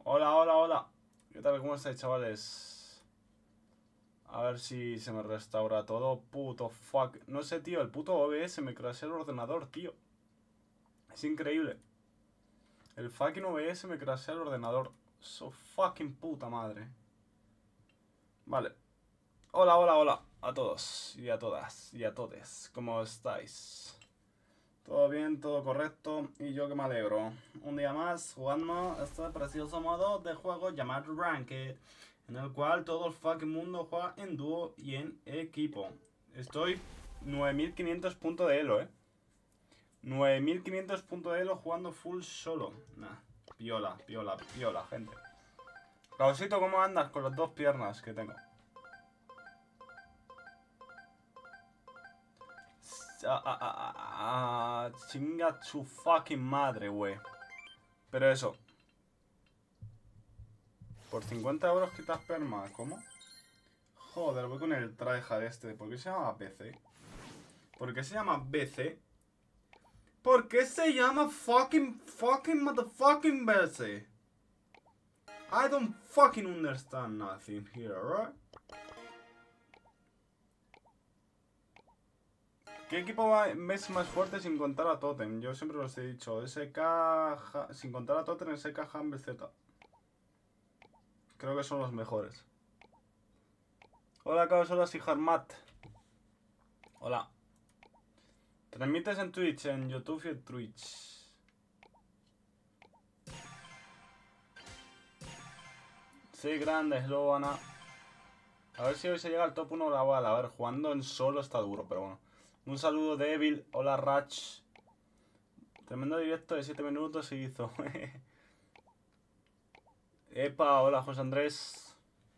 Hola, hola, hola. ¿Qué tal? ¿Cómo estáis, chavales? A ver si se me restaura todo. Puto fuck. No sé, tío. El puto OBS me crashea el ordenador, tío. Es increíble. El fucking OBS me crashea el ordenador. So fucking puta madre. Vale. Hola, hola, hola. A todos y a todas y a todes. ¿Cómo estáis? Todo bien, todo correcto. Y yo que me alegro. Un día más jugando este precioso modo de juego llamado Ranked, en el cual todo el fucking mundo juega en dúo y en equipo. Estoy 9500 puntos de elo, 9500 puntos de elo jugando full solo. Nah, piola, piola, piola, gente. Rausito, ¿cómo andas con las dos piernas que tengo? Chinga su fucking madre, wey. Pero eso. Por 50 euros quitas perma, ¿cómo? Joder, voy con el tryhard este. ¿Por qué se llama BC? ¿Por qué se llama BC? ¿Por qué se llama fucking motherfucking BC? I don't fucking understand nothing here, right? ¿Qué equipo ves más fuerte sin contar a Totem? Yo siempre los he dicho. SK... Sin contar a Totem, SK, Humble, Z. Creo que son los mejores. Hola, cabos, hola, soy Harmat. Hola. Transmites en Twitch, en YouTube y en Twitch. Sí, grande, hello, Ana. A ver si hoy se llega al top 1 la bala. A ver, jugando en solo está duro, pero bueno. Un saludo, Devil. Hola, Rach. Tremendo directo de 7 minutos se hizo. Epa, hola, José Andrés.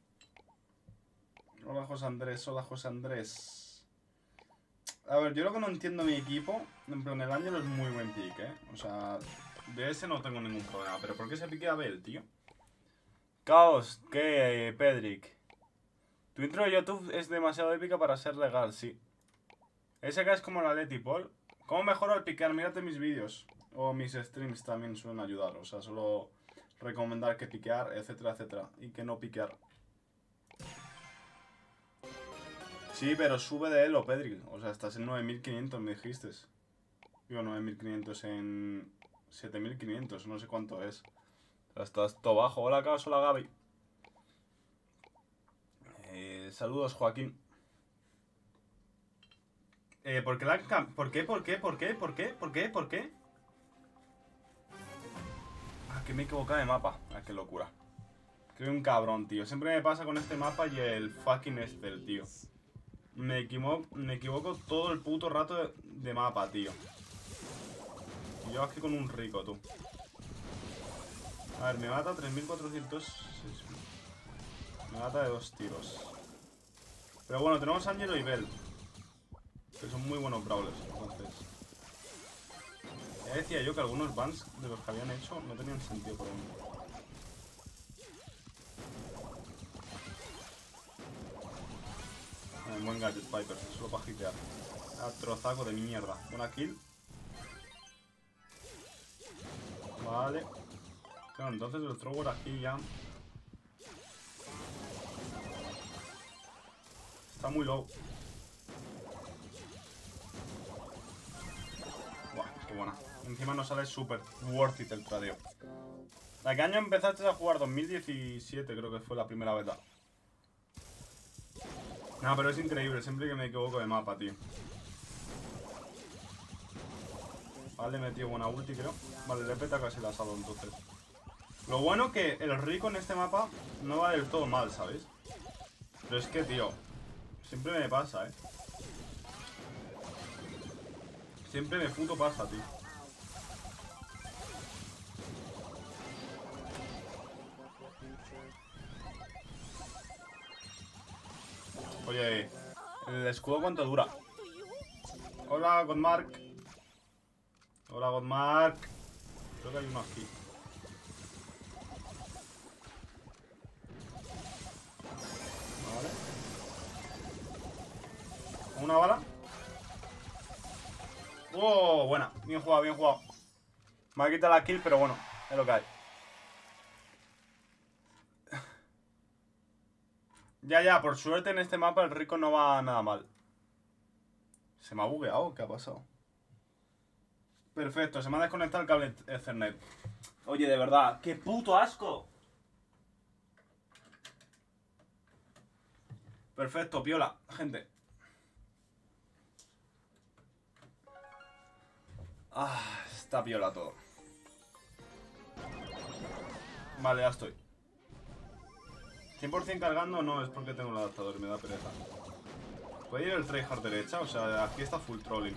Hola, José Andrés, hola, José Andrés. A ver, yo lo que no entiendo mi equipo, en plan, el Ángel es muy buen pick, O sea, de ese no tengo ningún problema. Pero ¿por qué se pique a Bell, tío? Caos, ¿qué, Pedric? Tu intro de YouTube es demasiado épica para ser legal, sí. SK es como la Leti Paul. ¿Cómo mejoro al piquear? Mírate mis vídeos. O mis streams también suelen ayudar. O sea, solo recomendar que piquear, etcétera, etcétera. Y que no piquear. Sí, pero sube de elo, Pedri. O sea, estás en 9500, me dijiste. Digo, 9500 en 7500, no sé cuánto es. O sea, estás todo bajo. Hola, Caos, hola, Gaby. Saludos, Joaquín. ¿Por qué la ¿Por qué? ¿Por qué? ¿Por qué? ¿Por qué? ¿Por qué? ¿Por qué? Ah, que me he equivocado de mapa. Ah, qué locura. Creo un cabrón, tío. Siempre me pasa con este mapa y el fucking Estel, tío. Me equivoco todo el puto rato de mapa, tío. Y yo aquí con un rico, tú. A ver, me mata 3400. Me mata de 2 tiros. Pero bueno, tenemos Angelo y Bell, que son muy buenos brawlers, entonces. Ya decía yo que algunos bans de los que habían hecho no tenían sentido por mí. Buen gadget, Piper, solo para hitear. Trozaco de mierda. Buena kill. Vale. Claro, entonces el thrower aquí ya está muy low. Buah, qué buena. Encima nos sale súper worth it el tradeo. ¿A qué año empezaste a jugar? 2017 creo que fue la primera beta. No, pero es increíble, siempre que me equivoco de mapa, tío. Vale, he metido buena ulti, creo. Vale, le peta casi la salvo, entonces. Lo bueno que el rico en este mapa no va del todo mal, ¿sabéis? Pero es que, tío, siempre me pasa, Siempre me puto pasa, tío. Oye, ¿el escudo cuánto dura? Hola, Godmark. Hola, Godmark. Creo que hay uno aquí. Vale. ¿Una bala? ¡Oh! Buena. Bien jugado, bien jugado. Me ha quitado la kill, pero bueno, es lo que hay. Ya, por suerte en este mapa el Rico no va nada mal. Se me ha bugueado, ¿qué ha pasado? Perfecto, se me ha desconectado el cable Ethernet. Oye, de verdad, ¡qué puto asco! Perfecto, piola, gente. Está piola todo. Vale, ya estoy. 100% cargando no es porque tengo el adaptador y me da pereza. ¿Puede ir el tryhard derecha? O sea, aquí está full trolling.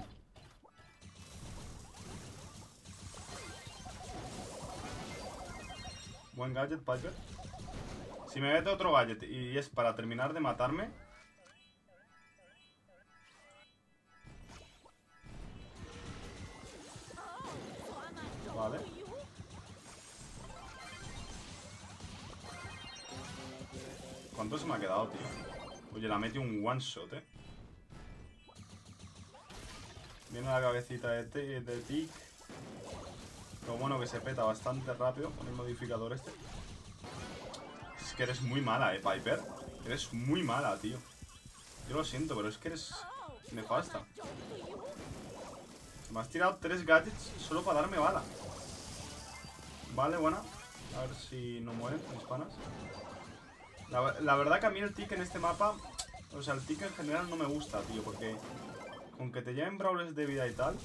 Buen gadget, Piper. Si me mete otro gadget y es para terminar de matarme... Vale. ¿Cuánto se me ha quedado, tío? Oye, la mete un one shot, Viene la cabecita de Tick. Lo bueno que se peta bastante rápido con el modificador este. Es que eres muy mala, Piper. Eres muy mala, tío. Yo lo siento, pero es que eres nefasta. Me has tirado 3 gadgets solo para darme bala. Vale, buena. A ver si no mueren mis panas. La verdad que a mí el tick en este mapa... O sea, el tick en general no me gusta, tío. Porque con que te lleven brawlers de vida y tal...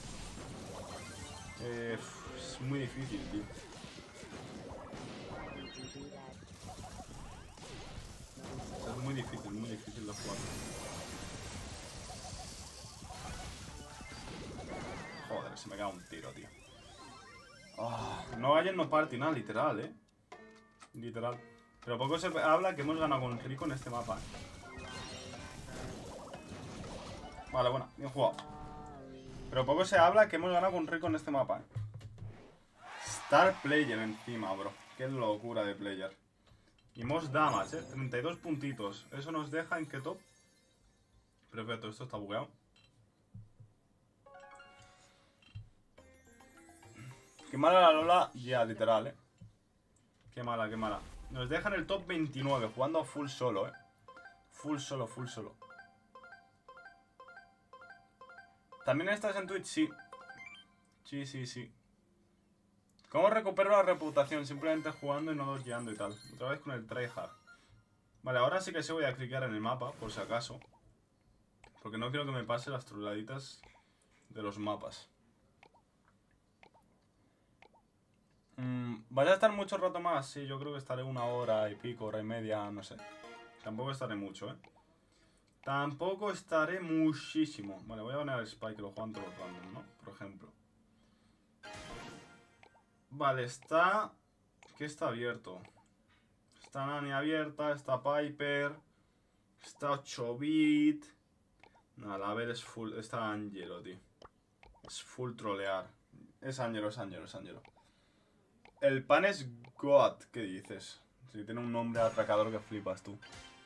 es muy difícil, tío. O sea, es muy difícil de jugar. Joder, se me cae un tiro, tío. No vayan, no party, nada, literal, Literal. Pero poco se habla que hemos ganado con Rico en este mapa. Vale, bueno, bien jugado. Pero poco se habla que hemos ganado con Rico en este mapa, Star Player encima, bro. Qué locura de player. Y most damage, 32 puntitos. Eso nos deja en qué top. Perfecto, esto está bugueado. Qué mala la Lola, ya, literal, Qué mala, qué mala. Nos deja en el top 29, jugando full solo, Full solo, full solo. ¿También estás en Twitch? Sí. Sí. ¿Cómo recupero la reputación? Simplemente jugando y no dodgeando y tal. Otra vez con el tryhard. Vale, ahora sí que se voy a clicar en el mapa, por si acaso. Porque no quiero que me pase las truladitas de los mapas. ¿Vaya a estar mucho rato más? Sí, yo creo que estaré 1 hora y pico, hora y media, no sé. Tampoco estaré mucho, Tampoco estaré muchísimo. Vale, voy a poner el Spike, que lo juegan todos los random, ¿no? Por ejemplo. Vale, está... ¿Qué está abierto? Está Nani abierta, está Piper, está 8-bit. Nada, la ver es full... Está Angelo, tío. Es full trolear. Es Angelo. El pan es God, ¿qué dices? Si tiene un nombre atracador que flipas tú.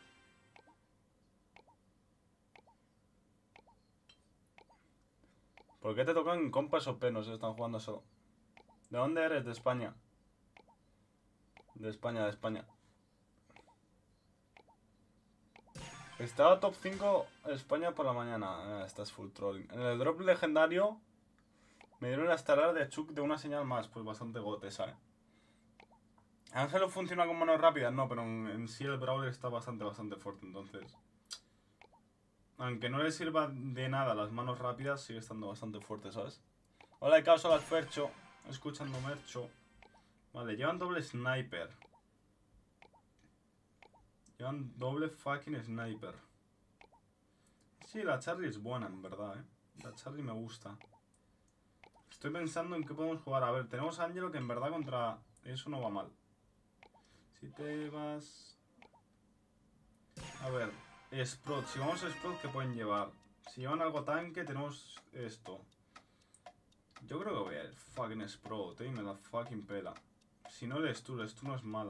¿Por qué te tocan compas o penos si están jugando solo? ¿De dónde eres? De España. De España. Estaba top 5 España por la mañana. Estás full trolling. En el drop legendario me dieron la estalar de Chuk de una señal más. Pues bastante gote, ¿sabes? Ángelo funciona con manos rápidas, no, pero en sí el Brawler está bastante fuerte, entonces... Aunque no le sirva de nada las manos rápidas, sigue estando bastante fuerte, ¿sabes? Hola, Caos, hola, Fercho. Escuchando Mercho. Vale, llevan doble sniper. Llevan doble fucking sniper. Sí, la Charlie es buena, en verdad, La Charlie me gusta. Estoy pensando en qué podemos jugar. A ver, tenemos a Angelo que en verdad contra eso no va mal. Si te vas... A ver, Sprout. Si vamos a Sprout, ¿qué pueden llevar? Si llevan algo tanque, tenemos esto. Yo creo que voy a ir fucking Sprout, y me da fucking pela. Si no el stun no es mala.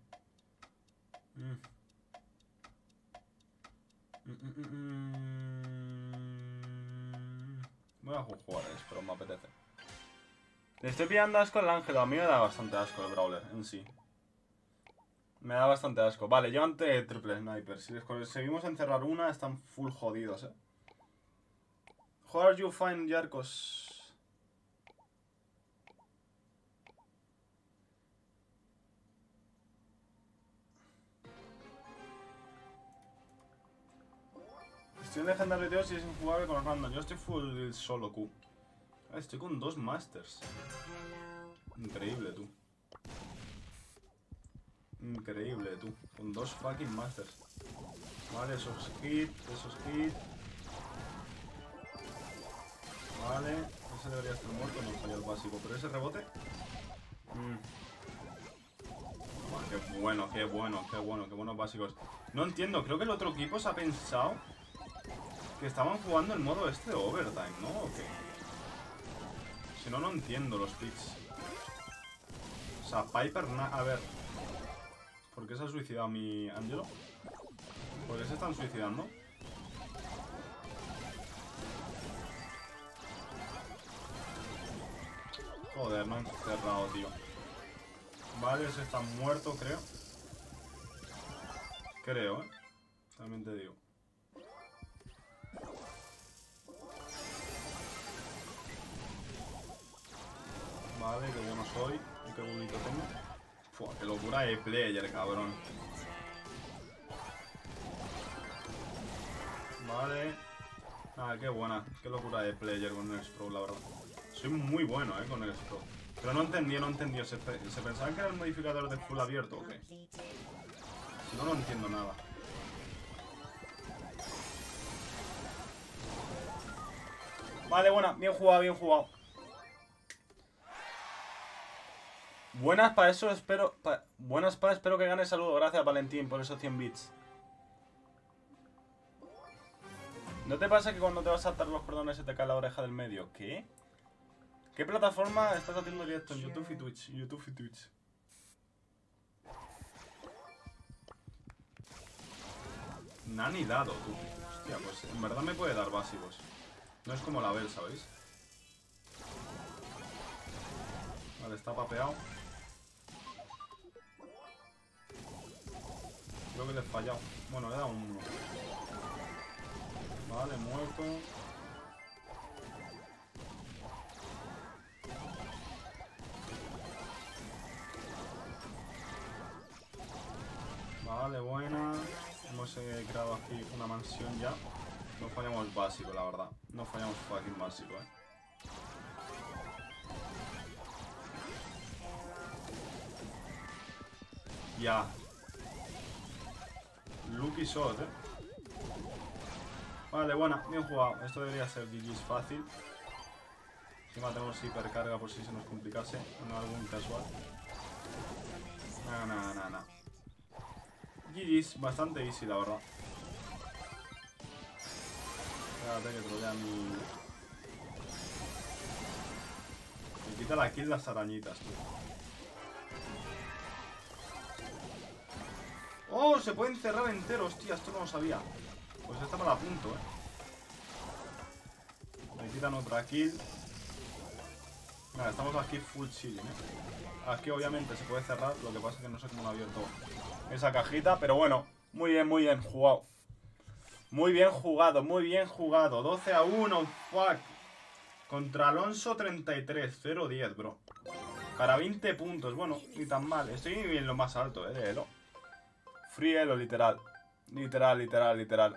Voy a jugar pero me apetece. Le estoy pillando asco al Ángelo. A mí me da bastante asco el Brawler en sí. Me da bastante asco. Vale, llevan triple sniper. Si les conseguimos encerrar una, están full jodidos, How are you fine, Yarkos? Estoy en legendario Dios y es injugable con random. Yo estoy full solo Q. Estoy con 2 masters. Increíble, tú. Increíble, tú. Con 2 fucking masters. Vale, esos hits. Vale. Ese debería estar muerto, no falla el básico. Pero ese rebote... Qué buenos básicos. No entiendo, creo que el otro equipo se ha pensado que estaban jugando el modo este de overtime, ¿no? ¿O qué? Si no, no entiendo los picks. O sea, Piper... A ver... ¿Por qué se ha suicidado mi Angelo? ¿Por qué se están suicidando? Joder, no he encerrado, tío. Vale, ese está muerto, creo. Creo, también te digo. Vale, que bueno soy. Y qué bonito tengo. Fua, qué locura de player, cabrón. Vale. Ah, qué buena. Qué locura de player con el Sprout, la verdad. Soy muy bueno, con el Sprout. Pero no entendí. ¿Se pensaban que era el modificador de full abierto o qué? Si no, no entiendo nada. Vale, buena. Bien jugado. Buenas para eso, espero que gane. Saludo, gracias Valentín por esos 100 bits. ¿No te pasa que cuando te vas a saltar los cordones se te cae la oreja del medio? ¿Qué? ¿Qué plataforma estás haciendo directo? En YouTube y Twitch. Nani dado, tú. Hostia, pues en verdad me puede dar básicos. No es como la Bell, ¿sabéis? Vale, está papeado. Creo que le he fallado. Bueno, le he dado un... Vale, muerto. Vale, buena. Hemos creado aquí una mansión ya. No fallamos básico, la verdad. No fallamos fucking básico, Ya. Lucky shot, Vale, buena, bien jugado. Esto debería ser GG's fácil. Encima tenemos hipercarga por si se nos complicase. No algún casual. Nada. GG's, bastante easy, la verdad. Espérate que trolea mi... Me quita la kill las arañitas, tío. ¡Oh! Se puede encerrar entero, hostia, esto no lo sabía. Pues está mal a punto, Me quitan otra kill. Nada, estamos aquí full chilling, Aquí obviamente se puede cerrar, lo que pasa es que no sé cómo lo ha abierto esa cajita, pero bueno, muy bien jugado. Muy bien jugado. 12-1, fuck. Contra Alonso 33, 0-10, bro. Para 20 puntos, bueno, ni tan mal. Estoy en lo más alto, de Elo. Free Elo, literal. Literal.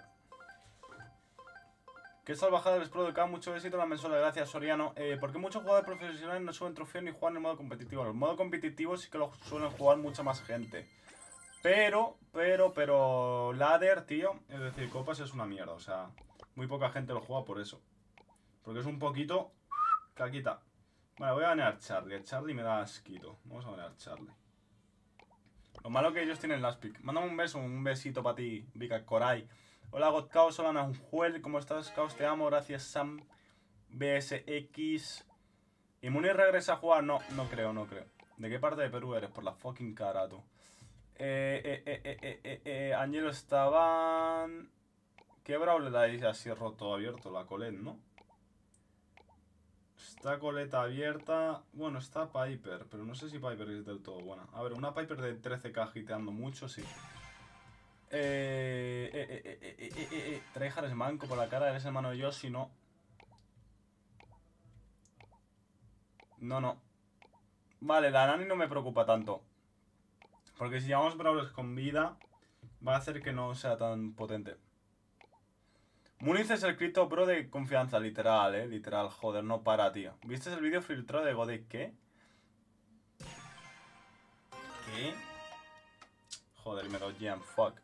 Qué salvajada les provoca, mucho éxito en la mensualidad, gracias Soriano. ¿Por qué muchos jugadores profesionales no suben trofeo ni juegan en modo competitivo? En el modo competitivo sí que lo suelen jugar mucha más gente. Pero, ladder, tío, es decir, copas es una mierda, o sea, muy poca gente lo juega por eso. Porque es un poquito caquita. Vale, voy a banear Charlie. Charlie me da asquito. Vamos a banear Charlie. Lo malo que ellos tienen last pick. Mándame un beso, un besito para ti, Vika Korai. Hola, God Chaos, hola, Nahuel, ¿cómo estás? Chaos, te amo, gracias, Sam. BSX. ¿Inmune regresa a jugar? No creo. ¿De qué parte de Perú eres? Por la fucking cara, tú. Angelo estaban... ¿Qué Brawl le dais así roto abierto? La Colette, ¿no? Está coleta abierta. Bueno, está Piper, pero no sé si Piper es del todo buena. A ver, una Piper de 13k hiteando mucho, sí. Tryhard es manco por la cara, eres hermano de Yoshi, no. No. Vale, la Nani no me preocupa tanto. Porque si llevamos Brawlers con vida, va a hacer que no sea tan potente. Muniz es el cripto pro de confianza, literal, literal, joder, no para, tío. ¿Viste el vídeo filtrado de Godek? ¿Qué? ¿Qué? Joder, me lo jam, fuck.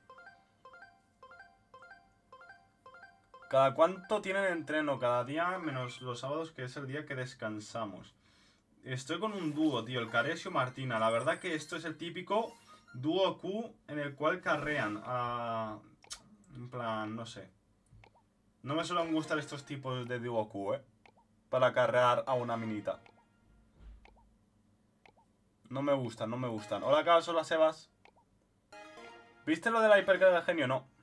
¿Cada cuánto tienen entreno? Cada día menos los sábados, que es el día que descansamos. Estoy con un dúo, tío, el Caresio Martina. La verdad que esto es el típico dúo Q en el cual carrean a... En plan, no sé. No me suelen gustar estos tipos de dúo Q, para carrear a una minita. No me gustan, no me gustan. Hola, Carlos, hola, Sebas. ¿Viste lo de la hipercarga de genio? No.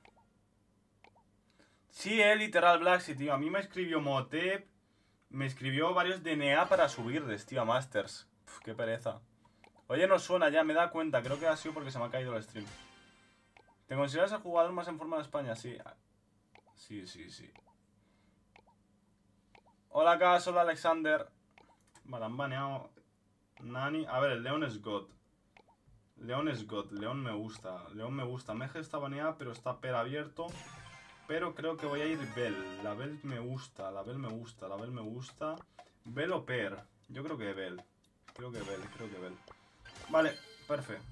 Sí, literal, Blacksy, tío. A mí me escribió Motep. Me escribió varios DNA para subirles, tío, a Masters. Uf, qué pereza. Oye, no suena ya, me da cuenta. Creo que ha sido porque se me ha caído el stream. ¿Te consideras el jugador más en forma de España? Sí. Sí. Hola, Cas, hola, Alexander. Vale, han baneado Nani. A ver, el León es God. León es God. León me gusta. León me gusta. Meje está baneada, pero está Per abierto. Pero creo que voy a ir Bell. La Bell me gusta. La Bell me gusta. La Bell me gusta. Bell o Per. Yo creo que Bell. Creo que Bell. Vale, perfecto.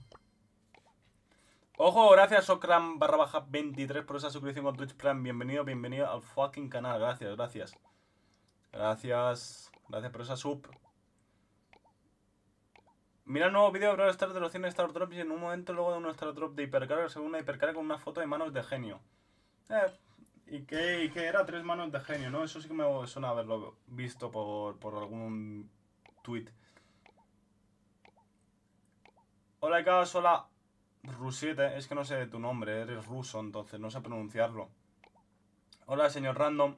Ojo, gracias Okram _23 por esa suscripción con Twitch Prime. Bienvenido al fucking canal. Gracias. Gracias por esa sub. Mira el nuevo vídeo de Brawl Stars de los 100 Star Drops y en un momento luego de una Star Drop de hipercarga, según una hipercarga con una foto de manos de genio. ¿Y qué era? 3 manos de genio, ¿no? Eso sí que me suena haberlo visto por algún tweet. Hola, Ikaos, hola. Rusiete, es que no sé tu nombre, eres ruso, entonces no sé pronunciarlo. Hola, señor Random.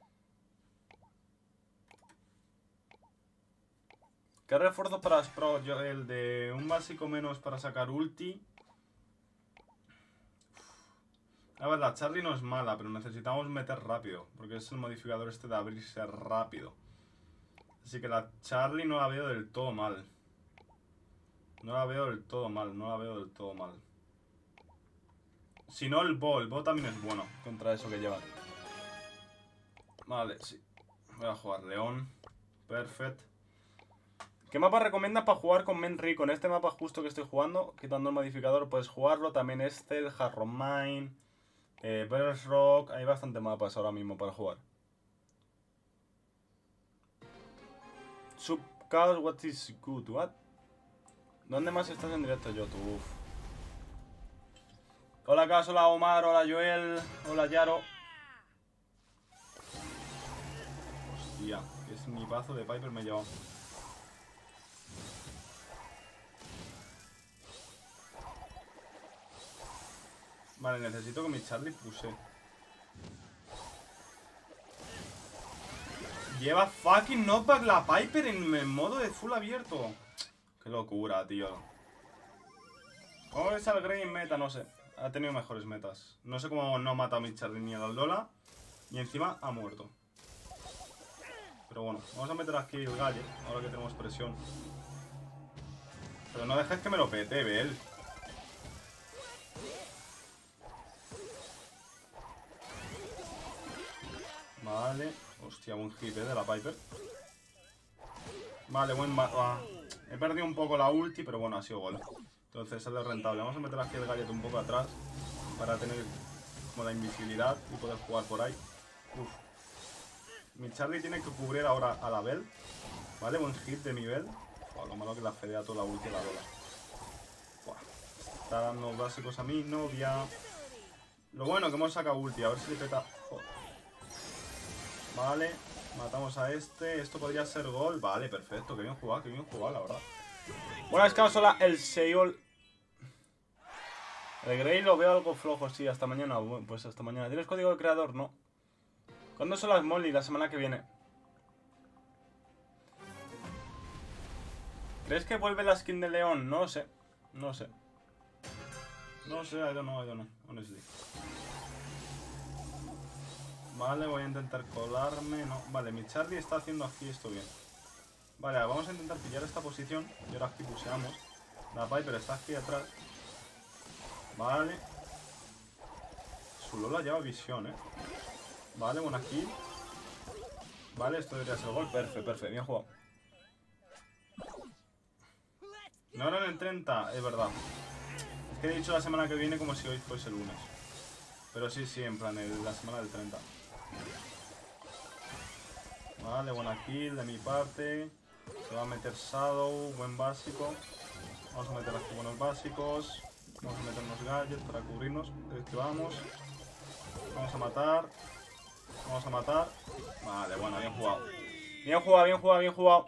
¿Qué refuerzo para Sprout? Yo, el de un básico menos para sacar ulti. A ver, la Charlie no es mala, pero necesitamos meter rápido, porque es el modificador este de abrirse rápido. Así que la Charlie no la veo del todo mal. No la veo del todo mal. Si no, el Bo también es bueno contra eso que llevan. Vale, sí. Voy a jugar León. Perfecto. ¿Qué mapa recomiendas para jugar con Menri? Con este mapa justo que estoy jugando, quitando el modificador, puedes jugarlo. También este, el Harrow Mine, Bears Rock. Hay bastante mapas ahora mismo para jugar. Subchaos, what is good? What? ¿Dónde más estás en directo, YouTube? Hola, Cas, hola, Omar, hola, Joel, hola, Yaro. Hostia, qué snipazo de Piper me he llevado. Vale, necesito que mi Charlie puse. Lleva fucking knockback la Piper en modo de full abierto. Qué locura, tío. ¿Cómo es el Grey en meta? No sé. Ha tenido mejores metas. No sé cómo no ha matado a mi Charlie ni a Doldola. Y encima ha muerto. Pero bueno, vamos a meter aquí el Galle, ahora que tenemos presión. Pero no dejes que me lo pete, Bell. Vale. Hostia, buen hit, de la Piper. Vale, he perdido un poco la ulti, pero bueno, ha sido gol. Entonces sale rentable. Vamos a meter aquí el Gallet un poco atrás para tener como la invisibilidad y poder jugar por ahí. Uf. Mi Charlie tiene que cubrir ahora a la Bell. Vale, buen hit de nivel. Lo malo que la fedea toda la ulti a la Lola. Está dando básicos a mi novia. Lo bueno que hemos sacado ulti, a ver si le peta. Joder. Vale, matamos a este. Esto podría ser gol. Vale, perfecto, qué bien jugado, la verdad. Buenas, Caos, hola, el Seol. El Grey lo veo algo flojo, sí, hasta mañana. Bueno, pues hasta mañana. ¿Tienes código de creador? No. ¿Cuándo son las Molly? La semana que viene. ¿Crees que vuelve la skin de León? No lo sé. No lo sé. No lo sé, I don't know, honestly. Vale, voy a intentar colarme. No, vale, mi Charlie está haciendo aquí esto bien. Vale, vamos a intentar pillar esta posición. Y ahora aquí puseamos. La Piper está aquí atrás. Vale. Su Lola lleva visión, Vale, buena kill. Vale, esto debería ser gol. Perfecto, bien jugado. No eran el 30, es verdad. Es que he dicho la semana que viene como si hoy fuese el lunes. Pero sí, en plan, la semana del 30. Vale, buena kill de mi parte. Se va a meter Shadow, buen básico. Vamos a meter aquí buenos básicos. Vamos a meter unos gadgets para cubrirnos. Esquivamos. Vamos a matar. Vamos a matar. Vale, bueno, bien jugado. Bien jugado.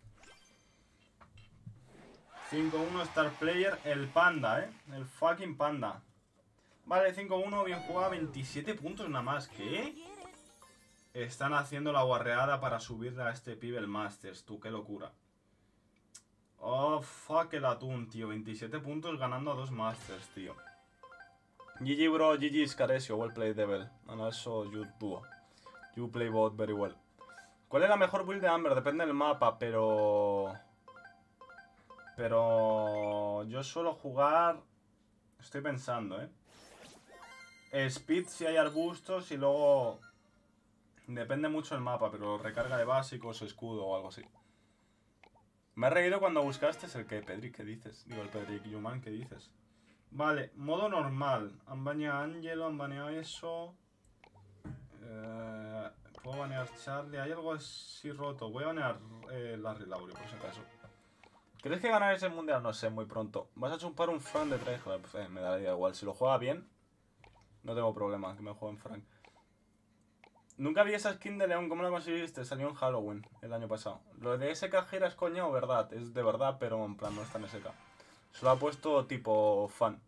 5-1 Star Player, el panda, el fucking panda. Vale, 5-1, bien jugado, 27 puntos nada más. ¿Qué? Están haciendo la guarreada para subirle a este pibe el Masters, tú, qué locura. Oh, fuck el atún, tío, 27 puntos ganando a 2 Masters, tío. GG, bro, GG Scaresio, well played, Devil. And also you duo. You play bot very well. ¿Cuál es la mejor build de Amber? Depende del mapa, pero yo suelo jugar... Estoy pensando, Speed si hay arbustos y luego... Depende mucho del mapa, pero recarga de básicos o escudo o algo así. Me he reído cuando buscaste el que, Pedric, ¿qué dices? Digo, el Pedric Human, ¿qué dices? Vale, modo normal. Han baneado a Angelo, han baneado eso. Puedo banear Charlie. Hay algo así roto. Voy a banear Larry Laurie, por si acaso. ¿Crees que ganar ese mundial? No sé, muy pronto. ¿Vas a chupar un Frank de 3? Joder, me daría igual. Si lo juega bien, no tengo problema que me juegue en Frank. Nunca vi esa skin de León. ¿Cómo la conseguiste? Salió en Halloween el año pasado. Lo de SK gira es coña o verdad. Es de verdad, pero en plan no está en SK. Se lo ha puesto tipo fan.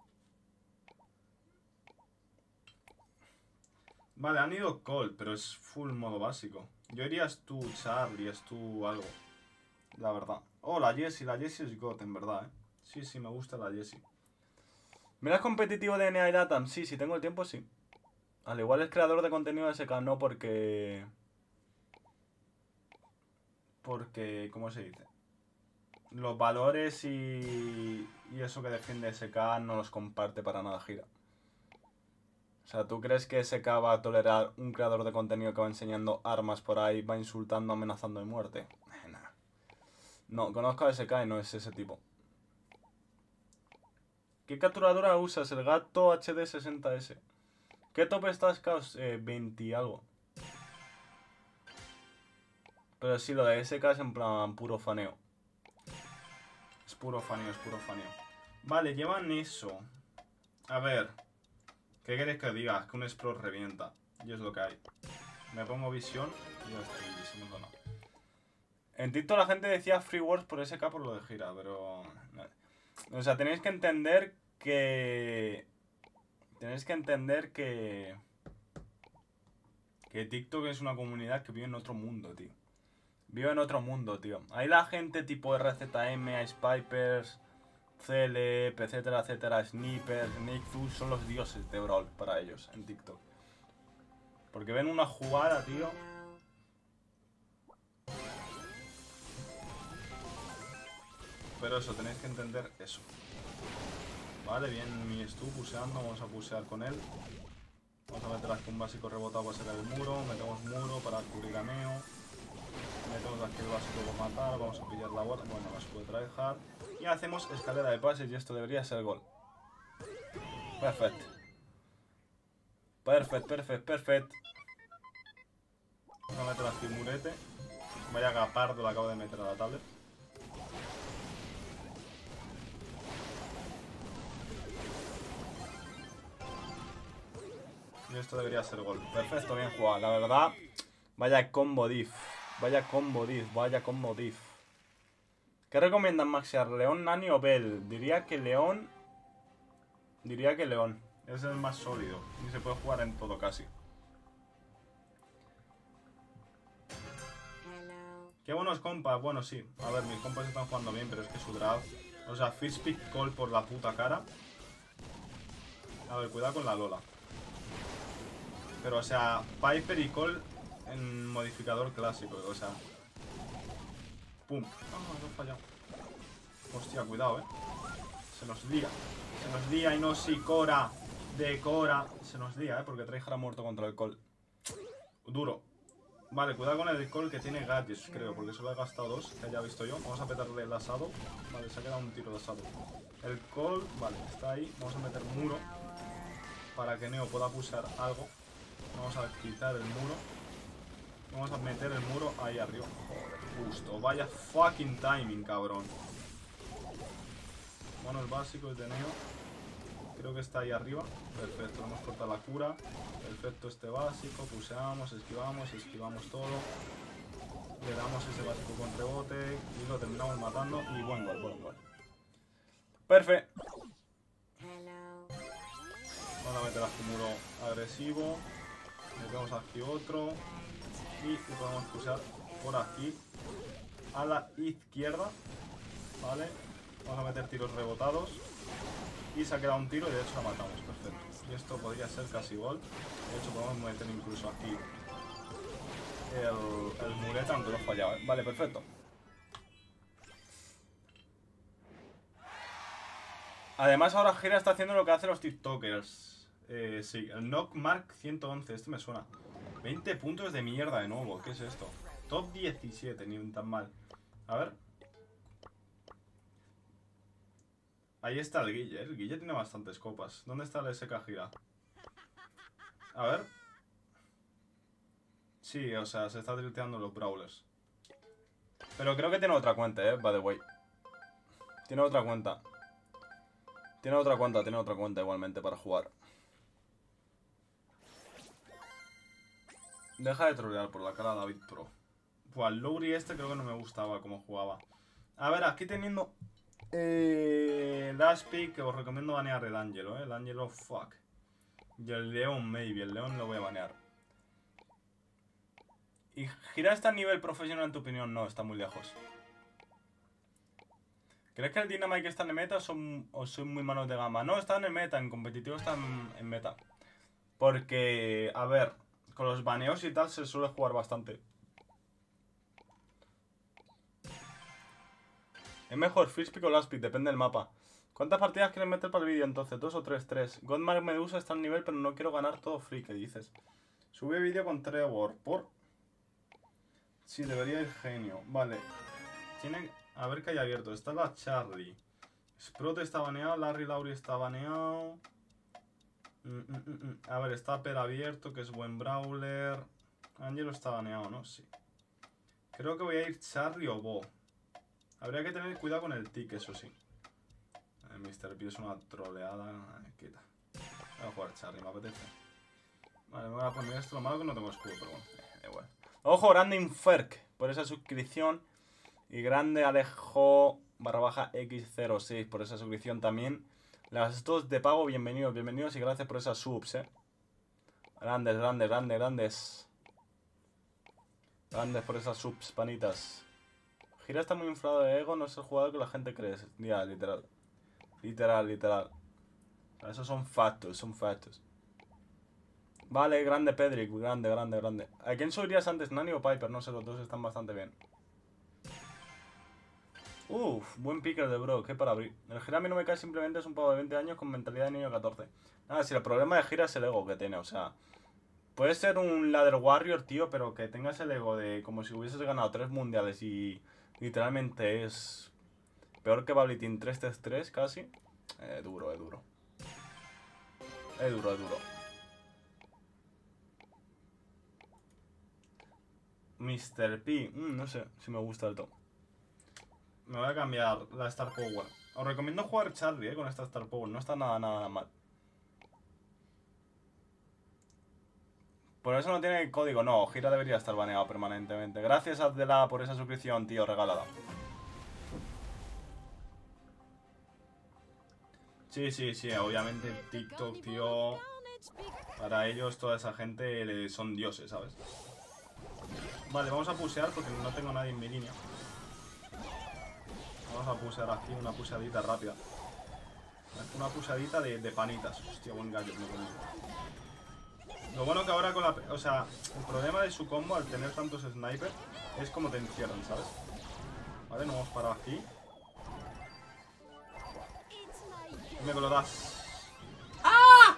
Vale, han ido Colt, pero es full modo básico. Yo irías tú, Charlie, es tú algo. La verdad. Oh, la Jessie es God, en verdad, Sí, me gusta la Jessie. ¿Miras competitivo de NA y Latam? Sí, si tengo el tiempo, sí. Al igual es creador de contenido de SK, no porque... ¿cómo se dice? Los valores y eso que defiende SK no los comparte para nada Gira. O sea, ¿tú crees que SK va a tolerar un creador de contenido que va enseñando armas por ahí, va insultando, amenazando de muerte? Nah. No, conozco a SK y no es ese tipo. ¿Qué capturadora usas? El Gato HD60S. ¿Qué top estás, Chaos? 20 y algo. Pero sí, lo de SK es en plan puro faneo. Es puro faneo. Vale, llevan eso. A ver. ¿Qué queréis que diga? Que un Spro revienta. Y es lo que hay. Me pongo visión y ya estoy no. En TikTok la gente decía Free Wars por SK por lo de Gira, pero... O sea, tenéis que entender que... Que TikTok es una comunidad que vive en otro mundo, tío. Ahí la gente tipo RZM, Ice Pipers, Celeb, etcétera, Sniper, Nexus son los dioses de Brawl para ellos en TikTok. Porque ven una jugada, tío. Pero eso, tenéis que entender eso. Vale, bien mi Stu puseando, vamos a pusear con él. Vamos a meter aquí un básico rebotado para sacar el muro, metemos muro para cubrir a Neo. Metemos aquí el básico para matar, vamos a pillar la guarda, bueno, las puede tryhard. Y hacemos escalera de pases y esto debería ser gol. Perfecto. Vamos a meter aquí un murete. Vaya gapardo, lo acabo de meter a la tablet. Y esto debería ser gol. Perfecto, bien jugado. La verdad, vaya combo diff. ¿Qué recomiendan maxear? ¿León, Nani o Bell? Diría que León. Es el más sólido. Y se puede jugar en todo casi. Qué buenos compas. Bueno, sí. A ver, mis compas están jugando bien, pero es que su draft... O sea, First Pick Call por la puta cara. A ver, cuidado con la Lola. Pero, o sea, Piper y Cole en modificador clásico. O sea... ¡Pum! Ah, no he fallado. Hostia, cuidado, Se nos lía. Se nos lía y no si Cora. De Cora. Se nos lía, porque Tryhard ha muerto contra el Cole. Duro. Vale, cuidado con el Cole que tiene gadgets, creo, porque solo he gastado 2, que haya visto yo. Vamos a petarle el asado. Vale, se ha quedado un tiro de asado. El Cole, vale, está ahí. Vamos a meter muro para que Neo pueda pulsar algo. Vamos a quitar el muro. Vamos a meter el muro ahí arriba. Joder, justo. Vaya fucking timing, cabrón. Bueno, el básico es de Neo. Creo que está ahí arriba. Perfecto, hemos cortado la cura. Perfecto, este básico. Pulseamos, esquivamos todo. Le damos ese básico con rebote. Y lo terminamos matando. Y buen gol. Perfecto. Vamos a meter aquí muro agresivo. Metemos aquí otro. Y lo podemos pulsar por aquí. A la izquierda. Vale. Vamos a meter tiros rebotados. Y se ha quedado un tiro y de hecho la matamos. Perfecto. Y esto podría ser casi gol. De hecho podemos meter incluso aquí el muleta, aunque lo he fallado, Vale, perfecto. Además ahora Gira está haciendo lo que hacen los tiktokers. Sí, el Knock Mark 111. Este me suena. 20 puntos de mierda de nuevo. ¿Qué es esto? Top 17, ni tan mal. A ver. Ahí está el Guille. El Guille tiene bastantes copas. ¿Dónde está el SK Gira? A ver. Sí, o sea, se está tilteando los brawlers. Pero creo que tiene otra cuenta, by the way. Tiene otra cuenta. Tiene otra cuenta igualmente para jugar. Deja de trolear por la cara de David Pro. Pues al Lowry este creo que no me gustaba cómo jugaba. A ver, aquí teniendo... Dash Pick, que os recomiendo banear el Ángelo, El Ángelo, fuck. Y el León, maybe. El León lo voy a banear. ¿Y Gira está a nivel profesional en tu opinión? No, está muy lejos. ¿Crees que el Dynamite está en el meta o son muy malos de gama? No, está en el meta, en competitivo está en meta. Porque, a ver, con los baneos y tal se suele jugar bastante. Es mejor First Pick o Last Pick, depende del mapa. ¿Cuántas partidas quieres meter para el vídeo entonces? ¿2 o 3? 3. Godmark Medusa está al nivel, pero no quiero ganar todo free, ¿qué dices? Sube vídeo con Trevor, ¿por? Sí, debería ir genio. Vale. Tiene... A ver qué hay abierto. Está la Charlie. Sprout está baneado. Larry Laurie está baneado. A ver, está Per abierto, que es buen brawler. Angelo está baneado, ¿no? Sí. Creo que voy a ir Charlie o Bo. Habría que tener cuidado con el tick, eso sí. Mr. P es una troleada. Quita. Voy a jugar Charlie, me apetece. Vale, me voy a poner esto. Lo malo que no tengo escudo, pero bueno. Igual. Ojo, grande Inferk por esa suscripción. Y grande Alejo _X06 por esa suscripción también. Las dos de pago, bienvenidos y gracias por esas subs, Grandes. Grandes por esas subs, panitas. Gira está muy inflado de ego, no es el jugador que la gente cree. Ya, literal. Literal. Esos son factos, Vale, grande Pedrick, grande. ¿A quién subirías antes, Nani o Piper? No sé, los dos están bastante bien. Buen picker de bro, qué para abrir. El Gira a mí no me cae, simplemente es un pavo de 20 años con mentalidad de niño de 14. Nada, si el problema de Gira es el ego que tiene, o sea... Puedes ser un ladder warrior, tío, pero que tengas el ego de como si hubieses ganado 3 mundiales y literalmente es peor que Bablitin 3-3 casi. Duro. Es duro. Mr. P, no sé si me gusta el todo. Me voy a cambiar la Star Power. Os recomiendo jugar Charlie, con esta Star Power. No está nada mal. Por eso no tiene código. No, Gira debería estar baneado permanentemente. Gracias, Abdela, por esa suscripción, tío, regalada. Sí, obviamente TikTok, tío. Para ellos toda esa gente son dioses, ¿sabes? Vale, vamos a pusear porque no tengo a nadie en mi línea. Vamos a pusear aquí, una puseadita rápida. Una puseadita de panitas. Hostia, buen gadget me pongo. Lo bueno que ahora con la... O sea, el problema de su combo al tener tantos snipers es como te encierran, ¿sabes? Vale, nos hemos parado aquí. Dime que lo das. ¡Ah!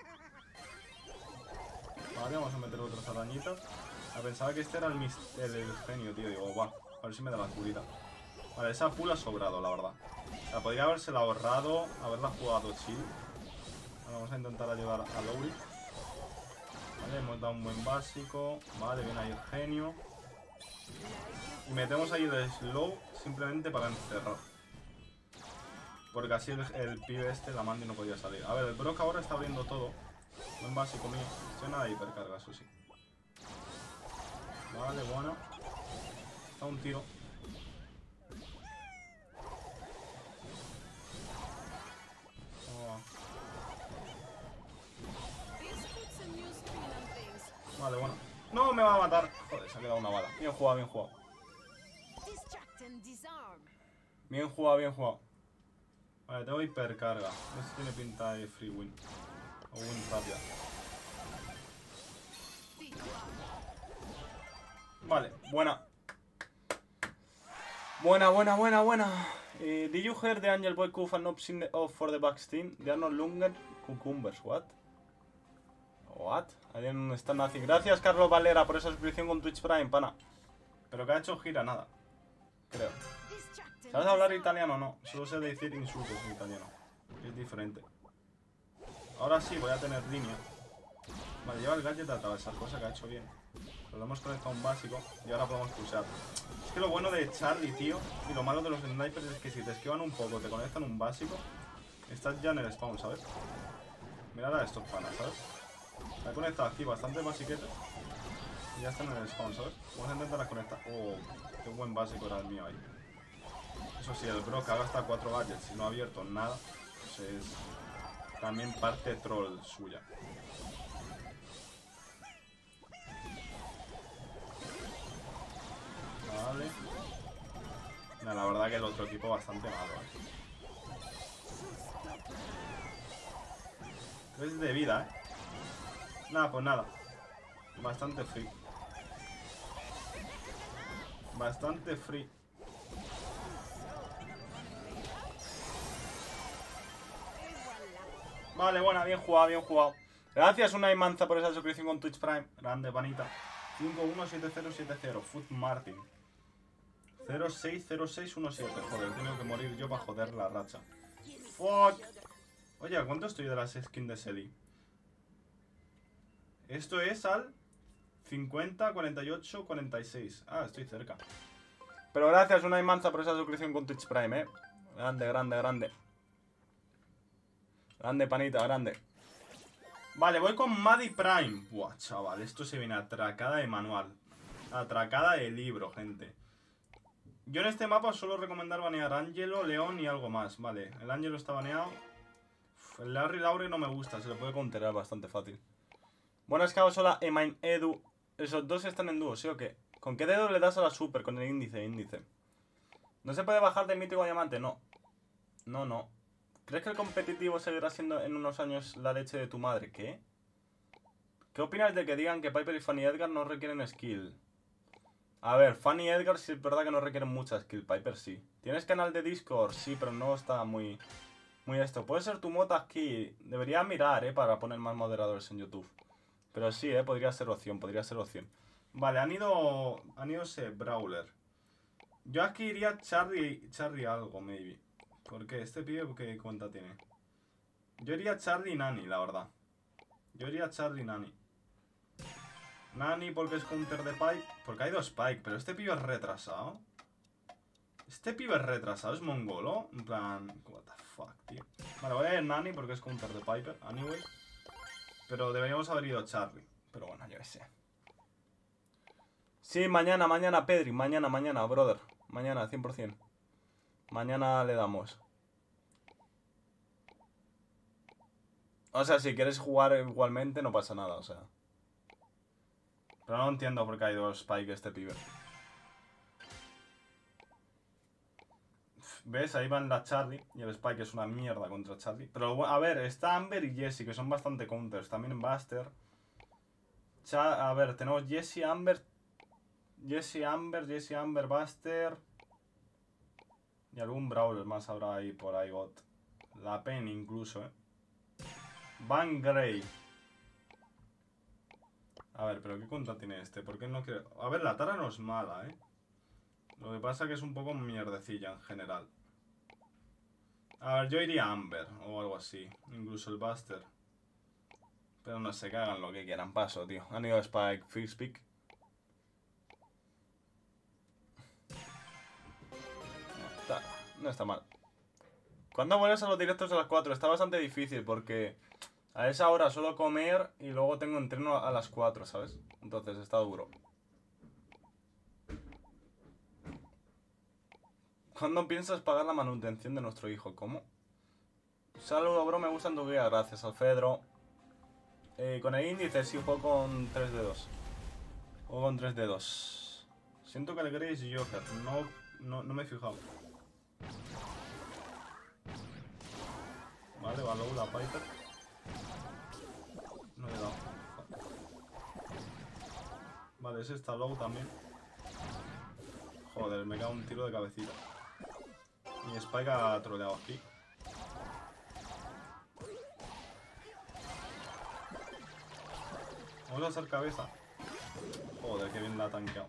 Vale, vamos a meter otras arañitas. Pensaba que este era el genio, tío. Digo, va, a ver si me da la curita. Vale, esa pull ha sobrado, la verdad. O sea, podría habérsela ahorrado, haberla jugado chill. Vale, vamos a intentar ayudar a Lowry. Vale, hemos dado un buen básico. Vale, viene ahí el genio. Y metemos ahí el slow simplemente para encerrar. Porque así el pibe este, la Mandy, no podía salir. A ver, el Brock ahora está abriendo todo. Buen básico mío. Estoy nada de hipercarga, eso sí. Vale, bueno. Está un tiro. Oh. Vale, bueno. No, me va a matar. Joder, se ha quedado una bala. Bien jugado, bien jugado. Bien jugado, bien jugado. Vale, tengo hipercarga. Esto tiene pinta de free win. O win rápida. Vale, buena. Buena. Did you hear the Angel Boy Kuf and option off for the back team? They are no longer cucumbers. What? What? I didn't understand nothing. Gracias, Carlos Valera, por esa suscripción con Twitch Prime, pana. Pero que ha hecho gira, nada. Creo. ¿Sabes hablar italiano o no? Solo sé decir insultos en italiano. Es diferente. Ahora sí, voy a tener línea. Vale, lleva el gadget de atravesar, cosa que ha hecho bien. Pero lo hemos conectado un básico y ahora podemos pulsar. Es que lo bueno de Charlie, tío, y lo malo de los snipers es que si te esquivan un poco, te conectan un básico, estás ya en el spawn, ¿sabes? Mirad a estos panas, ¿sabes? Me ha conectado aquí bastante basiquetes y ya están en el spawn, ¿sabes? Vamos a intentar conectar. Oh, qué buen básico era el mío ahí. Eso sí, el Brock ha gastado 4 gadgets y no ha abierto nada. Pues es también parte troll suya. Vale. No, la verdad que el otro equipo bastante malo, ¿eh? 3 de vida, ¿eh? Nada, pues nada. Bastante free. Bastante free. Vale, buena, bien jugado, bien jugado. Gracias, Unai Manza, por esa suscripción con Twitch Prime. Grande, panita. 517070, Foot Martin. 060617. Joder, tengo que morir yo para joder la racha. Fuck. Oye, ¿a cuánto estoy de las skins de Selly? Esto es al 50, 48, 46. Ah, estoy cerca. Pero gracias, Unai Manza, por esa suscripción con Twitch Prime, Grande, grande, grande. Grande, panita, grande. Vale, voy con Maddie Prime. Buah, chaval, esto se viene atracada de manual. Atracada de libro, gente. Yo en este mapa suelo recomendar banear Angelo, León y algo más. Vale, el Angelo está baneado. El Laure no me gusta, se lo puede counterar bastante fácil. Buenas, cabos, hola, Emain Edu. Esos dos están en dúo, ¿sí o qué? ¿Con qué dedo le das a la super? Con el índice. ¿No se puede bajar de mítico a diamante? No. No. ¿Crees que el competitivo seguirá siendo en unos años la leche de tu madre? ¿Qué? ¿Qué opinas de que digan que Piper y Fanny Edgar no requieren skill? A ver, Fanny y Edgar sí es verdad que no requieren mucha skill, Piper sí. ¿Tienes canal de Discord? Sí, pero no está muy esto. Puede ser tu mod aquí. Debería mirar, para poner más moderadores en YouTube. Pero sí, podría ser opción, Vale, han ido ese Brawler. Yo aquí iría Charlie algo, maybe. ¿Por qué? ¿Este pibe qué cuenta tiene? Yo iría Charlie y Nani, la verdad. Nani porque es counter de Pike. Porque hay 2 Pike, pero este pibe es retrasado. Es mongolo. En plan, what the fuck, tío. Vale, voy a ir Nani porque es counter de Piper, anyway. Pero deberíamos haber ido Charlie. Pero bueno, yo qué sé. Sí, mañana, Pedri. Mañana, brother. Mañana, 100%. Mañana le damos. O sea, si quieres jugar igualmente, no pasa nada, o sea. Pero no entiendo por qué hay dos Spike este pibe. ¿Ves? Ahí van la Charlie y el Spike es una mierda contra Charlie. Pero a ver, está Amber y Jessie, que son bastante counters. También Buster. A ver, tenemos Jessie, Amber, Buster. Y algún Brawler más habrá ahí por ahí, God. La Pen incluso, Van Grey. A ver, pero ¿qué contra tiene este? ¿Por qué no quiere...? A ver, la Tara no es mala, Lo que pasa es que es un poco mierdecilla en general. A ver, yo iría Amber o algo así. Incluso el Buster. Pero no sé, que hagan lo que quieran. Paso, tío. Han ido a Spike, Fix Pick. No está mal. ¿Cuándo vuelves a los directos a las 4? Está bastante difícil porque a esa hora suelo comer y luego tengo entreno a las 4, ¿sabes? Entonces está duro. ¿Cuándo piensas pagar la manutención de nuestro hijo? ¿Cómo? Saludos, bro, me gustan tu guía. Gracias, Alfredo. Con el índice sí, juego con 3 dedos. Juego con 3 dedos. Siento que el Grey es Joker. No me he fijado. Vale, va low la Piper. No le he dado. Vale, ese está low también. Joder, me cae un tiro de cabecita. Mi Spike ha troleado aquí. Vamos a hacer cabeza. Joder, que bien la ha tanqueado.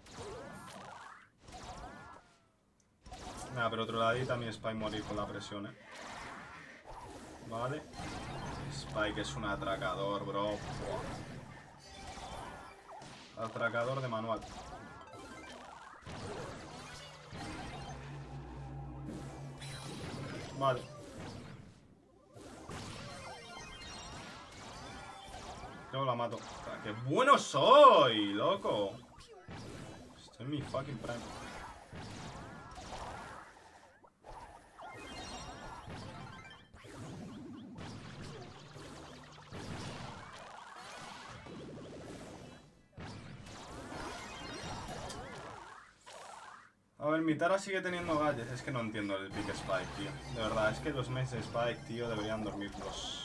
Nada, pero troleadita mi Spike morir con la presión, Vale. Spike es un atracador, bro. Atracador de manual. Vale. Creo que la mato. ¡Qué bueno soy, loco! Estoy en mi fucking prime. A ver, mi Tara sigue teniendo gadgets. Es que no entiendo el pick Spike, tío. De verdad, es que los mains de Spike, tío, deberían dormirlos.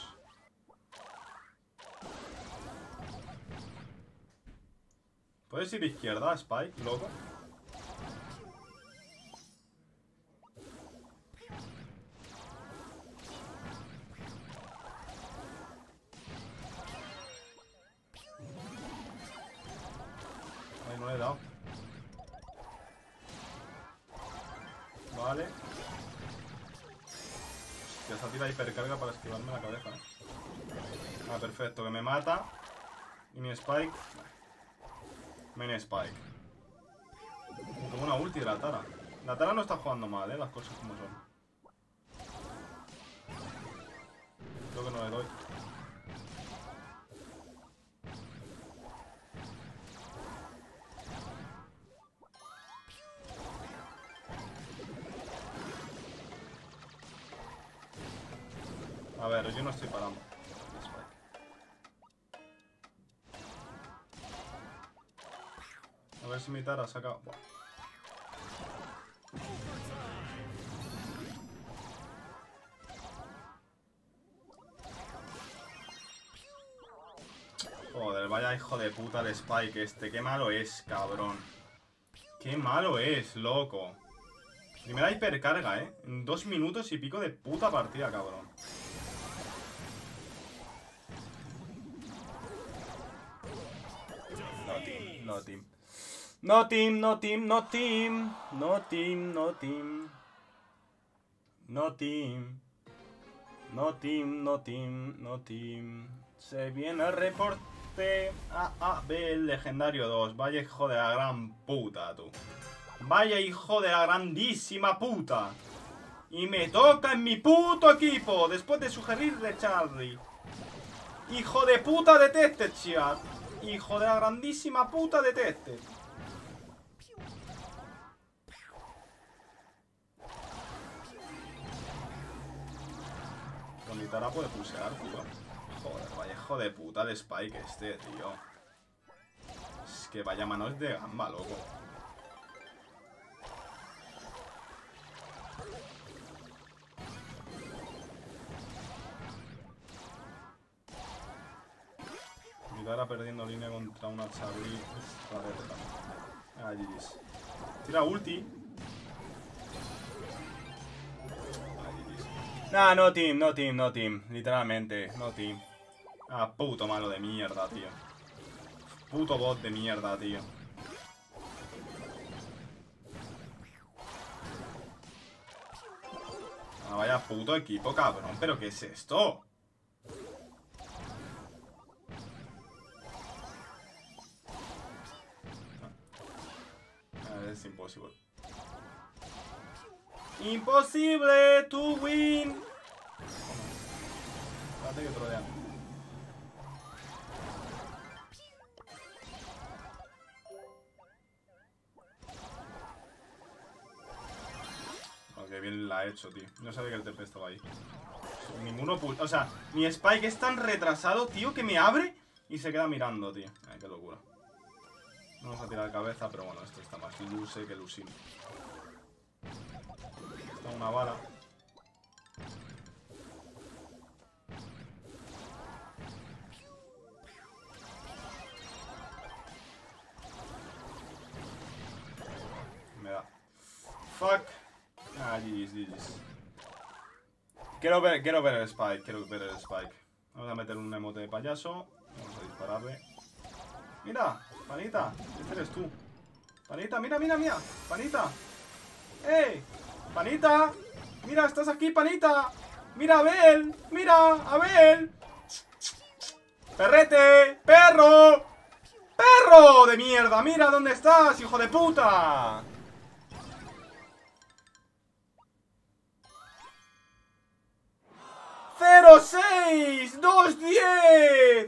¿Puedes ir izquierda, Spike, loco? Ay, no le he dado. Vale. Hostia, esa tira hipercarga para esquivarme la cabeza, Ah, perfecto, que me mata. Y mi Spike... Main Spike. Como una ulti de la Tara. La Tara no está jugando mal, las cosas como son. Creo que no le doy. A ver, yo no estoy parando. A ver si mi Tara saca... Buah. Joder, vaya hijo de puta el Spike este. Qué malo es, cabrón. Qué malo es, loco. Primera hipercarga, En 2 minutos y pico de puta partida, cabrón. No team. No team, no team, no team. No team, no team. No team. No team, no team, no team. Se viene el reporte. B, el legendario 2. Vaya hijo de la gran puta, tú. Vaya hijo de la grandísima puta. Y me toca en mi puto equipo. Después de sugerirle Charlie. Hijo de puta detested, chat. Hijo de la grandísima puta detested. Con mi Tara puede pulsear, tío. Joder, vaya hijo de puta el Spike este, tío. Es que vaya manos de gamba, loco. Ahora perdiendo línea contra una Charlie. Ah, GG's. Tira ulti. Nah, no team, no team, no team. Literalmente, no team. Ah, puto malo de mierda, tío. Puto bot de mierda, tío. Ah, vaya puto equipo, cabrón. ¿Pero qué es esto? Es imposible. Imposible to win. Espérate que trolean. Ok, bien la he hecho, tío. No sabía que el TP estaba ahí. Ninguno... O sea, mi Spike es tan retrasado, tío, que me abre y se queda mirando, tío. Ay, qué locura. No vamos a tirar cabeza, pero bueno, esto está más luse que lusín. Está una bala. Me da. Fuck. Ah, GG's. Quiero ver el Spike, Vamos a meter un emote de payaso. Vamos a dispararle. Mira, panita, este eres tú. Panita, mira, mira, mira. Panita. ¡Ey! Panita. Mira, estás aquí, panita. Mira, Abel. Mira, Abel. Perrete. Perro. Perro de mierda. Mira dónde estás, hijo de puta. ¡0-6! ¡2-10!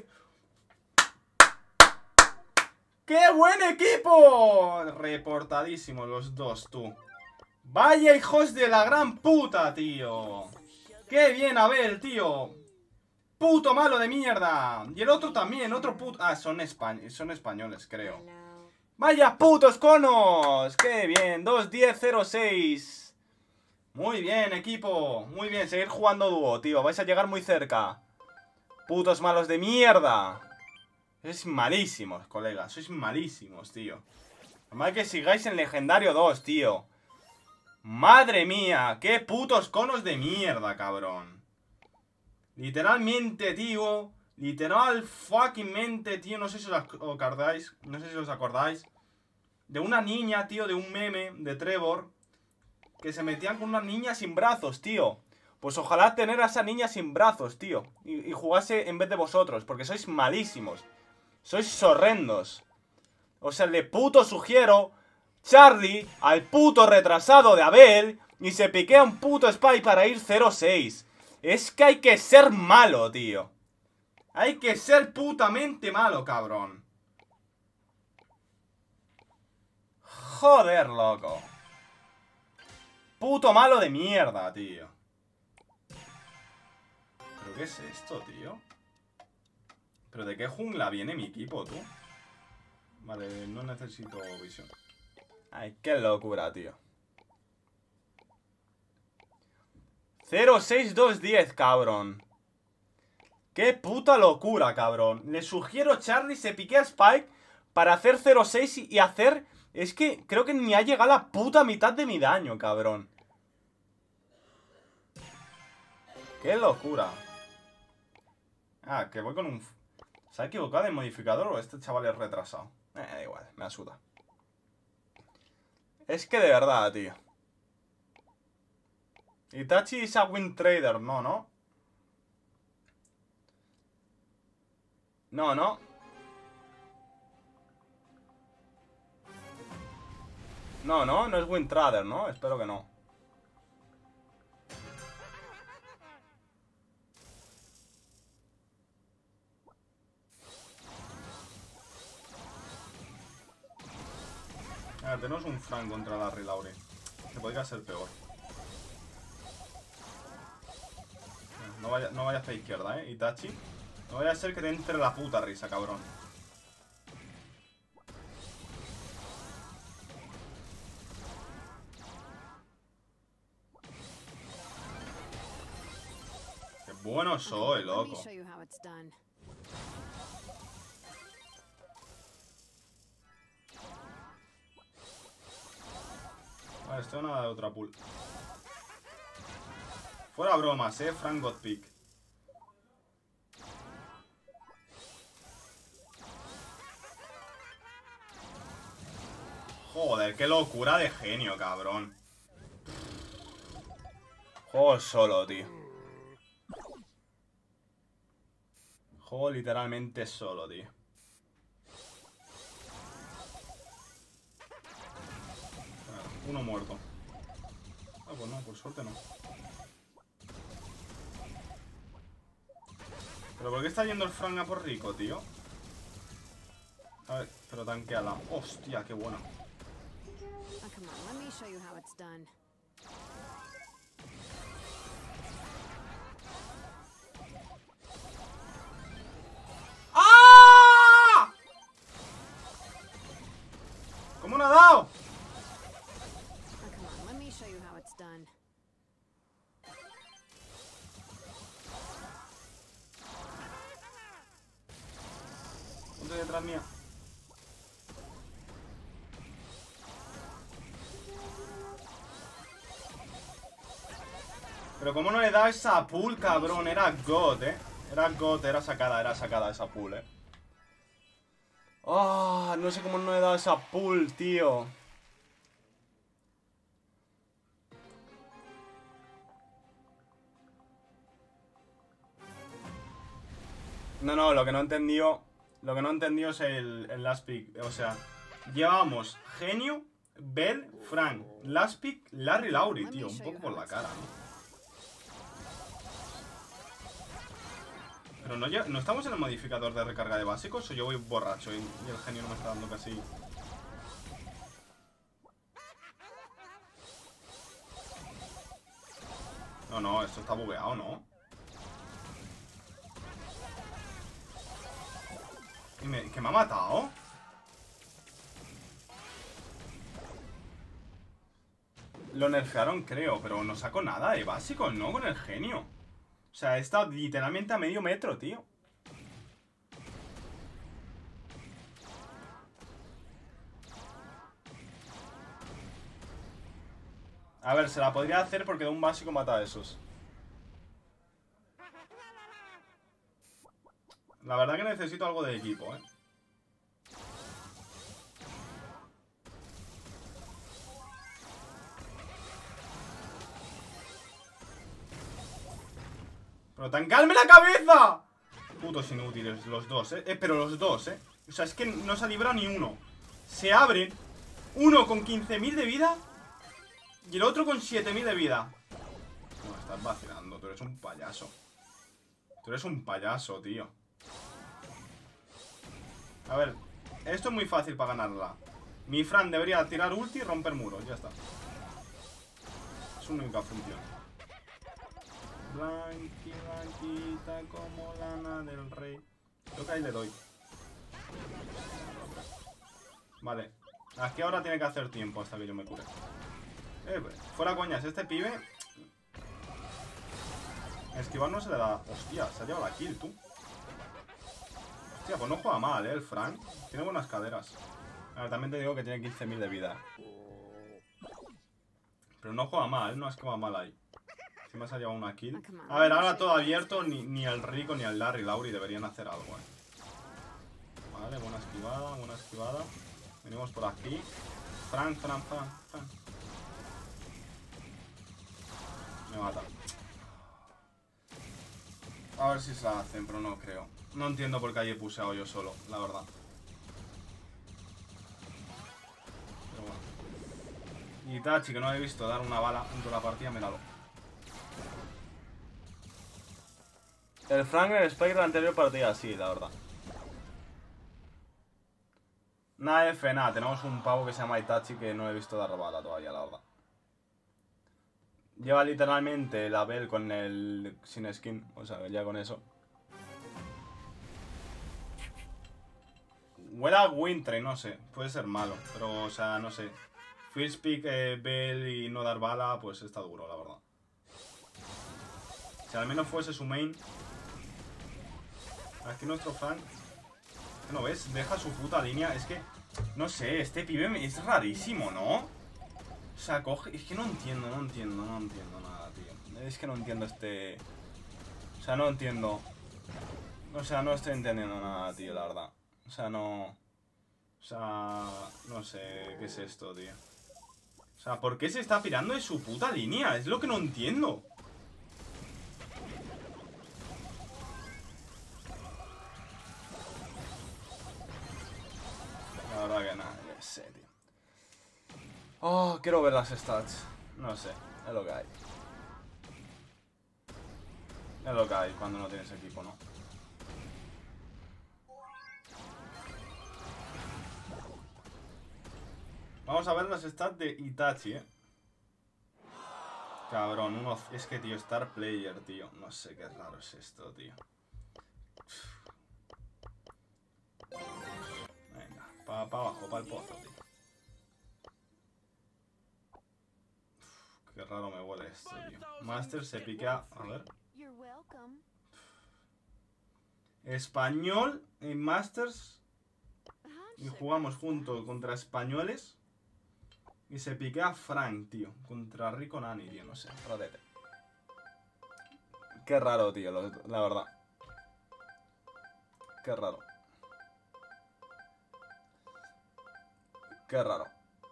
¡Qué buen equipo! Reportadísimos los dos, tú. Vaya hijos de la gran puta, tío. ¡Qué bien, Abel, tío! Puto malo de mierda. Y el otro también, otro puto... Ah, son españoles, creo. ¡Vaya putos conos! ¡Qué bien! 2-10, 0-6. Muy bien, equipo. Muy bien, seguir jugando dúo, tío. Vais a llegar muy cerca. Putos malos de mierda. Sois malísimos, colegas. Sois malísimos, tío. Normal que sigáis en Legendario 2, tío. Madre mía. Qué putos conos de mierda, cabrón. Literalmente, tío. Literal fucking mente, tío. No sé si os acordáis. No sé si os acordáis. De una niña, tío. De un meme de Trevor. Que se metían con una niña sin brazos, tío. Pues ojalá tener a esa niña sin brazos, tío. Y jugase en vez de vosotros. Porque sois malísimos. Sois horrendos. O sea, le puto sugiero Charlie al puto retrasado de Abel y se piquea un puto spy para ir 0-6. Es que hay que ser malo, tío. Hay que ser putamente malo, cabrón. Joder, loco. Puto malo de mierda, tío. ¿Pero qué es esto, tío? ¿Pero de qué jungla viene mi equipo, tú? Vale, no necesito visión. Ay, qué locura, tío. 0-6-2-10, cabrón. Qué puta locura, cabrón. Le sugiero Charlie se pique a Spike para hacer 0-6 y hacer... Es que creo que ni ha llegado a la puta mitad de mi daño, cabrón. Qué locura. Ah, que voy con un... ¿Se ha equivocado de modificador o este chaval es retrasado? Da igual, me asuda. Es que de verdad, tío. Itachi es a win trader, no, ¿no? No, no. No, no, no es win trader, ¿no? Espero que no. A ver, tenemos un Frank contra Larry Laure. Que podría ser peor. No vayas a la izquierda, Itachi. No vaya a ser que te entre la puta risa, cabrón. Bueno soy, loco. Vale, esto nada de otra pool. Fuera bromas, Frank got pick. Joder, qué locura de genio, cabrón. Juego solo, tío. Juego literalmente solo, tío. Uno muerto. Ah, pues no, por suerte no. ¿Pero por qué está yendo el Frank a por Rico, tío? A ver, pero tanqueala. Hostia, qué buena. ¡Ah! ¿Cómo no ha dado? Ponte detrás mía. Pero cómo no le da esa pool, cabrón. Era God, Era God, era sacada esa pool, Ah, no sé cómo no le he dado esa pool, tío. No, lo que no he entendido es el last pick. O sea, llevábamos Genio, Bell, Frank, last pick, Larry, Lauri, tío. Un poco por la cara, ¿no? Pero no estamos en el modificador de recarga de básicos, o yo voy borracho y el genio no me está dando casi. No, esto está bugueado, ¿no? ¿Que me ha matado? Lo nerfearon, creo, pero no saco nada de básicos, ¿no? Con el genio. O sea, he estado literalmente a medio metro, tío. A ver, se la podría hacer porque de un básico mata a esos. La verdad que necesito algo de equipo, ¡Pero tancadme la cabeza! Putos inútiles, los dos, pero los dos, O sea, es que no se ha librado ni uno. Se abren. Uno con 15.000 de vida y el otro con 7.000 de vida. No, estás vacilando, tú eres un payaso. Tú eres un payaso, tío. A ver, esto es muy fácil para ganarla. Mi Fran debería tirar ulti y romper muros, ya está. Es su única función. Blanquita como lana del rey. Creo que ahí le doy. Vale. Aquí ahora tiene que hacer tiempo hasta que yo me cure. Fuera coñas, este pibe. Esquivar no se le da. Hostia, se ha llevado la kill, tú. Hostia, pues no juega mal, el Frank. Tiene buenas caderas. A ver, también te digo que tiene 15.000 de vida. Pero no juega mal, no es que va mal ahí. Encima se ha llevado una kill. A ver, ahora todo abierto. Ni el Rico ni el Larry Lauri deberían hacer algo, Vale, buena esquivada. Venimos por aquí. Frank. Me mata. A ver si se la hacen, pero no creo. No entiendo por qué ahí he puseado yo solo, la verdad. Pero bueno. Itachi, que no he visto dar una bala en toda la partida, míralo. El Frank en el Spike de la anterior partida, sí, la verdad. Nada F, nada. Tenemos un pavo que se llama Itachi que no he visto dar bala todavía, la verdad. Lleva literalmente la Bell con el sin skin, o sea, ya con eso. Huele a Wintry, no sé, puede ser malo, pero, o sea, no sé. First pick, Bell y no dar bala, pues está duro, la verdad. Si al menos fuese su main. Aquí nuestro Frank. ¿No ves? Deja su puta línea. Es que, no sé, este pibe es rarísimo, ¿no? O sea, coge... Es que no entiendo nada, tío. Es que no entiendo este... O sea, no entiendo. O sea, no estoy entendiendo nada, tío, la verdad. O sea, no... O sea, no sé qué es esto, tío. O sea, ¿por qué se está pirando de su puta línea? Es lo que no entiendo. La verdad que nada, no sé, tío. Oh, quiero ver las stats. No sé, es lo que hay. Es lo que hay cuando no tienes equipo, ¿no? Vamos a ver las stats de Itachi, Cabrón, es que, tío, Star Player, tío. No sé qué raro es esto, tío. Venga, pa abajo, pa el pozo, tío. Qué raro me huele esto, tío. Master se piquea... A ver. Español en Masters. Y jugamos juntos contra españoles. Y se piquea Frank, tío. Contra Rico Nani, tío. No sé, rodete. Qué raro, tío, la verdad. Qué raro. Qué raro.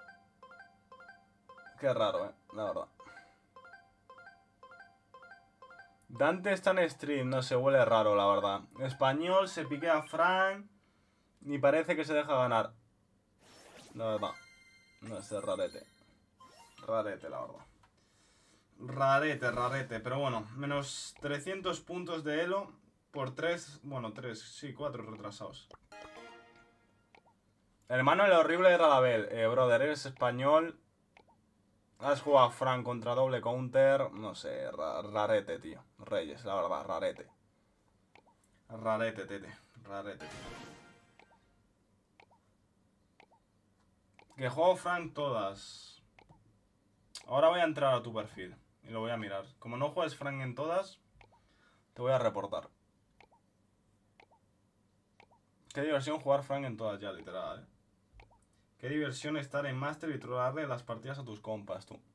Qué raro, la verdad. Dante está en stream, no se huele raro, la verdad. Español, se piquea a Frank. Ni parece que se deja ganar. La verdad. No sé, rarete. Rarete, la verdad. Rarete. Pero bueno, menos 300 puntos de elo por 3. Bueno, 3, sí, 4 retrasados. Hermano, el horrible era la Bel. Brother, eres español. Has jugado Frank contra doble counter. No sé, rarete, tío. Reyes, la verdad, rarete. Rarete, tete. Rarete, tío. Que juego Frank todas. Ahora voy a entrar a tu perfil y lo voy a mirar. Como no juegues Frank en todas, te voy a reportar. Qué diversión jugar Frank en todas ya, literal, Qué diversión estar en Master y trollarle las partidas a tus compas, tú.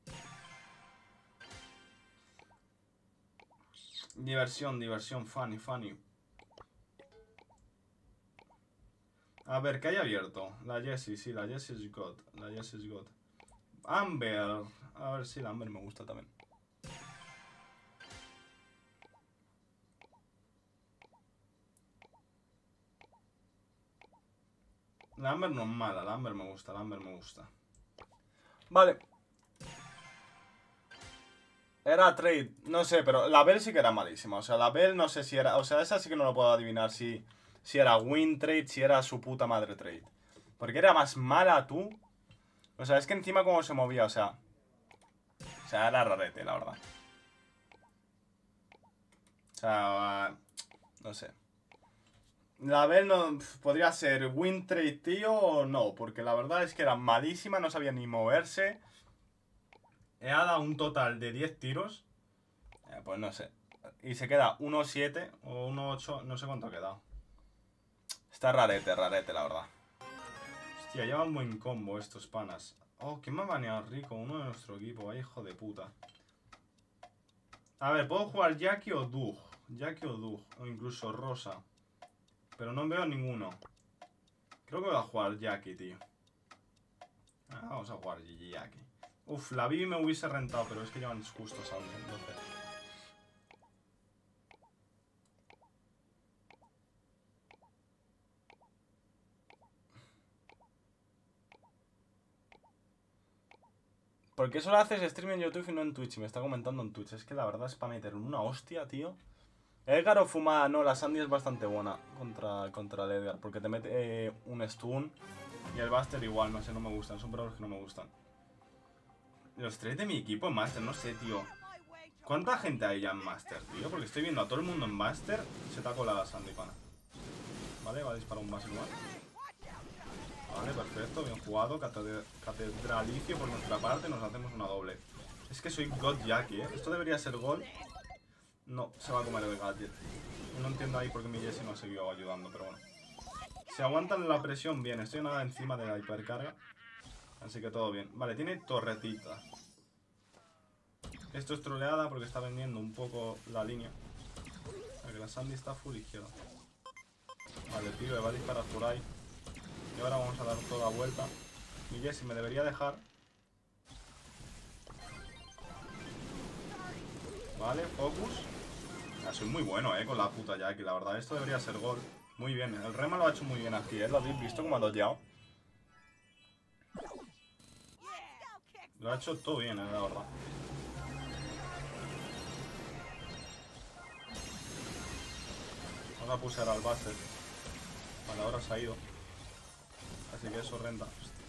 Diversión, funny. A ver, ¿qué hay abierto? La Jessie, sí, la Jessie es God. Amber. A ver si la Amber me gusta también. La Amber no es mala, la Amber me gusta. Vale. Era trade, no sé, pero la Bell sí que era malísima. O sea, la Bell no sé si era... O sea, esa sí que no lo puedo adivinar si era win trade, si era su puta madre trade. Porque era más mala tú. O sea, es que encima cómo se movía, o sea... O sea, era rarete, la verdad. O sea, no sé. La Bell no... Podría ser win trade, tío, o no. Porque la verdad es que era malísima, no sabía ni moverse. He dado un total de 10 tiros. Pues no sé. Y se queda 1-7 o 1-8, no sé cuánto ha quedado. Está rarete, la verdad. Hostia, llevan buen combo estos panas. Oh, ¿quién me ha baneado Rico? Uno de nuestro equipo, vaya hijo de puta. A ver, puedo jugar Jackie o Doug. O incluso Rosa. Pero no veo ninguno. Creo que voy a jugar Jackie, tío. Vamos a jugar Jackie. Uf, la Vivi me hubiese rentado, pero es que llevan justos aún, entonces. ¿Por qué solo haces stream en YouTube y no en Twitch? Y me está comentando en Twitch. Es que la verdad es para meter una hostia, tío. Edgar o Fumada, no, la Sandy es bastante buena contra el Edgar. Porque te mete un stun. Y el Buster igual, no sé, no me gustan. Son brawlers que no me gustan. Los tres de mi equipo en Master, no sé, tío. ¿Cuánta gente hay ya en Master, tío? Porque estoy viendo a todo el mundo en Master. Se está colada la Sandy, pana. Vale, va a disparar un base igual. Vale, perfecto, bien jugado. Catedralicio por nuestra parte, nos hacemos una doble. Es que soy God Jackie, Esto debería ser gol. No, se va a comer el gadget. No entiendo ahí por qué mi Jessie no ha seguido ayudando, pero bueno. Si aguantan la presión, bien. Estoy nada encima de la hipercarga. Así que todo bien. Vale, tiene torretita. Esto es troleada porque está vendiendo un poco la línea. Porque la Sandy está full izquierda. Vale, el pibe va a disparar por ahí. Y ahora vamos a dar toda la vuelta. Mi Jessie me debería dejar. Vale, focus. Soy muy bueno, con la puta Jackie. La verdad, esto debería ser gol. Muy bien, el Rema lo ha hecho muy bien aquí, ¿Lo habéis visto cómo ha dodgeado? Lo ha hecho todo bien, la verdad. Vamos a pusear al Buster. Vale, ahora se ha ido. Así que eso renta.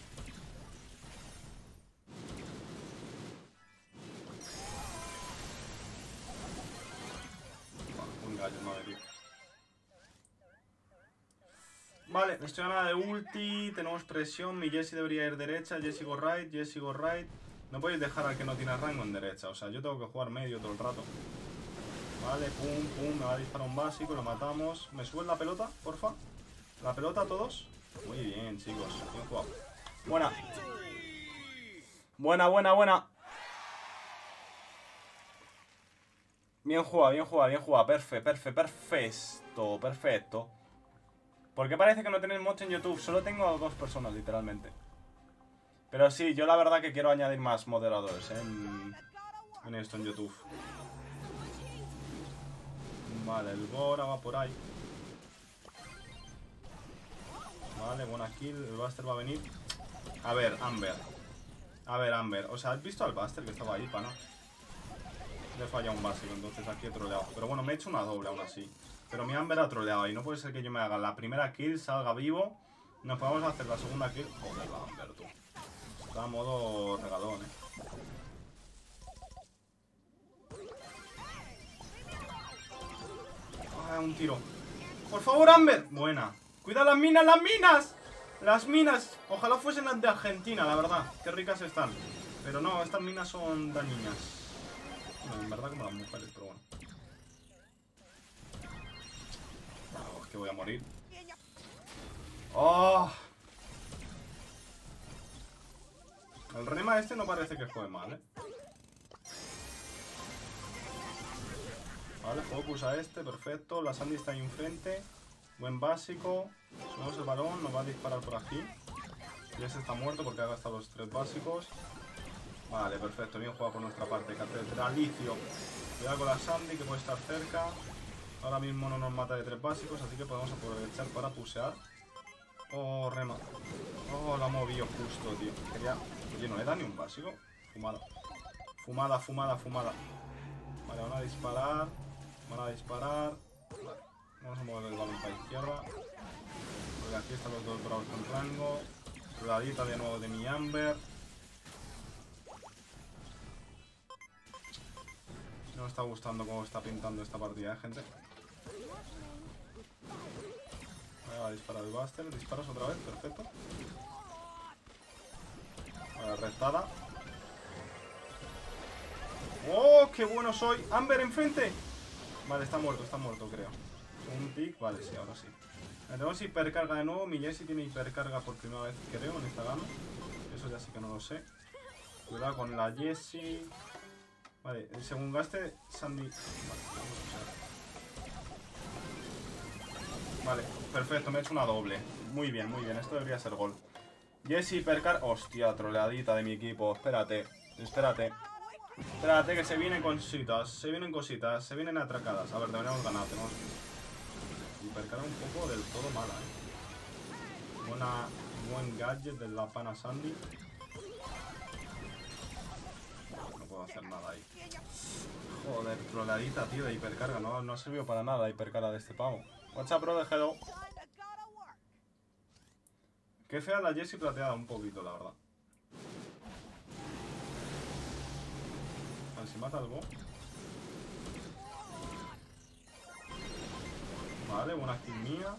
Un gallo, madre, tío. Vale, estoy a nada de ulti. Tenemos presión. Mi Jessie debería ir derecha. Jessie go right. Jessie go right. No podéis dejar al que no tiene rango en derecha. O sea, yo tengo que jugar medio todo el rato. Vale, pum, pum. Me va a disparar un básico. Lo matamos. ¿Me suben la pelota, porfa? ¿La pelota a todos? Muy bien, chicos. Bien jugado. Buena. Buena, buena, buena. Bien jugado, bien jugado, bien jugado. Perfecto. Perfecto. ¿Por qué parece que no tenéis mods en YouTube? Solo tengo a 2 personas, literalmente. Pero sí, yo la verdad que quiero añadir más moderadores en esto, en YouTube. Vale, el Bora va por ahí. Vale, buena kill. El Buster va a venir. A ver, Amber. A ver, Amber. O sea, ¿has visto al Buster que estaba ahí, pana? Le falla un básico, entonces aquí he troleado. Pero bueno, me he hecho una doble aún así. Pero mi Amber ha troleado y no puede ser que yo me haga la primera kill, salga vivo. Nos podemos hacer la segunda kill. Joder, la Amber, tú. Está a modo regalón, Ah, un tiro. Por favor, Amber. Buena. Cuida las minas, las minas. Las minas. Ojalá fuesen las de Argentina, la verdad. Qué ricas están. Pero no, estas minas son dañinas. Bueno, en verdad como las mujeres, pero bueno. Es que voy a morir. ¡Oh! El Rema este no parece que juegue mal, Vale, focus a este, perfecto. La Sandy está ahí enfrente. Buen básico. Subimos el balón, nos va a disparar por aquí. Y ese está muerto porque ha gastado los 3 básicos. Vale, perfecto, bien jugado por nuestra parte. Catedralicio. Cuidado con la Sandy que puede estar cerca. Ahora mismo no nos mata de 3 básicos, así que podemos aprovechar para pusear. Oh, Rema. Oh, la ha movido justo, tío. Quería... Oye, no le da ni un básico. Fumada. Fumada, fumada, fumada. Vale, van a disparar. Van a disparar. Vale. Vamos a mover el balón para la izquierda. Porque aquí están los 2 bravos con rango. Ruedadita de nuevo de mi Amber. No me está gustando cómo está pintando esta partida, gente. Va a disparar el Buster. Disparas otra vez, perfecto. Vale, restada. ¡Oh, qué bueno soy! ¡Amber enfrente! Vale, está muerto, creo. Un pick, vale, sí, ahora sí. Tenemos hipercarga de nuevo. Mi Jessie tiene hipercarga por primera vez, creo, en esta gama. Eso ya sí que no lo sé. Cuidado con la Jessie. Vale, según gaste, Sandy... Vale, perfecto, me he hecho una doble. Muy bien, esto debería ser gol. Jessie hipercarga... Hostia, troleadita de mi equipo. Espérate. Espérate que se vienen cositas, se vienen atracadas. A ver, deberíamos ganar, tenemos hipercarga un poco del todo mala, Buen gadget de la pana Sandy. No puedo hacer nada ahí. Joder, troleadita, tío, de hipercarga. No ha servido para nada la hipercarga de este pavo. What's up, bro, de Hello. Qué fea la Jessie plateada un poquito, la verdad. A ver si mata algo. Vale, buena kill mía.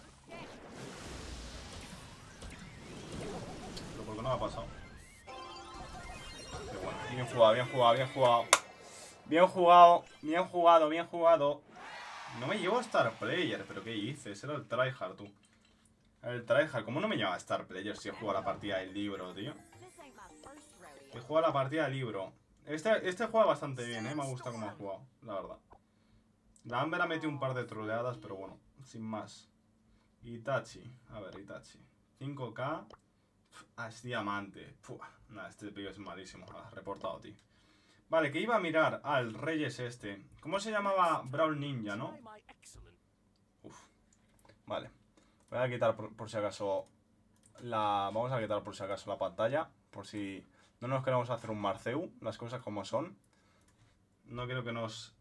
Pero ¿por qué no ha pasado? Qué bueno. Bien jugado. Bien jugado, bien jugado, bien jugado. No me llevo a Star Player, pero ¿qué hice? Ese era el tryhard, tú. El tryhard, ¿cómo no me lleva a Star Player si he jugado la partida del libro, tío? He jugado la partida del libro. Este juega bastante bien, me gusta cómo ha jugado, la verdad. La Amber ha metido un par de troleadas, pero bueno, sin más. Itachi, a ver, Itachi. 5K. Ah, es diamante. Nada, este pibe es malísimo. Reportado, tío. Vale, que iba a mirar. Ah, el rey es este. ¿Cómo se llamaba? Brawl Ninja, ¿no? Uf. Vale. Voy a quitar por si acaso Vamos a quitar por si acaso la pantalla. Por si no nos queremos hacer un Marceu. Las cosas como son. No quiero que nos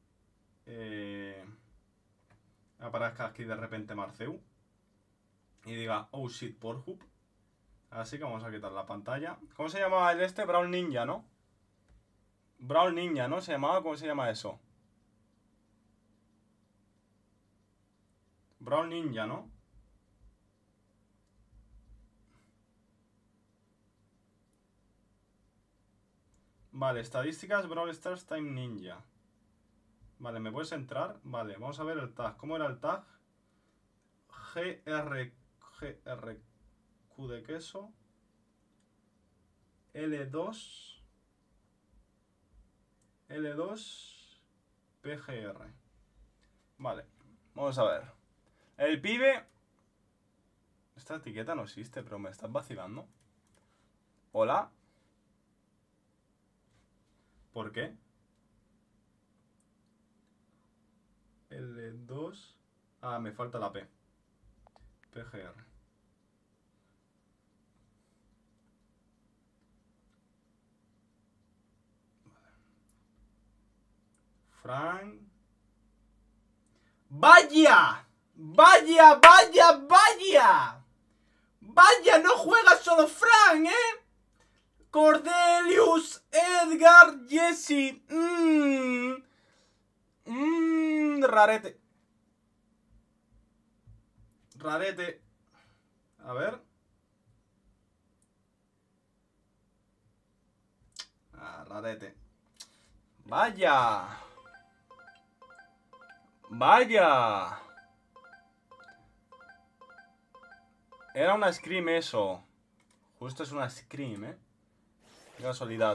aparezca aquí de repente Marceu y diga, oh shit, Pornhub. Así que vamos a quitar la pantalla. ¿Cómo se llamaba el este? Brawl Ninja, ¿no? Brawl Ninja, ¿no? ¿Se llamaba? ¿Cómo se llama eso? Brawl Ninja, ¿no? Vale, estadísticas Brawl Stars Time Ninja. Vale, ¿me puedes entrar? Vale, vamos a ver el tag. ¿Cómo era el tag? GRQ de queso. L2 PGR. Vale, vamos a ver. El pibe. Esta etiqueta no existe, pero me estás vacilando. Hola. ¿Por qué? L2. Ah, me falta la P. PGR. Frank. ¡Vaya! ¡Vaya, vaya, vaya! ¡Vaya, no juega solo Frank, eh! Cordelius, Edgar, Jesse. Rarete. Rarete. A ver. Ah, rarete. Vaya. Vaya. Era una scream eso. Justo es una scream, Qué casualidad.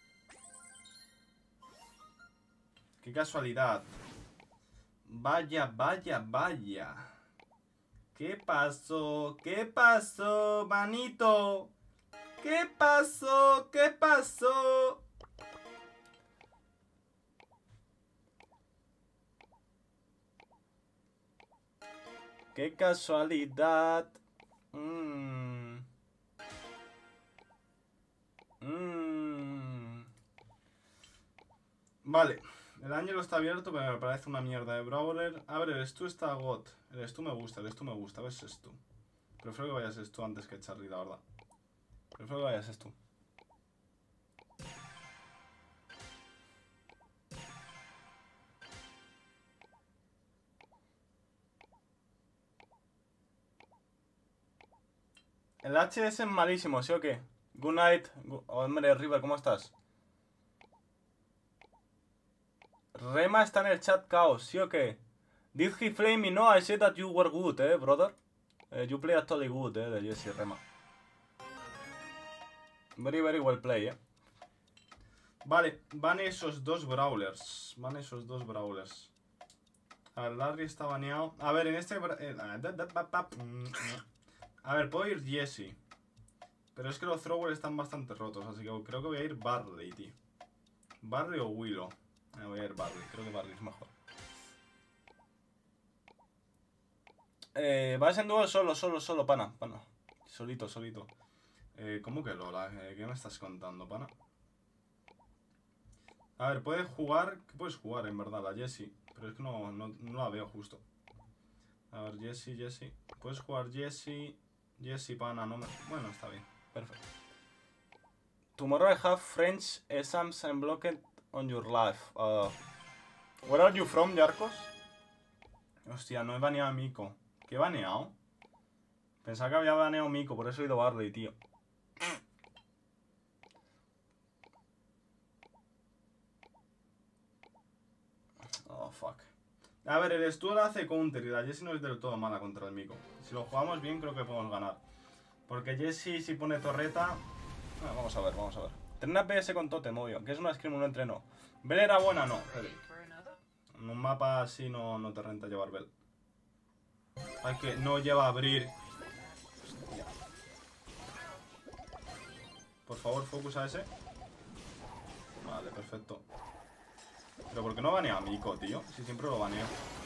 Qué casualidad. Vaya, vaya, vaya. ¿Qué pasó? ¿Qué pasó, manito? ¿Qué pasó? ¿Qué pasó? Qué casualidad. Vale, el ángel está abierto, pero me parece una mierda de Brawler. A ver, el Stu está got. El Stu me gusta, a ver si es Stu. Prefiero que vayas Stu antes que Charlie, la verdad. Prefiero que vayas Stu. El HS es malísimo, ¿sí o qué? Good night. Hombre, River, ¿cómo estás? Rema está en el chat Chaos, ¿sí o qué? Did he flame me? No, I said that you were good, brother. You play actually good, de Jesse Rema. Very, very well play, Vale, van esos dos brawlers. A ver, Larry está baneado. A ver, en este... A ver, puedo ir Jesse. Pero es que los throwers están bastante rotos, así que creo que voy a ir Barley, tío. Barley o Willow. Voy a ir Barley, creo que Barley es mejor. Vas en dúo solo, pana. Solito. ¿Cómo que Lola? ¿Qué me estás contando, pana? A ver, puedes jugar... ¿Qué puedes jugar, en verdad? La Jessie. Pero es que no la veo justo. A ver, Jessie. Puedes jugar Jessie, pana, no me... Bueno, está bien. Perfecto. Tomorrow I have French exams and blocked on your life. Where are you from, Yarcos? Hostia, no he baneado a Miko. ¿Qué he baneado? Pensaba que había baneado a Miko, por eso he ido a Barley, tío. fuck. A ver, el Stu la hace counter y la Jessie no es del todo mala contra el Miko. Si lo jugamos bien, creo que podemos ganar. Porque Jessie, si pone torreta... Bueno, vamos a ver, vamos a ver. Tener una PS con Totem, obvio. Que es una scrim, un entreno. ¿Bell era buena? No. En un mapa así no te renta llevar Bell. Ay, que no lleva a abrir. Hostia. Por favor, focus a ese. Vale, perfecto. Pero ¿por qué no banea a Miko, tío? Si siempre lo baneo.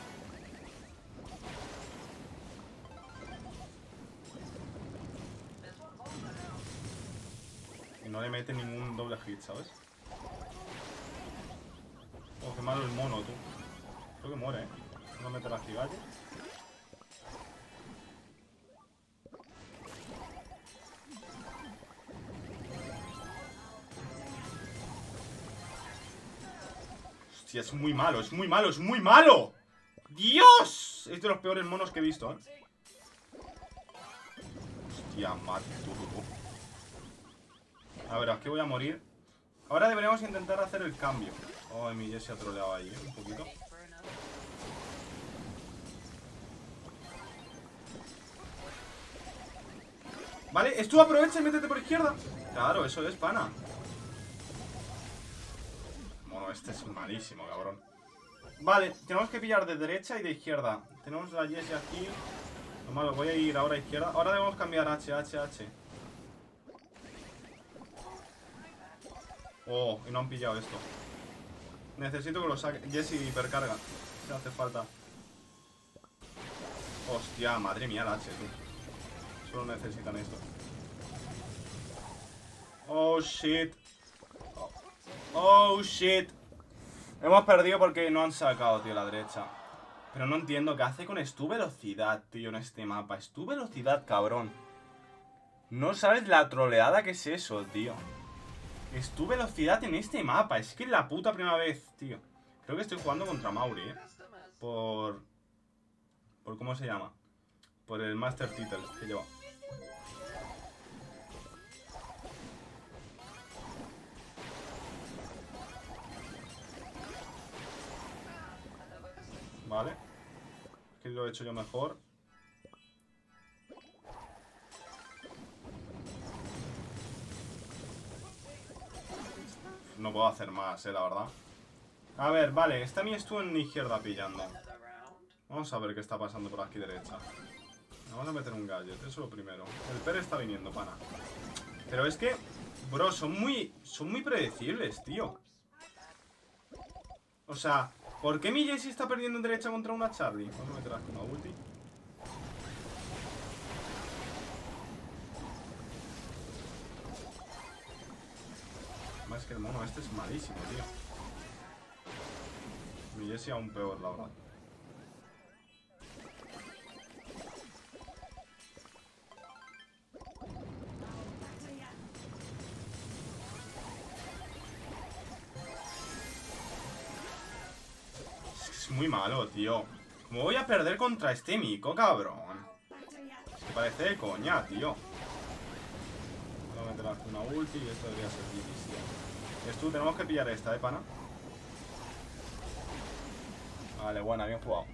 Y no le mete ningún doble hit, ¿sabes? Oh, qué malo el mono, tú. Creo que muere, ¿eh? No mete la gigalle. Hostia, es muy malo, es muy malo, es muy malo. ¡Dios! Es de los peores monos que he visto, ¿eh? Hostia, mate, tú. A ver, aquí voy a morir. Ahora deberíamos intentar hacer el cambio. Oh, mi Jessie ha troleado ahí, un poquito. Vale, Stu, aprovecha y métete por izquierda. Claro, eso es, pana. Bueno, este es malísimo, cabrón. Vale, tenemos que pillar de derecha y de izquierda. Tenemos la Jessie aquí. Lo malo, voy a ir ahora a izquierda. Ahora debemos cambiar H. Oh, y no han pillado esto. Necesito que lo saque. Jessie hipercarga. Si hace falta. Hostia, madre mía, el H, tú. Solo necesitan esto. Oh, shit. Oh, shit. Hemos perdido porque no han sacado, tío, la derecha. Pero no entiendo qué hace con Stu velocidad, tío, en este mapa. Stu velocidad, cabrón. No sabes la troleada que es eso, tío. Stu velocidad en este mapa. Es que es la puta primera vez, tío. Creo que estoy jugando contra Mauri, Por ¿cómo se llama? Por el Master Title que lleva. Vale. Es que lo he hecho yo mejor. No puedo hacer más, la verdad. A ver, vale, está mi Stu en izquierda pillando. Vamos a ver qué está pasando por aquí derecha. Vamos a meter un gadget, eso es lo primero. El Pere está viniendo, pana. Pero es que, bro, son muy predecibles, tío. O sea, ¿por qué mi Jessie está perdiendo en derecha contra una Charlie? Vamos a meter aquí una ulti. Más que el mono este es malísimo, tío. Mi Jessie aún peor, la verdad. Es muy malo, tío. ¿Cómo voy a perder contra este Miko, cabrón? Es que parece de coña, tío. Voy a meter aquí una ulti y esto debería ser difícil. Esto tenemos que pillar esta, pana. Vale, buena, bien jugado.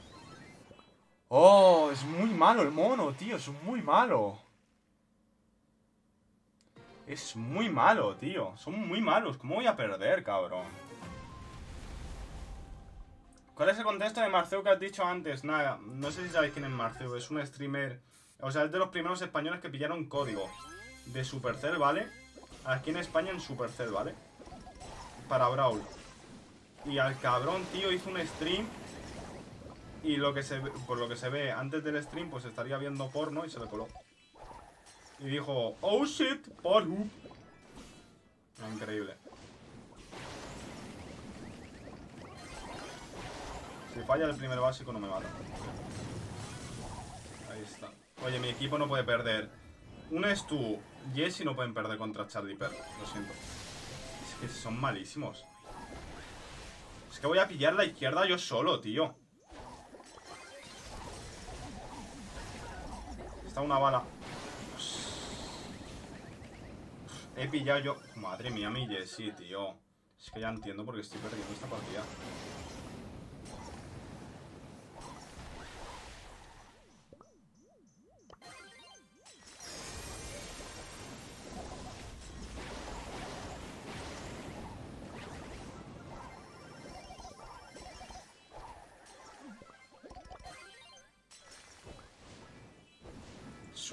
Oh, es muy malo el mono, tío. Es muy malo. Es muy malo, tío. Son muy malos. ¿Cómo voy a perder, cabrón? ¿Cuál es el contexto de Marceu que has dicho antes? Nada, no sé si sabéis quién es Marceu. Es un streamer. O sea, es de los primeros españoles que pillaron código de Supercell, ¿vale? Aquí en España en Supercell, ¿vale? Para Brawl. Y al cabrón, tío, hizo un stream. Y por lo que se ve antes del stream, pues estaría viendo porno y se le coló. Y dijo, oh shit, porno. Increíble. Si falla el primer básico no me mata. Ahí está. Oye, mi equipo no puede perder. Un Stu, Jessie no pueden perder contra Charlie Per. Lo siento. Es que son malísimos. Es que voy a pillar la izquierda yo solo, tío. Está una bala. He pillado yo. Madre mía, mi Jessie, tío. Es que ya entiendo por qué estoy perdiendo esta partida.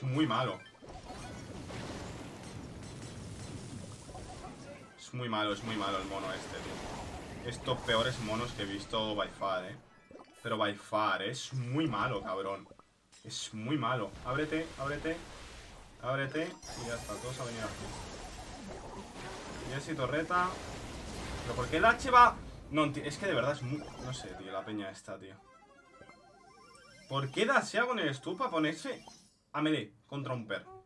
muy malo. Es muy malo el mono este, tío. Estos peores monos que he visto by far, Pero by far, es muy malo, cabrón. Es muy malo. Ábrete, ábrete. Ábrete. Y ya está, todos a venir aquí. Jesse Torreta. ¿Pero por qué el H va...? No, tío, es que de verdad es muy... No sé, tío, la peña esta, tío. ¿Por qué dasea con el Stu para ponerse a melee contra un perro?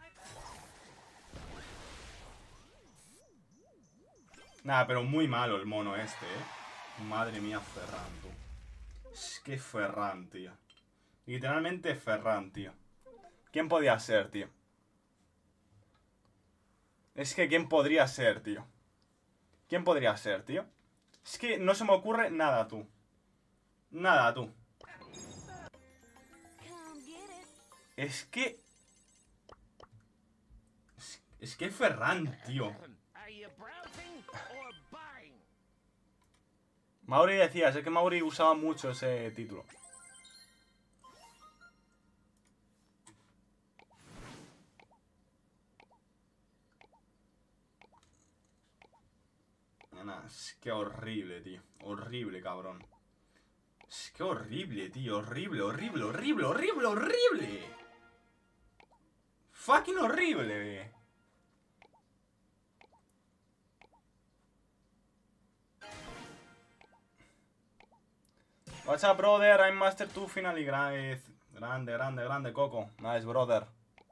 Nada, pero muy malo el mono este, Madre mía, Ferran, tú. Es que Ferran, tío. Literalmente Ferran, tío. ¿Quién podía ser, tío? Es que ¿quién podría ser, tío? ¿Quién podría ser, tío? Es que no se me ocurre nada, tú. Nada, tú. Es que... Es que Ferran, tío. Mauri decía, es que Mauri usaba mucho ese título. Nah, es que horrible, tío. Horrible, cabrón. Es que horrible, tío. Horrible, horrible, horrible, horrible, horrible. Fucking horrible. What's up, brother? I'm Master 2 finally. Grande, grande, grande, Coco. Nice, brother.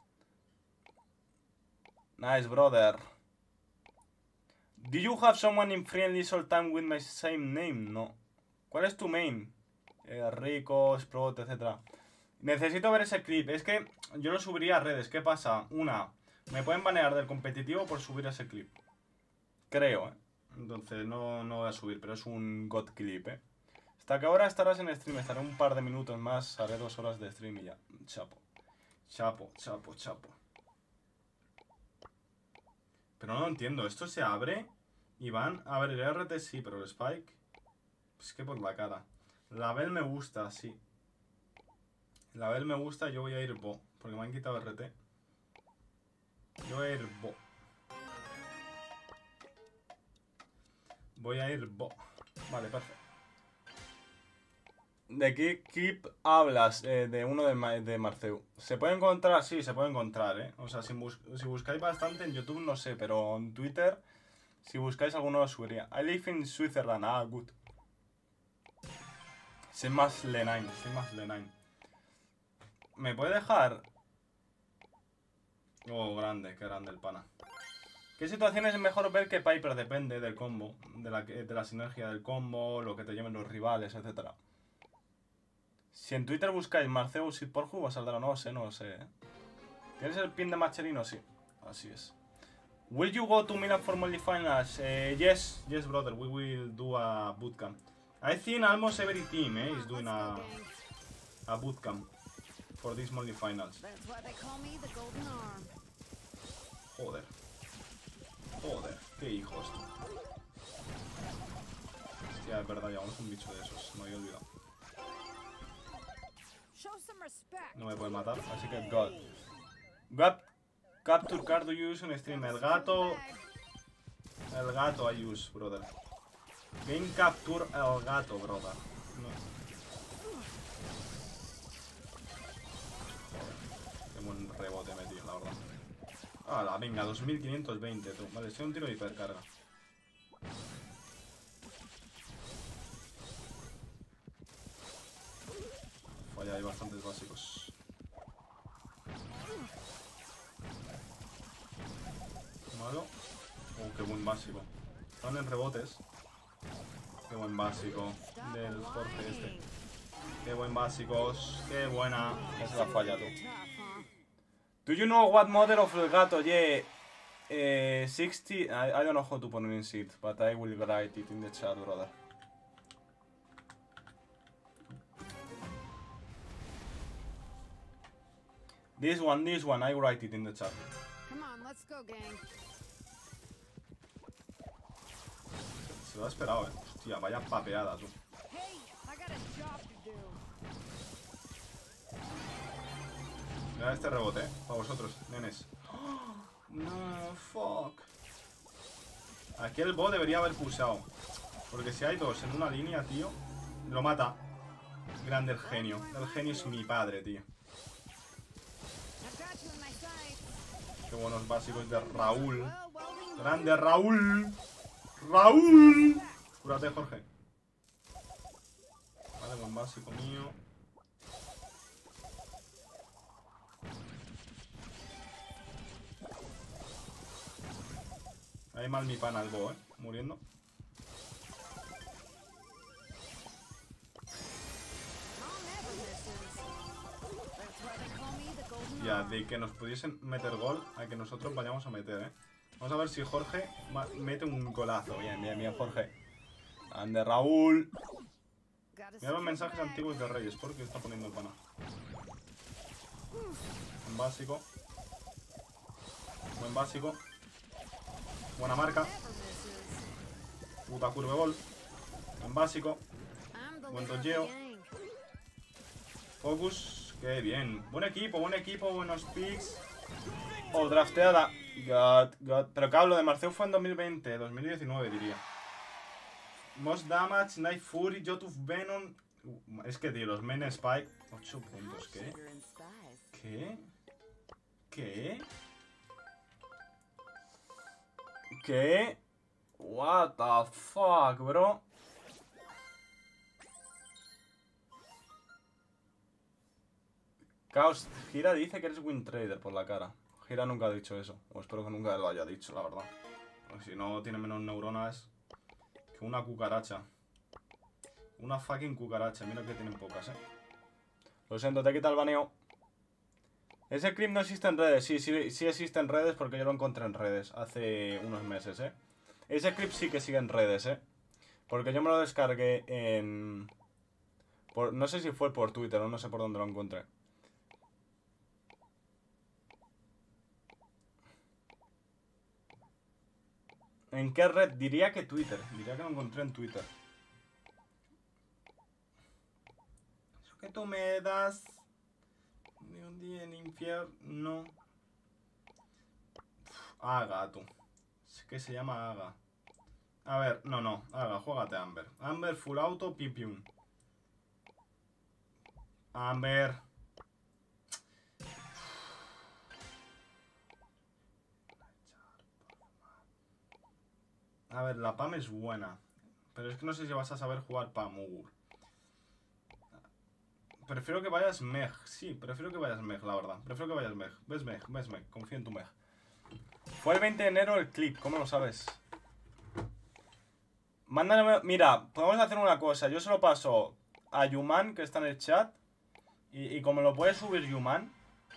Nice, brother. Do you have someone in friendly all time with my same name? No. ¿Cuál es tu main? Rico, Sprout, etc. Necesito ver ese clip. Es que yo lo subiría a redes. ¿Qué pasa? Una, me pueden banear del competitivo por subir ese clip. Creo, Entonces no voy a subir, pero es un god clip, Hasta que ahora estarás en stream. Estaré un par de minutos más. Haré 2 horas de stream y ya. Chapo. Chapo, chapo, chapo. Pero no lo entiendo. Esto se abre y van... A ver, el RT sí, pero el Spike... Es que por la cara. La Bell me gusta, sí. La Bell me gusta, yo voy a ir Bo. Porque me han quitado RT. Yo voy a ir Bo. Voy a ir Bo. Vale, perfecto. ¿De qué clip hablas? De uno de Marceu. ¿Se puede encontrar? Sí, se puede encontrar, O sea, si buscáis bastante en YouTube, no sé. Pero en Twitter, si buscáis alguno lo subiría. I live in Switzerland. Ah, good. Soy más Lenine, ¿Me puede dejar? Oh, grande, qué grande el pana. ¿Qué situaciones es mejor ver que Piper? Depende del combo, de la sinergia del combo, lo que te lleven los rivales, etc. Si en Twitter buscáis Marceus y Porju, va a saldrá, no lo sé, ¿Tienes el pin de Macherino? Sí, así es. Will you go to Milan for Monthly Finals? Yes, brother, we will do a bootcamp. I think almost every team is doing a bootcamp for these Monthly Finals. Joder. Joder, qué hijos. Hostia, es verdad, llevamos un bicho de esos, me había olvidado. No me puede matar, así que God. Capture card do you use on stream. El gato I use, brother. Game capture el gato, brother. No. Joder, qué buen rebote metido, la verdad. Hala, venga, 2520, tú. Vale, soy un tiro de hipercarga. Vaya, hay bastantes básicos. Malo. Oh, qué buen básico. Están en rebotes. Qué buen básico del Jorge este. Qué buen básicos. Qué buena. Es la falla, tú. Do you know what model of el gato? Yeah. 60. I don't know how to pronounce it, but I will write it in the chat, brother. This one, I write it in the chat. Come on, let's go, gang. Se lo ha esperado, Hostia, vaya papeada, tú. Hey, I got a job to do. Mirad este rebote, para vosotros, nenes. No, fuck. Aquí el bot debería haber pulsado. Porque si hay dos en una línea, tío, lo mata. Grande el genio. El genio es mi padre, tío. Qué buenos básicos de Raúl. Grande Raúl. Raúl. Cúrate, Jorge. Vale, buen básico mío. Ahí mal mi pana el bo, muriendo. Ya, de que nos pudiesen meter gol a que nosotros vayamos a meter, Vamos a ver si Jorge mete un golazo. Bien, bien, bien, Jorge. Ande Raúl. Mira los mensajes antiguos de Reyes. ¿Por qué está poniendo el pana? Un básico. Buen básico. Buena marca. Puta curveball. Buen básico. Buen dodgeo. Focus. Qué bien. Buen equipo, buenos picks. Oh, drafteada. God. Pero que hablo de Marceo fue en 2020, 2019 diría. Most Damage, Night Fury, Jotuf Venom. Es que, tío, los Men Spike. 8 puntos, ¿qué? ¿Qué? ¿Qué? ¿Qué? What the fuck, bro. Chaos, Gira dice que eres win trader por la cara. Gira nunca ha dicho eso. O espero que nunca lo haya dicho, la verdad. Porque si no tiene menos neuronas que una cucaracha. Una fucking cucaracha. Mira que tienen pocas, Lo siento, te quita el baneo. Ese clip no existe en redes. Sí existe en redes porque yo lo encontré en redes hace unos meses, Ese clip sí que sigue en redes, Porque yo me lo descargué en... no sé si fue por Twitter o no sé por dónde lo encontré. ¿En qué red? Diría que Twitter. Diría que lo encontré en Twitter. Eso que tú me das de un día en infierno. Aga, tú. Es que se llama Aga. A ver, no. Aga, juégate Amber. Amber, full auto, pipium. Amber. A ver, la PAM es buena. Pero es que no sé si vas a saber jugar PAM, Ugur. Prefiero que vayas Meg. Sí, prefiero que vayas Meg, la verdad. Prefiero que vayas Meg. Ves Meg. Confío en tu Meg. Fue el 20 de enero el clip, ¿cómo lo sabes? Mándame... Mira, podemos hacer una cosa. Yo se lo paso a Yuman, que está en el chat. Y como lo puede subir Yuman,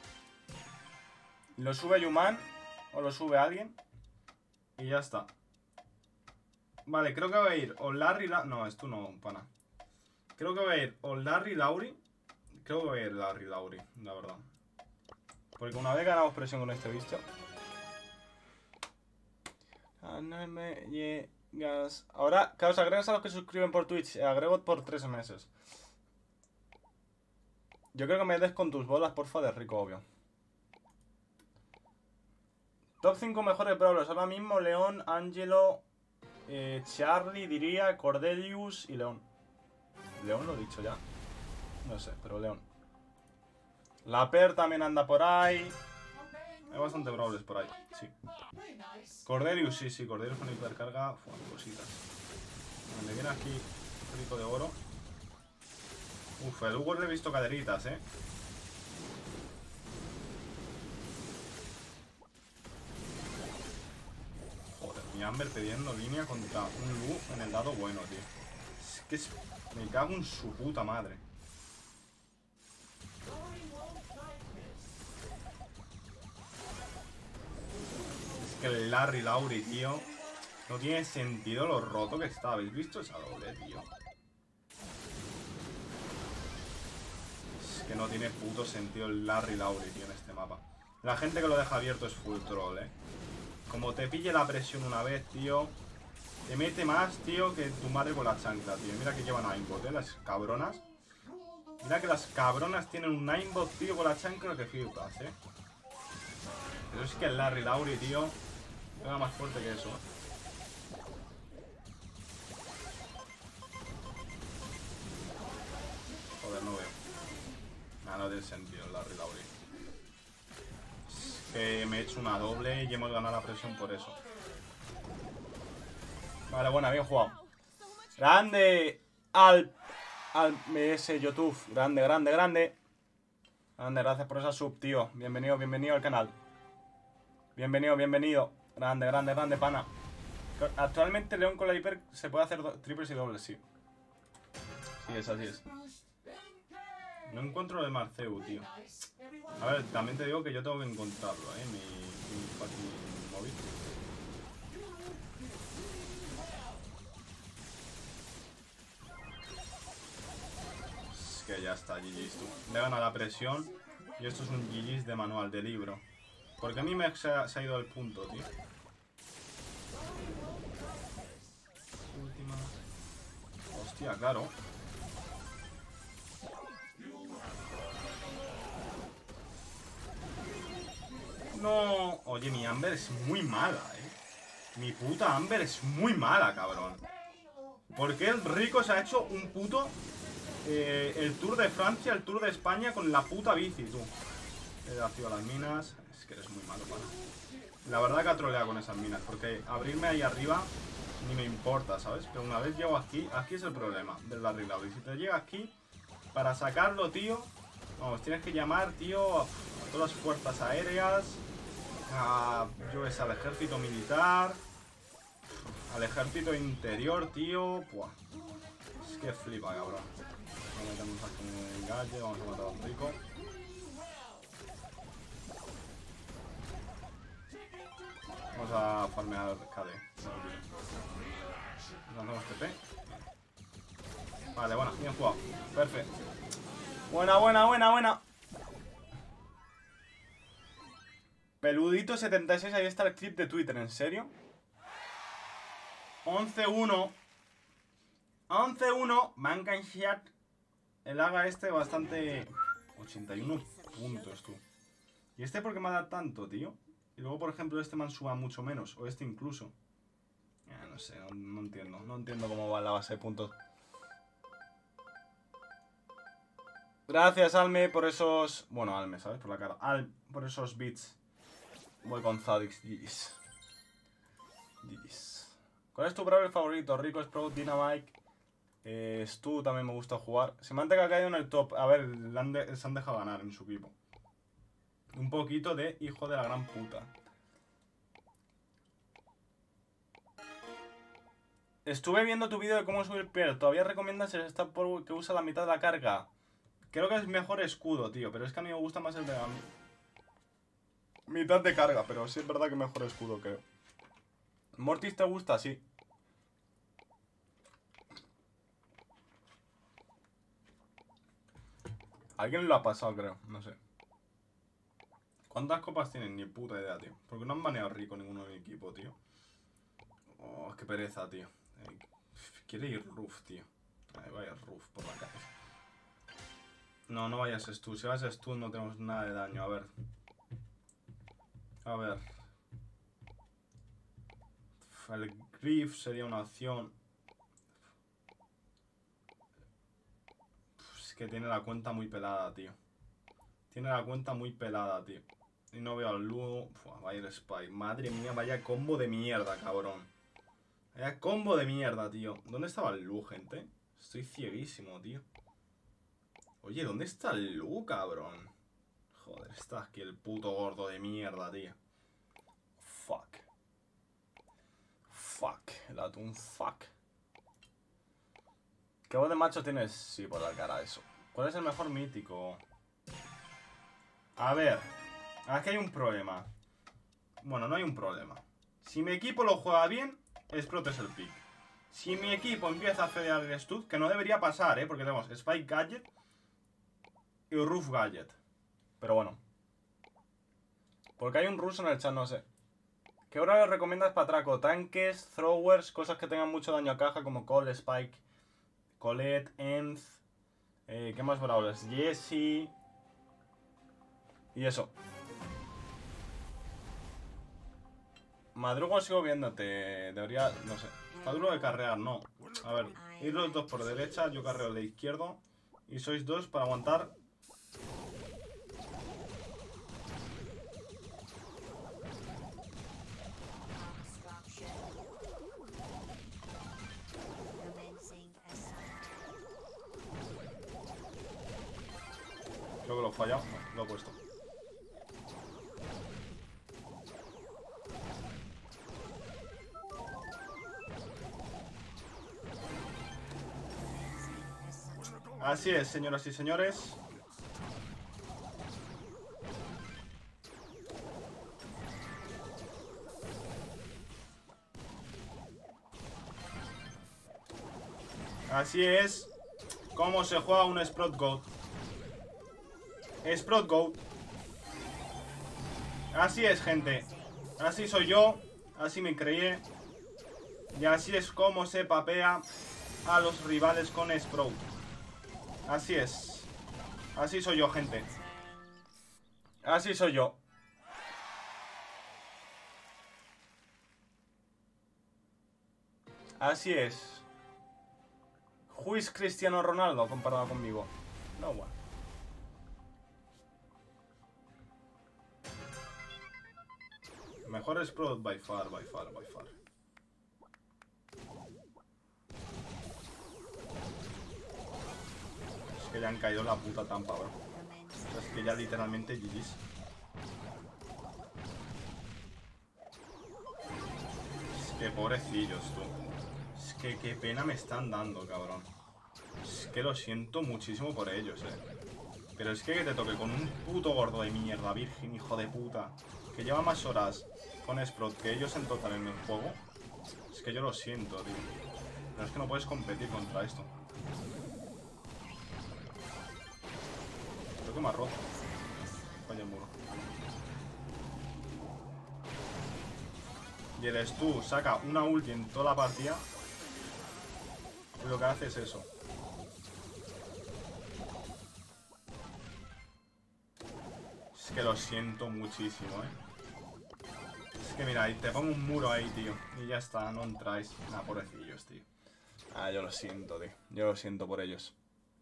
lo sube Yuman o lo sube alguien. Y ya está. Vale, creo que va a ir o Larry... No, esto no, pana. Creo que va a ir o Larry Lauri. Creo que va a ir Larry Lauri, la verdad. Porque una vez ganamos presión con este bicho. No me llegas. Ahora, claro, agregas a los que se suscriben por Twitch. Agrego por 3 meses. Yo creo que me des con tus bolas, porfa, de rico, obvio. Top 5 mejores brawlers. Ahora mismo León, Angelo, Charlie, diría, Cordelius y León. León lo he dicho ya. No sé, pero León. La Per también anda por ahí. Hay bastante brawlers por ahí, sí. Cordelius, sí, Cordelius con hipercarga. Cositas. Me viene aquí un poquito de oro. Uf, el Hugo le he visto caderitas, Joder, mi Amber pidiendo línea contra un Lu en el lado bueno, tío. Es que me cago en su puta madre. Es que el Larry Lauri, tío, no tiene sentido lo roto que está. ¿Habéis visto esa doble, tío? Que no tiene puto sentido el Larry Lauri, tío, en este mapa. La gente que lo deja abierto es full troll, Como te pille la presión una vez, tío, te mete más, tío, que tu madre con la chancla, tío. Mira que llevan a Input, las cabronas. Mira que las cabronas tienen un Ninebot, tío, con la chancla que flipas, Pero es que el Larry Lauri, tío, pega más fuerte que eso, Joder, no veo. Nada, no tiene sentido el Larry Lauri. Es que me he hecho una doble y hemos ganado la presión por eso. Vale, buena, bien jugado. Grande al MS YouTube. Grande, grande, grande. Grande, gracias por esa sub, tío. Bienvenido, bienvenido al canal. Bienvenido, bienvenido. Grande, grande, grande, pana. Actualmente León con la hiper se puede hacer triples y dobles, sí. Sí, es así es. No encuentro lo de Marceu, tío. A ver, también te digo que yo tengo que encontrarlo, mi fucking móvil. Es que ya está, GG's, tú. Le gana la presión y esto es un GG's de manual, de libro. Porque a mí se ha ido el punto, tío. Última. Hostia, claro. No. Oye, mi Amber es muy mala, Mi puta Amber es muy mala, cabrón. ¿Por qué el rico se ha hecho un puto... el Tour de Francia, el Tour de España con la puta bici, tú? He activado las minas. Es que eres muy malo, pana. La verdad que ha troleado con esas minas. Porque abrirme ahí arriba ni me importa, ¿sabes? Pero una vez llego aquí, aquí es el problema del Larry Lauri. Si te llega aquí, para sacarlo, tío, vamos, tienes que llamar, tío, a todas las fuerzas aéreas, yo es al ejército militar, al ejército interior, tío. Buah. Es que flipa, cabrón. Vamos a meternos aquí en el galle, vamos a matar a un rico. Vamos a farmear KD. Lanzamos TP. Vale, bueno, bien jugado. Perfecto. Buena, buena, buena, buena. Peludito76, ahí está el clip de Twitter, ¿en serio? 11-1. 11-1. Mancanshat. El haga este bastante... 81 puntos, tú. ¿Y este por qué me da tanto, tío? Y luego, por ejemplo, este man suba mucho menos. O este incluso. No sé, no entiendo. No entiendo cómo va la base de puntos. Gracias, Alme, por esos... Bueno, Alme, ¿sabes? Por la cara. Por esos bits. Voy con Zadix. GG's. GG's. ¿Cuál es tu brawler favorito? Rico, Sprout, Dynamite. Stu también me gusta jugar. Semantic ha caído en el top. A ver, se han dejado ganar en su equipo. Un poquito de hijo de la gran puta. Estuve viendo tu vídeo de cómo subir piel. ¿Todavía recomiendas el stat por que usa la mitad de la carga? Creo que es mejor escudo, tío. Pero es que a mí me gusta más el de la mitad de carga. Pero sí es verdad que mejor escudo, creo. ¿Mortis te gusta? Sí. Alguien lo ha pasado, creo. No sé. ¿Cuántas copas tienen? Ni puta idea, tío. Porque no han baneado rico ninguno de mi equipo, tío. Oh, qué pereza, tío. Quiere ir Ruf, tío. Ahí vaya Ruf por la calle. No, no vayas Stu. Si vas Stu no tenemos nada de daño. A ver. A ver. El Griff sería una opción. Es que tiene la cuenta muy pelada, tío. Tiene la cuenta muy pelada, tío. Y no veo al Lu. Vaya el Spike. Madre mía, vaya combo de mierda, cabrón. Vaya combo de mierda, tío. ¿Dónde estaba el Lu, gente? Estoy cieguísimo, tío. Oye, ¿dónde está el Lu, cabrón? Joder, está aquí el puto gordo de mierda, tío. Fuck. Fuck. El atún, fuck. ¿Qué voz de macho tienes? Sí, por la cara, eso. ¿Cuál es el mejor mítico? A ver. Aquí hay un problema. Bueno, no hay un problema. Si mi equipo lo juega bien, Sprout es el pick. Si mi equipo empieza a fedear el stud, que no debería pasar, porque tenemos Spike Gadget y Roof Gadget. Pero bueno. Porque hay un ruso en el chat, no sé. ¿Qué hora le recomiendas para atraco? Tanques, throwers, cosas que tengan mucho daño a caja como Cole, Spike, Colette, Enz. ¿Qué más brawlers? Jesse. Y eso. Madrugo sigo viéndote. Debería, no sé. Está duro de carrear, no. A ver, ir los dos por derecha, yo carreo el de izquierdo. Y sois dos para aguantar. Creo que lo he fallado. No, lo he puesto. Así es, señoras y señores. Así es como se juega un Sprout Goat. Sprout Goat. Así es, gente. Así soy yo. Así me creí. Y así es como se papea a los rivales con Sprout. Así es. Así soy yo, gente. Así soy yo. Así es. Who is Cristiano Ronaldo comparado conmigo? No one. Mejor Sprout by far, by far, by far. Es que ya han caído en la puta trampa, bro. Es que ya literalmente GG's. Es que pobrecillos, tú. Es que qué pena me están dando, cabrón. Es que lo siento muchísimo por ellos, Pero es que te toque con un puto gordo de mierda, virgen, hijo de puta, que lleva más horas con Sprout que ellos en total en el juego. Es que yo lo siento, tío. Pero es que no puedes competir contra esto. Creo que me ha roto. Vaya el muro. Y eres tú, saca una ulti en toda la partida. Y lo que hace es eso. Es que lo siento muchísimo, Es que mira, te pongo un muro ahí, tío. Y ya está, no entráis. Nah, pobrecillos, tío. Ah, yo lo siento, tío. Yo lo siento por ellos.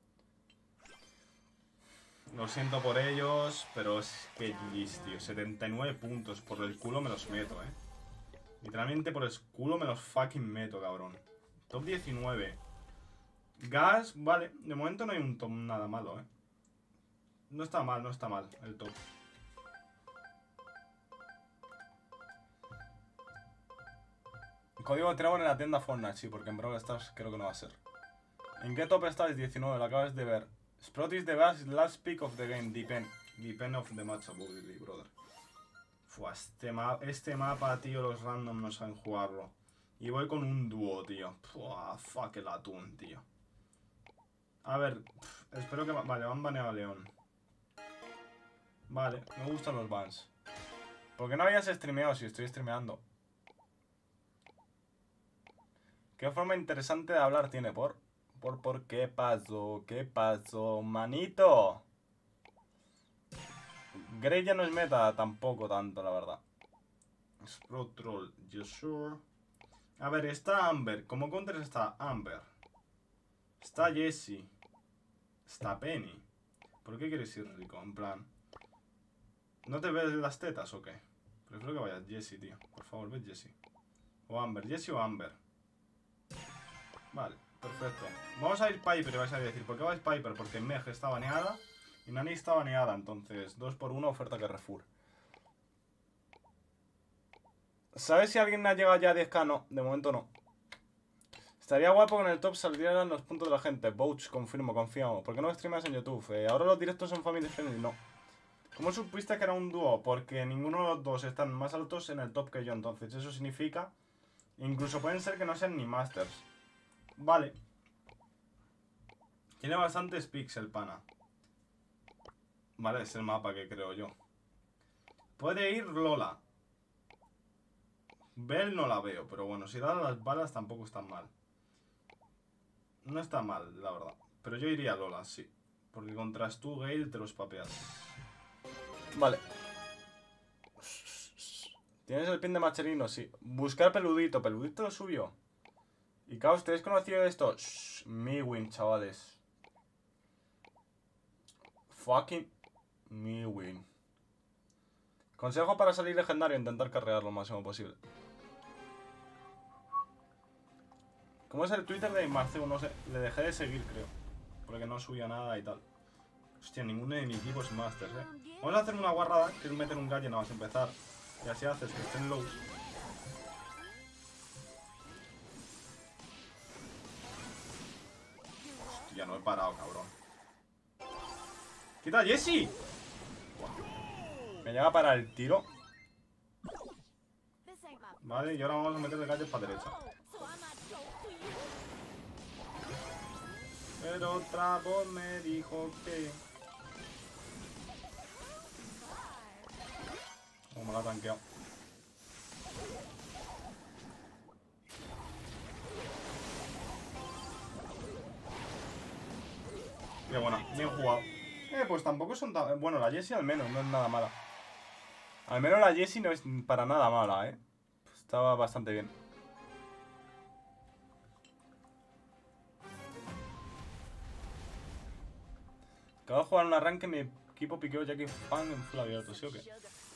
Lo siento por ellos, pero es que GG's, tío. 79 puntos. Por el culo me los meto, Literalmente por el culo me los fucking meto, cabrón. Top 19. Gas, vale. De momento no hay un top nada malo, No está mal, no está mal el top. Código Trevor en la tienda Fortnite, sí, porque en Brawl Stars creo que no va a ser. ¿En qué top estáis? 19, lo acabas de ver. Sprout is the last pick of the game, depend of the match, obviously, brother. Fua, este mapa, tío, los random no saben jugarlo. Y voy con un dúo, tío. Fua, fuck el atún, tío. A ver, espero que... Vale, van baneado a León. Vale, me gustan los bans. ¿Por qué no habías streameado si estoy streameando? ¿Qué forma interesante de hablar tiene? ¿Por qué pasó? ¿Qué pasó, manito? Grey ya no es meta tampoco tanto, la verdad. Sprout Troll, you sure? A ver, está Amber. Como counter está Amber. Está Jessie. Está Penny. ¿Por qué quieres ir rico? En plan... ¿No te ves las tetas o qué? Prefiero que vayas Jessie, tío. Por favor, ve Jessie. O Amber. Jessie o Amber. Vale, perfecto. Vamos a ir Piper y vais a decir, ¿por qué vais Piper? Porque Meg está baneada y Nani está baneada, entonces 2x1 oferta Carrefour. ¿Sabes si alguien ha llegado ya a 10k? No, de momento no. Estaría guapo que en el top salieran los puntos de la gente. Vouch, confirmo, confiamos. ¿Por qué no streamas en YouTube? Ahora los directos son family friendly, no. ¿Cómo supiste que era un dúo? Porque ninguno de los dos están más altos en el top que yo, entonces eso significa... Incluso pueden ser que no sean ni masters. Vale. Tiene bastantes picks el pana. Vale, es el mapa que creo yo. Puede ir Lola. Bell no la veo, pero bueno, si da las balas tampoco está mal. No está mal, la verdad. Pero yo iría a Lola, sí. Porque contra Stu Gale te los papeas. Vale. ¿Tienes el pin de Macherino? Sí. Buscar Peludito. Peludito lo subió. Y Caos, ¿te has conocido esto? Miwin, chavales. Fucking Miwin. Consejo para salir legendario: intentar carrear lo máximo posible. ¿Cómo es el Twitter de Marceu? No sé. Le dejé de seguir, creo. Porque no subía nada y tal. Hostia, ninguno de mi equipo es Masters, Vamos a hacer una guarrada, que es meter un gadget nada más empezar. Y así haces que estén lows. Hostia, no he parado, cabrón. ¡Quita a Jessie! Me llega para el tiro. Vale, y ahora vamos a meter el gadget para derecha. Pero otra voz me dijo que... Oh, me la ha tanqueado. Qué buena, bien jugado. Pues tampoco son tan... Bueno, la Jessie al menos no es nada mala. Al menos la Jessie no es para nada mala, Estaba bastante bien. Acabo de jugar un arranque, mi equipo piqueó Jackie Fan en full abierto, ¿sí o qué?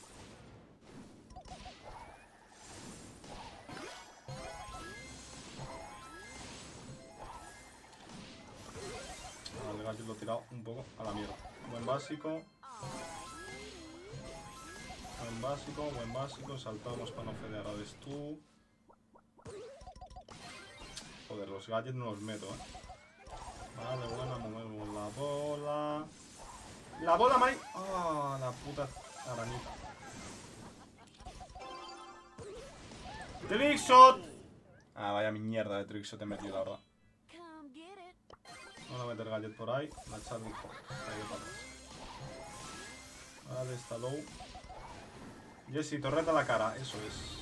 Vale, el gadget lo he tirado un poco a la mierda. Buen básico. Buen básico. Saltamos para no fedear a Stu. Joder, los gadgets no los meto, Vale, buena, movemos la bola. ¡La bola, Mai! ¡Ah! La puta arañita. ¡Trickshot! Ah, vaya mierda de trickshot he metido, la verdad. Vamos a meter gadget por ahí. La Charlie ahí de patas. Vale, está low. Jessie, torreta a la cara, eso es.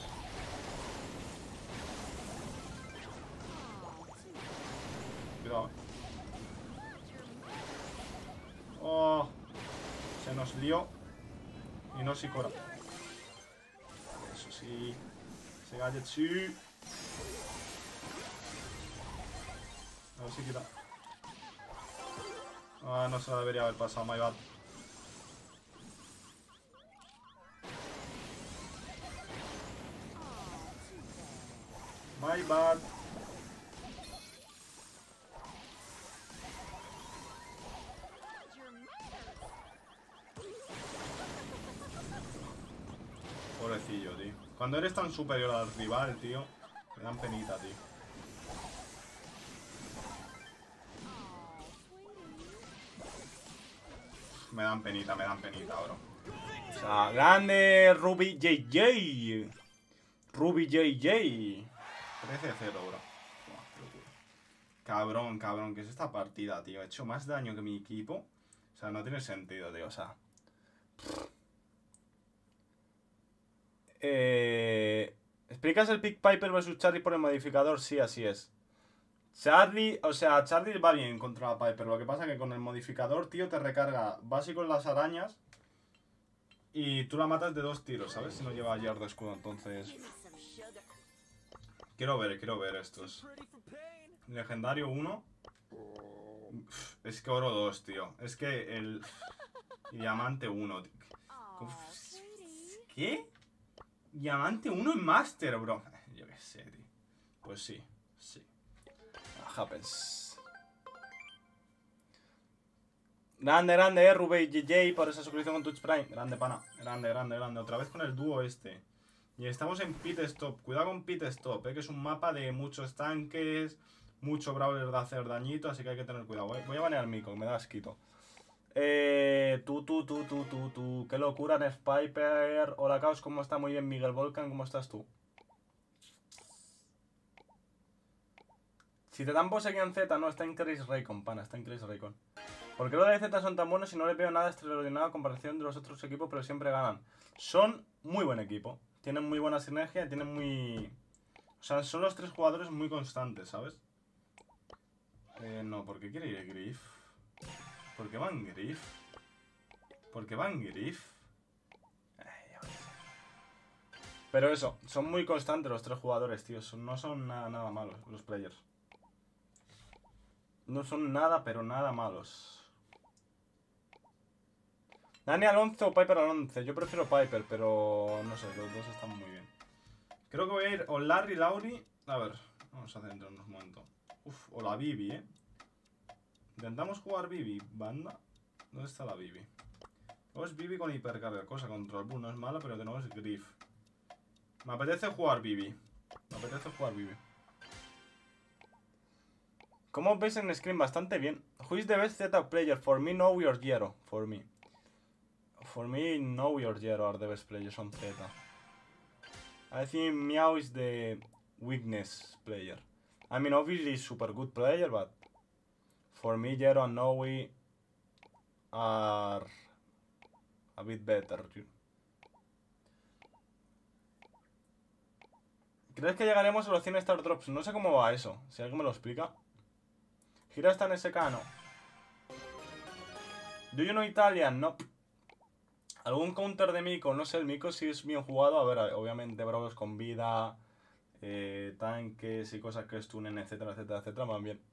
Cuidado, Oh, se nos lió. Y no Sicora. Eso sí. Ese gadget sí. A ver si quita. Ah, no se la debería haber pasado, my bad. My bad. Pobrecillo, tío. Cuando eres tan superior al rival, tío, me dan penita, tío. Me dan penita, bro. O sea, grande Ruby JJ. Ruby JJ. 13-0, bro. Cabrón, ¿qué es esta partida, tío? He hecho más daño que mi equipo. O sea, no tiene sentido, tío. O sea... ¿Explicas el Pick Piper vs Charlie por el modificador? Sí, así es. Charlie va bien contra la Piper. Lo que pasa es que con el modificador, tío, te recarga básico en las arañas. Y tú la matas de 2 tiros, ¿sabes? Si no lleva yard de escudo, entonces... Quiero ver estos. Legendario 1. Es que oro 2, tío. Es que el... Diamante 1. ¿Qué? Diamante 1 en Master, bro. Yo qué sé, tío. Pues sí. Happens. Grande, Rubey JJ por esa suscripción con Twitch Prime. Grande, pana. Grande. Otra vez con el dúo este. Y estamos en Pit Stop. Cuidado con Pit Stop, que es un mapa de muchos tanques, mucho brawler de hacer dañito, así que hay que tener cuidado. Voy a banear Mico, me da asquito. Tú. Qué locura, Nerf Piper. Hola, Caos, ¿cómo está? Muy bien, Miguel Volcan, ¿cómo estás tú? Si te dan pose aquí en Z, no, está en Chris Raycon, pana, está en Chris Raycon. ¿Por qué los de Z son tan buenos y no les veo nada extraordinario a comparación de los otros equipos, pero siempre ganan? Son muy buen equipo. Tienen muy buena sinergia, tienen muy... O sea, son los 3 jugadores muy constantes, ¿sabes? No, ¿por qué quiere ir Griff? ¿Por qué van Griff? ¿Por qué van Griff? Pero eso, son muy constantes los tres jugadores, tío. No son nada malos los players. No son nada, pero nada malos. Dani al 11 o Piper al 11. Yo prefiero Piper, pero no sé, los dos están muy bien. Creo que voy a ir o Larry, Lauri. A ver, vamos a centrarnos un momento. Uf, o la Bibi, Intentamos jugar Bibi, banda. ¿Dónde está la Bibi? Luego es Bibi con hipercarga, cosa control. No es mala, pero tenemos Griff. Me apetece jugar Bibi. Como veis en screen bastante bien. Who is the best setup player? For me, Nowi or Jero. For me, Nowi or Jero are the best players on Zeta. I think Meow is the weakness player. I mean, obviously super good player, but for me, Jero and Nowi are a bit better. ¿Crees que llegaremos a los 100 Star Drops? No sé cómo va eso. Si alguien me lo explica. Gira está en SK, no. Do you know Italian? No. ¿Algún counter de Miko? No sé, el Miko sí es bien jugado. A ver, obviamente bros con vida, tanques y cosas que stunen, etcétera, etcétera, etcétera, van bien.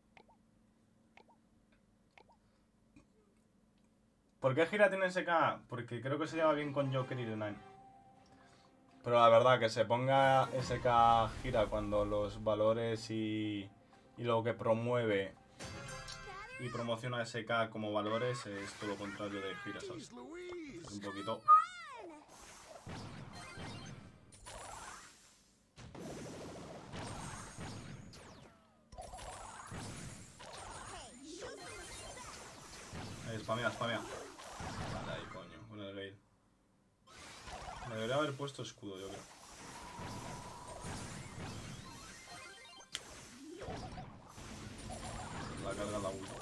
¿Por qué Gira tiene SK? Porque creo que se lleva bien con Joker y Nine. Pero la verdad, que se ponga SK Gira cuando los valores y lo que promueve y promociona SK como valores es todo lo contrario de Gira, ¿sabes? Es un poquito... Spamea. Vale, ahí, coño, con el Gale. Me debería haber puesto escudo, yo creo. La carga la ulti.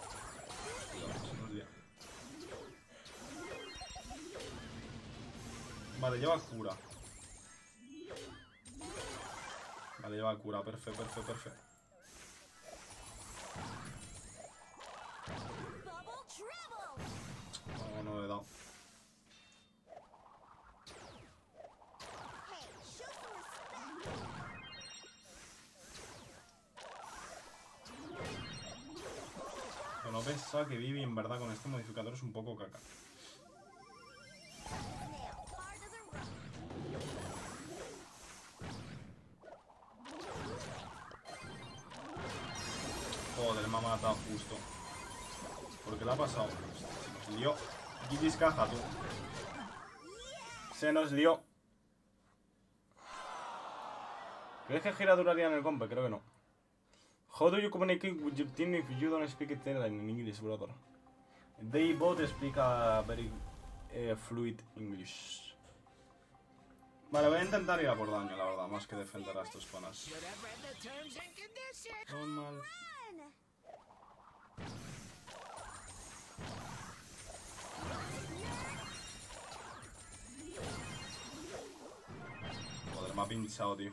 Vale, lleva cura. Perfecto. No le he dado. Pero no pensaba que Vivi en verdad con este modificador es un poco caca. Joder, me ha matado justo. ¿Por qué le ha pasado? Se nos lió. GG's caja, tú. Se nos lió. ¿Crees que Gira duraría en el compe? Creo que no. How do you communicate with your team if you don't speak it in English, brother? They both speak a very fluid English. Vale, voy a intentar ir a por daño, la verdad, más que defender a estos panas. Normal. Joder, me ha pinchado, tío.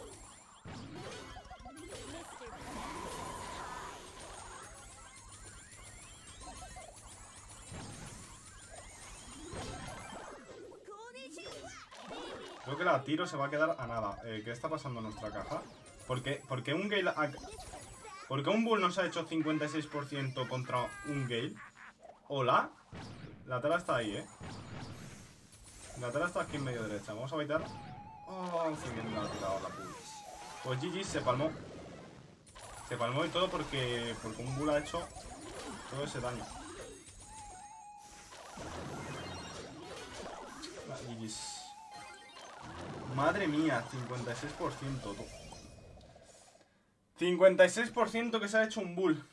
Creo que la tiro se va a quedar a nada. ¿Qué está pasando en nuestra caja? ¿Por qué un Gale... ¿Por qué un Bull nos ha hecho 56% contra un Gale? ¿Hola? La tela está ahí, La tela está aquí en medio derecha. Vamos a baitar. Oh, qué bien la ha tirado la Bull. Pues GG se palmó. Se palmó y todo porque un Bull ha hecho todo ese daño. GG's. Madre mía, 56%. 56% que se ha hecho un Bull.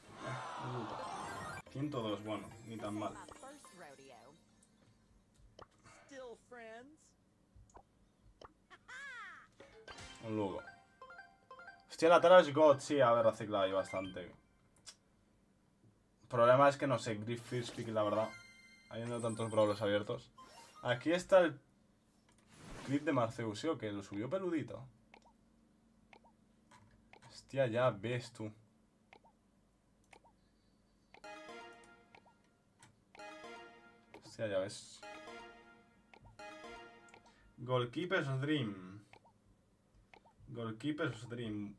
102, bueno, ni tan mal. Un luego. Hostia, la tela es God, sí, a ver, ha ciclado ahí bastante. El problema es que no sé, Griff First Pick, la verdad. Habiendo tantos brawlers abiertos. Aquí está el clip de Marceus, ¿sí o qué? Lo subió peludito. Hostia, ya ves tú. Hostia, ya ves. Goalkeeper's Dream. Goalkeeper's Dream.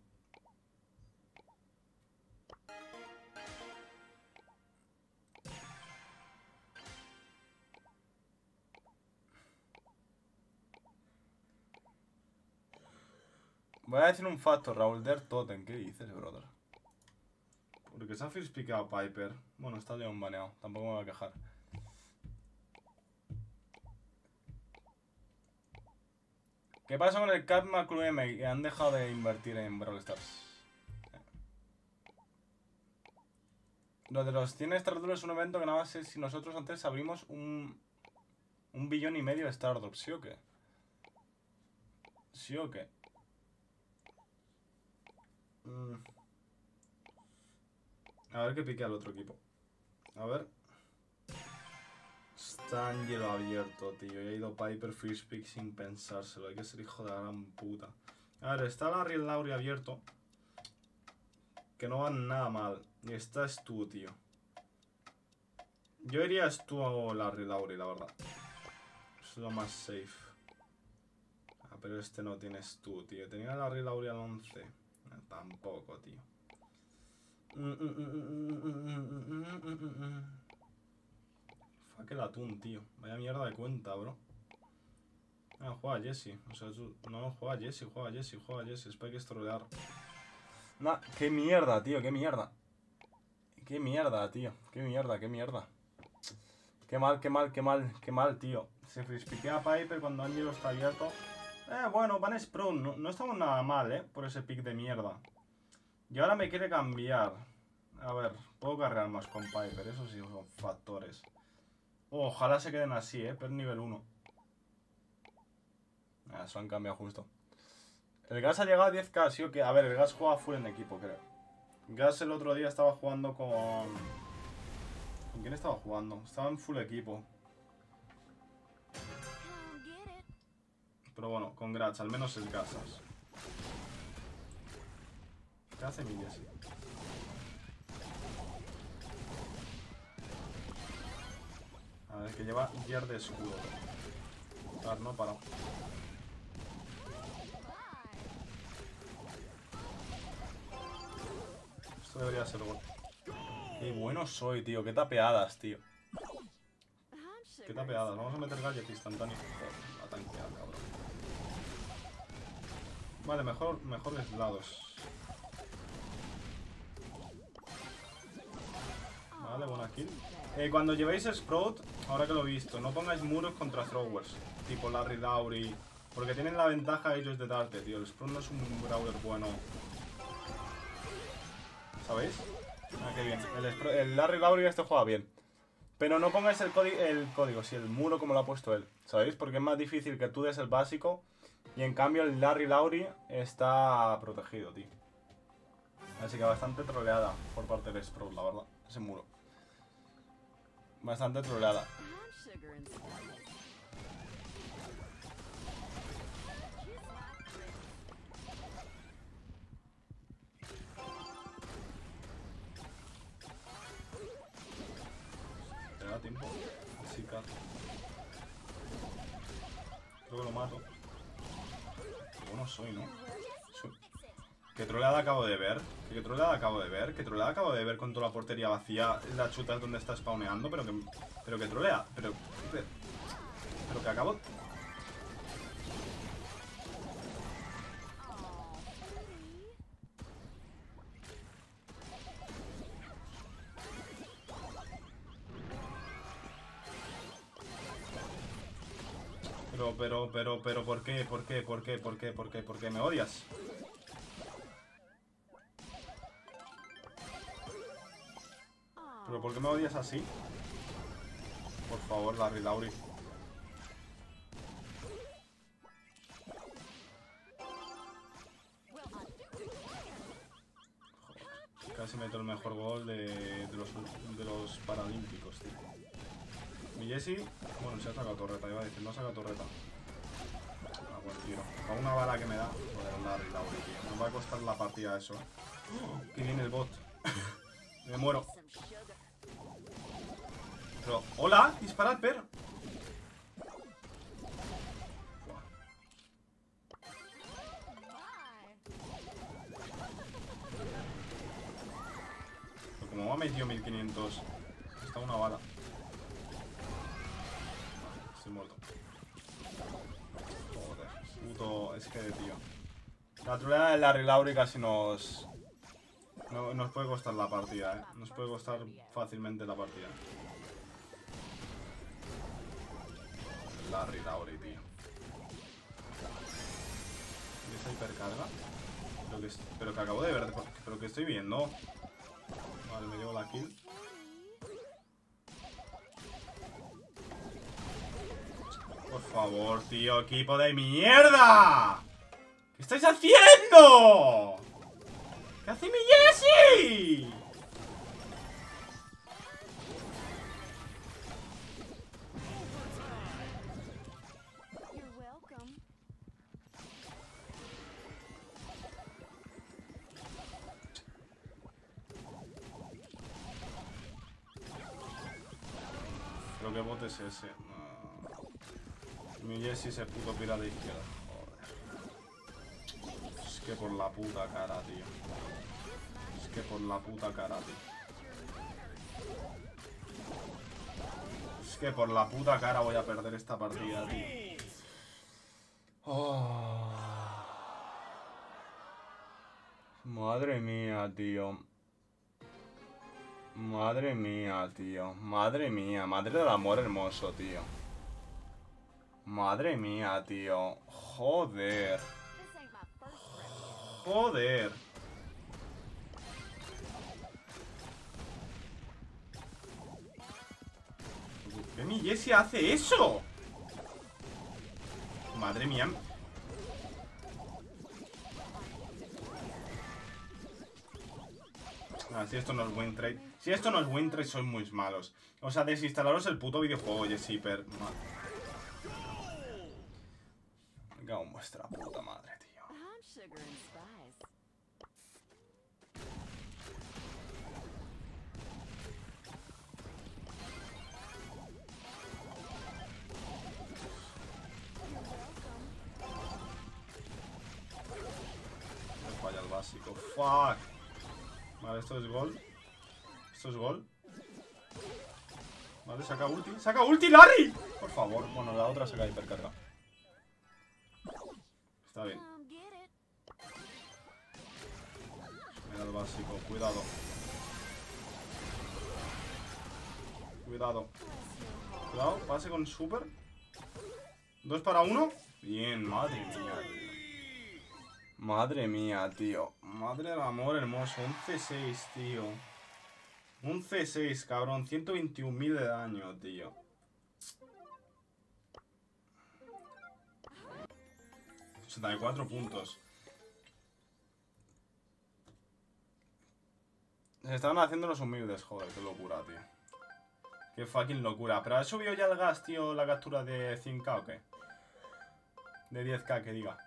Voy a decir un facto, Raúl Der Totem. ¿Qué dices, brother? Porque se ha firspicado Piper. Bueno, está León baneado. Tampoco me voy a quejar. ¿Qué pasa con el Cap McCluem? Que han dejado de invertir en Brawl Stars. Lo de los 100 Stardrops es un evento que nada más es si nosotros antes abrimos un billón y medio de Stardrops, ¿sí o qué? ¿Sí o qué? A ver qué pique al otro equipo. A ver. Está Angelo abierto, tío. Y ha ido Piper Fish Pick sin pensárselo. Hay que ser hijo de la gran puta. A ver, está Larry el Lauri abierto. Que no va nada mal. Y está Stu, tío. Yo iría Stu o Larry Lauri, la verdad. Es lo más safe. Ah, pero este no tiene Stu, tío. Tenía Larry Lauri al 11. Tampoco, tío. Fuck el atún, tío. Vaya mierda de cuenta, bro. Ah, juega Jesse. O sea, no, juega Jesse, juega Jesse, juega Jesse. Spike es trolear. Nah, qué mierda, tío, qué mierda. Qué mierda, tío. Qué mierda, qué mierda. Qué mal, qué mal, qué mal, qué mal, tío. Se frispiquea a Piper cuando Angelo está abierto. Bueno, Van Sprout, no estamos nada mal, por ese pick de mierda. Y ahora me quiere cambiar. A ver, puedo cargar más con Piper, eso sí son factores. Ojalá se queden así, pero nivel 1. Se lo han cambiado justo. El Gas ha llegado a 10k, sí o qué. A ver, el Gas juega full en equipo, creo. Gas el otro día estaba jugando con... ¿Con quién estaba jugando? Estaba en full equipo. Pero bueno, congrats, al menos es Gasas. ¿Qué hace mi Jesse? A ver, que lleva gear de escudo. A ver, no para. Esto debería ser gol. Qué bueno soy, tío. Qué tapeadas, tío. Qué tapeadas. Vamos a meter gadget instantáneo. La tanqueada, cabrón. Vale, mejores lados. Vale, buena kill. Cuando llevéis Sprout, ahora que lo he visto, no pongáis muros contra throwers. Tipo Larry Lauri. Porque tienen la ventaja ellos de darte, tío. El Sprout no es un brawler bueno. ¿Sabéis? Ah, qué bien. El Larry Lauri este juega bien. Pero no pongáis el código, sí, el muro como lo ha puesto él. ¿Sabéis? Porque es más difícil que tú des el básico. Y en cambio el Larry Lauri está protegido, tío. Así que bastante troleada por parte de Sprout, la verdad. Ese muro. Bastante troleada. ¿Te da tiempo? Sí, claro. Creo que lo mato. Qué bueno soy, ¿no? ¿Qué troleada acabo de ver? ¿Qué troleada acabo de ver? ¿Qué troleada acabo de ver con toda la portería vacía? La chuta es donde está spawneando, pero que trolea. Pero que acabo... Pero, ¿por qué? ¿Por qué? ¿Por qué? ¿Por qué? ¿Por qué? ¿Por qué me odias? ¿Pero por qué me odias así? Por favor, Larry Lauri. Joder, casi meto el mejor gol de los Paralímpicos, tío. Mi Jesse, bueno, se ha sacado torreta, iba a decir, no ha sacado torreta. Ah, buen tiro. Con una bala que me da. Joder, Larry Lauri, tío. Nos va a costar la partida eso, Que viene el bot. Me muero. Pero, hola, dispara al perro. Pero como me ha metido 1500. Está una bala. Estoy muerto. Joder, puto. Es que, tío. La troleada de Larry Lauri casi nos puede costar la partida, Nos puede costar fácilmente la partida. Larry Lauri, tío. ¿Y esa hipercarga? Pero que acabo de ver. Pero que estoy viendo. Vale, me llevo la kill. Por favor, tío, equipo de mierda. ¿Qué estáis haciendo? ¿Qué hace mi Jessie? ¿Pero qué bot es ese? No. Mi Jessie se puto pira de izquierda. Joder. Es que por la puta cara, tío. Es que por la puta cara, tío. Es que por la puta cara voy a perder esta partida, tío. Oh. Madre mía, tío. Madre mía, tío. Madre mía. Madre del amor hermoso, tío. Madre mía, tío. Joder. Joder. ¿Por qué mi Jessie hace eso? Madre mía. Ah, si esto no es win trade. Si esto no es win trade, sois muy malos. O sea, desinstalaros el puto videojuego, Jessie, pero... Me cago en vuestra puta madre, tío. Me falla el básico. Fuck. Vale, esto es gol. Esto es gol. Vale, saca ulti. ¡Saca ulti, Larry! Por favor. Bueno, la otra saca hipercarga. Está bien. Mira el básico. Cuidado. Cuidado. Cuidado. Pase con super. 2 para 1. Bien, madre mía. Madre mía, tío. Madre del amor hermoso. Un C6, tío. Un C6, cabrón. 121.000 de daño, tío. ...84 puntos. Se estaban haciendo los humildes, joder, qué locura, tío. Qué fucking locura. ¿Pero ha subido ya el gas, tío, la captura de 100k o qué? De 10k, que diga.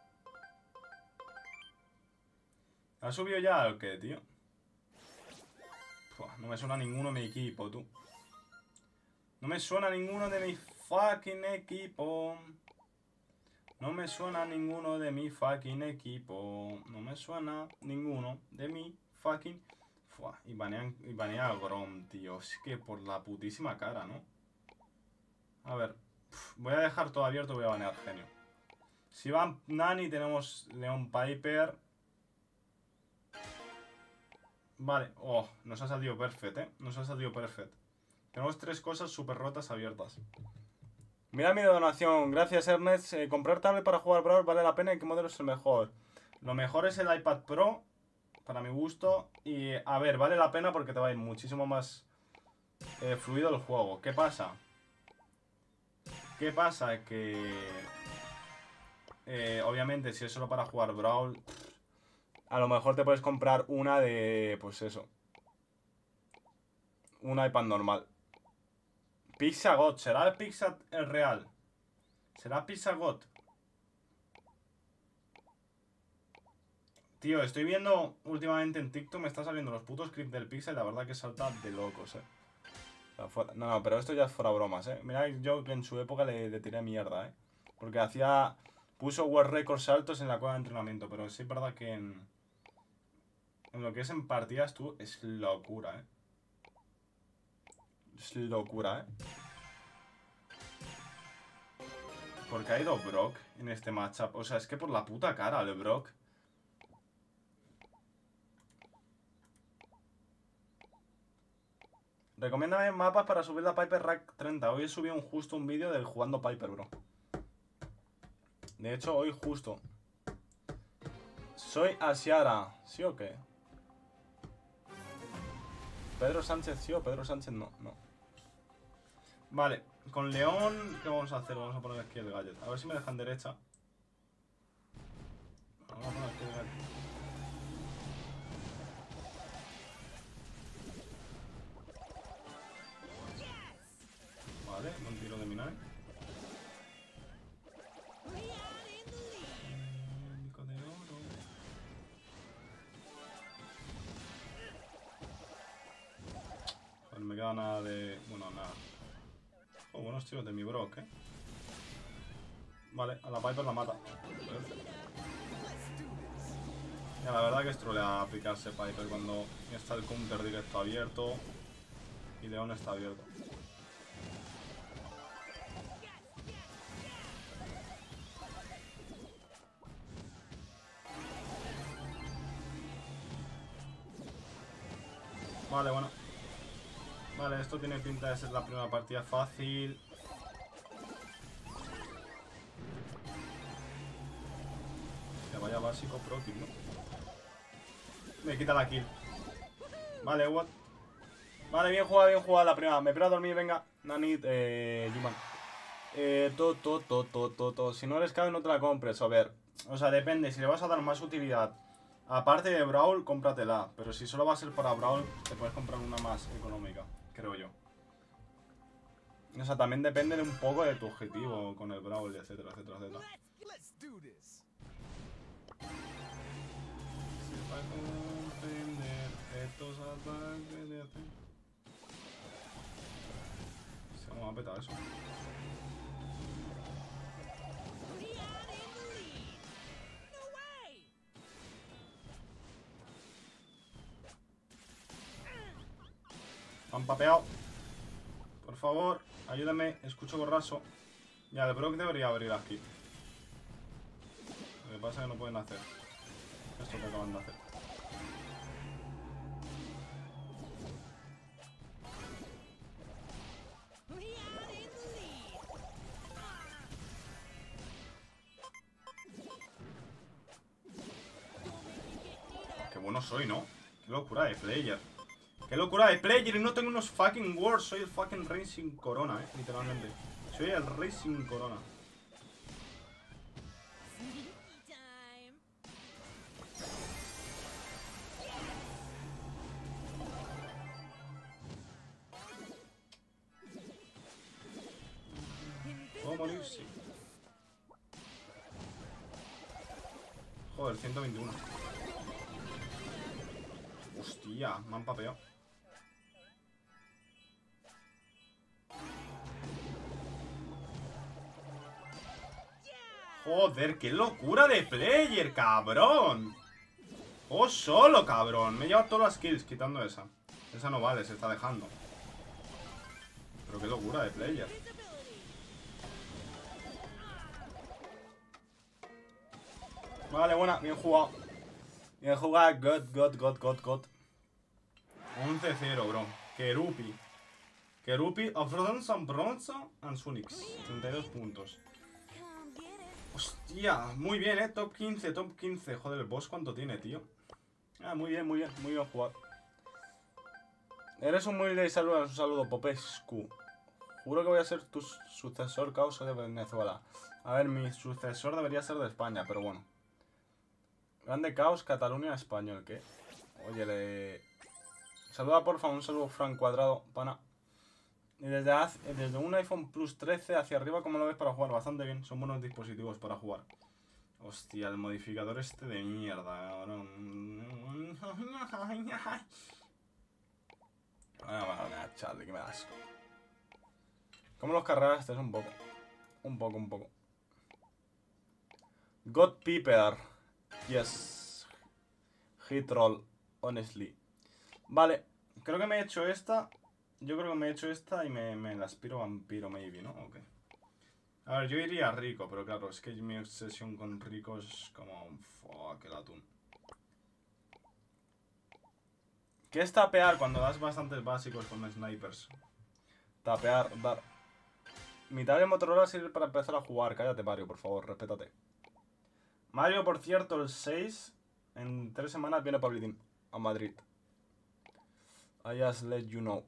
¿Ha subido ya o qué, tío? Pua, no me suena ninguno de mi equipo, tú. No me suena ninguno de mi fucking equipo. No me suena ninguno de mi fucking equipo. No me suena ninguno de mi fucking... Fua, y banea a Grom, tío. Es que por la putísima cara, ¿no? A ver. Voy a dejar todo abierto, voy a banear genio. Si va Nani, tenemos Leon Piper. Vale. Oh, nos ha salido perfecto, Nos ha salido perfecto. Tenemos 3 cosas súper rotas abiertas. Mira mi donación. Gracias, Ernest. Comprar tablet para jugar Brawl vale la pena. ¿Y qué modelo es el mejor? Lo mejor es el iPad Pro, para mi gusto. Y, a ver, vale la pena porque te va a ir muchísimo más fluido el juego. ¿Qué pasa? ¿Qué pasa? Que... obviamente, si es solo para jugar Brawl, a lo mejor te puedes comprar una de... Pues eso. Un iPad normal. Pixagot. ¿Será el Pixar el real? ¿Será Pixagot? Tío, estoy viendo últimamente en TikTok, me está saliendo los putos clips del Pixel y la verdad que salta de locos, No, no, pero esto ya es fuera bromas, Mira, yo que en su época le tiré mierda, Porque puso world records altos en la cueva de entrenamiento, pero sí es verdad que en lo que es en partidas, tú, es locura, Es locura, Porque ha ido Brock en este matchup. O sea, es que por la puta cara, el Brock. Recomiéndame mapas para subir la Piper Rack 30. Hoy he subido justo un vídeo del jugando Piper, bro. De hecho, hoy justo. Soy Asiara. ¿Sí o qué? Pedro Sánchez sí o Pedro Sánchez no. No. Vale, con León, ¿qué vamos a hacer? Vamos a poner aquí el gadget. A ver si me dejan derecha. Vamos a poner aquí el gadget. Vale, buen tiro de Minai. Joder, me queda nada de... Bueno, nada. Oh, buenos tiros de mi Brock, Vale, a la Piper la mata. Ya, la verdad que es trolea picarse Piper cuando está el counter directo abierto y León está abierto. Vale, bueno. Vale, esto tiene pinta de ser la primera partida fácil. Que vaya básico pro kill, ¿no? Me quita la kill. Vale, what? Vale, bien jugada la primera. Me espero a dormir, venga. Nanit, Yuman. Si no eres cabe, no te la compres. A ver, o sea, depende. Si le vas a dar más utilidad, aparte de Brawl, cómpratela. Pero si solo va a ser para Brawl, te puedes comprar una más económica, creo yo. O sea, también depende de un poco de tu objetivo con el Brawl, etcétera, etcétera, etcétera. Para comprender estos ataques de hacer. Se vamos a petar eso. Han papeado. Por favor, ayúdame. Escucho borraso. Ya, el Brock debería abrir aquí. Lo que pasa es que no pueden hacer esto que acaban de hacer. Qué bueno soy, ¿no? Qué locura de player. Qué locura de player y no tengo unos fucking words. Soy el fucking rey sin corona, literalmente. Soy el rey sin corona. Puedo morir, sí. Joder, 121. Hostia, me han papeado. Joder, qué locura de player, cabrón. Oh, solo, cabrón. Me he llevado todas las kills quitando esa. Esa no vale, se está dejando. Pero qué locura de player. Vale, buena, bien jugado. Bien jugado, God. 11-0, bro. Kerupi, Afrodance and Bronze and Sunix. 32 puntos. Hostia, muy bien, top 15. Joder, el boss cuánto tiene, tío. Ah, muy bien jugado. Eres un muy humilde y un saludo, Popescu. Juro que voy a ser tu sucesor, causa de Venezuela. A ver, mi sucesor debería ser de España, pero bueno. Grande caos, Cataluña, español, ¿qué? Oye, saluda porfa, un saludo Frank Cuadrado, pana. Y desde un iPhone Plus 13 hacia arriba, ¿cómo lo ves para jugar? Bastante bien, son buenos dispositivos para jugar. Hostia, el modificador este de mierda, cabrón. Ah, Charlie, que me da asco. ¿Cómo los cargaste? Es un poco. Un poco. God Peeper. Yes. Hit roll. Honestly. Vale. Creo que me he hecho esta. Yo creo que me he hecho esta y me la aspiro vampiro, maybe, ¿no? Ok. A ver, yo iría a Rico, pero claro, es que mi obsesión con Rico es como... Fuck, el atún. ¿Qué es tapear cuando das bastantes básicos con snipers? Tapear, dar. Mitad de Motorola sirve para empezar a jugar. Cállate, Mario, por favor, respétate. Mario, por cierto, el 6, en 3 semanas viene Pablitín a Madrid. I just let you know.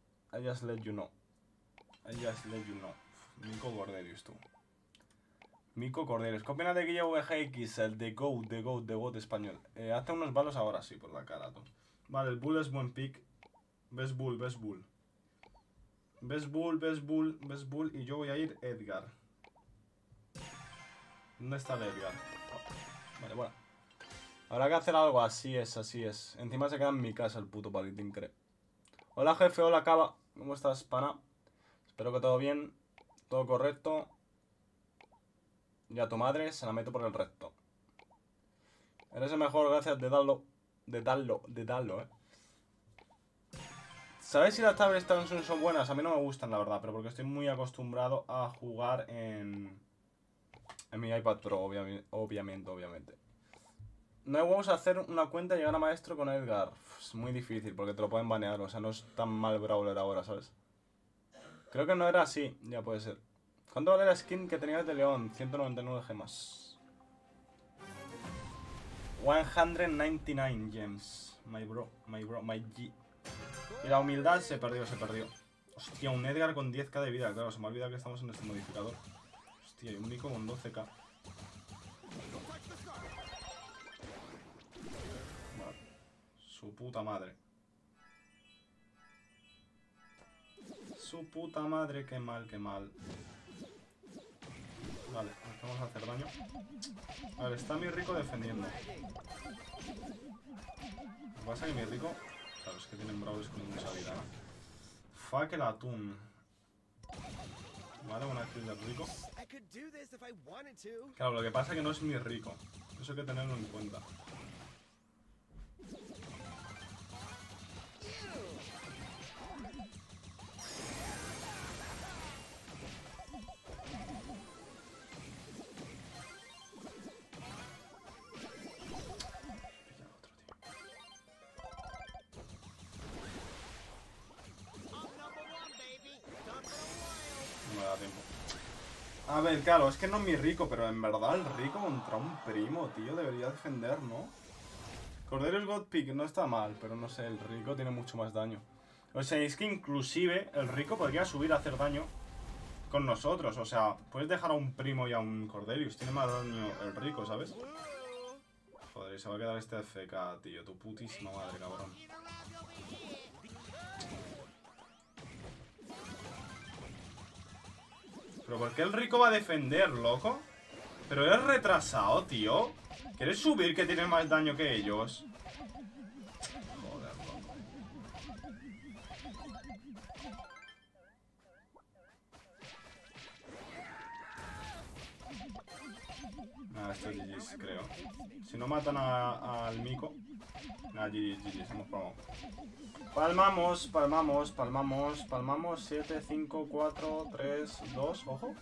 Mico Corderius, tú. Mico Corderius. ¿Qué opinas de Guille VGX? El de GOAT español. Hazte unos balos ahora sí, por la cara, tú. Vale, el Bull es buen pick. Best Bull. Best Bull. Y yo voy a ir Edgar. ¿Dónde está el Edgar? Oh, vale, bueno. Habrá que hacer algo, así es. Encima se queda en mi casa el puto Palitín, creo. Hola, jefe, hola, Cava. ¿Cómo estás, pana? Espero que todo bien, todo correcto. Y a tu madre se la meto por el recto. Eres el mejor, gracias de darlo, ¿Sabes si las tablets Samsung son buenas? A mí no me gustan, la verdad, pero porque estoy muy acostumbrado a jugar en mi iPad Pro, obviamente. No hay huevos a hacer una cuenta y llegar a maestro con Edgar. Es muy difícil porque te lo pueden banear, o sea, no es tan mal Brawler ahora, ¿sabes? Creo que no era así, ya puede ser. ¿Cuánto vale la skin que tenías de León? 199 gemas. 199 gems. My bro, my G. Y la humildad se perdió. Hostia, un Edgar con 10k de vida. Claro, se me ha olvidado que estamos en este modificador. Hostia, y un Nico con 12k. Vale. Su puta madre. Qué mal. Vale, vamos a hacer daño. A ver, está mi Rico defendiendo. Lo que pasa es que mi Rico... Claro, es que tienen brawlers con mucha vida, ¿no? Fuck el atún. Vale, una kill del Rico. Claro, lo que pasa es que no es mi Rico. Eso hay que tenerlo en cuenta. A ver, claro, es que no es mi Rico, pero en verdad el Rico contra un primo, tío, debería defender, ¿no? Corderius God Pick no está mal, pero no sé, el Rico tiene mucho más daño. O sea, es que inclusive el Rico podría subir a hacer daño con nosotros. O sea, puedes dejar a un primo y a un Corderius. Tiene más daño el Rico, ¿sabes? Joder, y se va a quedar este FK, tío. Tu putísima madre, cabrón. ¿Pero por qué el Rico va a defender, loco? Pero eres retrasado, tío. ¿Quieres subir que tiene más daño que ellos? Joder, loco. Nada, esto es GG's, creo. Si no matan al Mico. Nada, GG's, hemos palmado. Palmamos. 7, 5, 4, 3, 2. Ojo.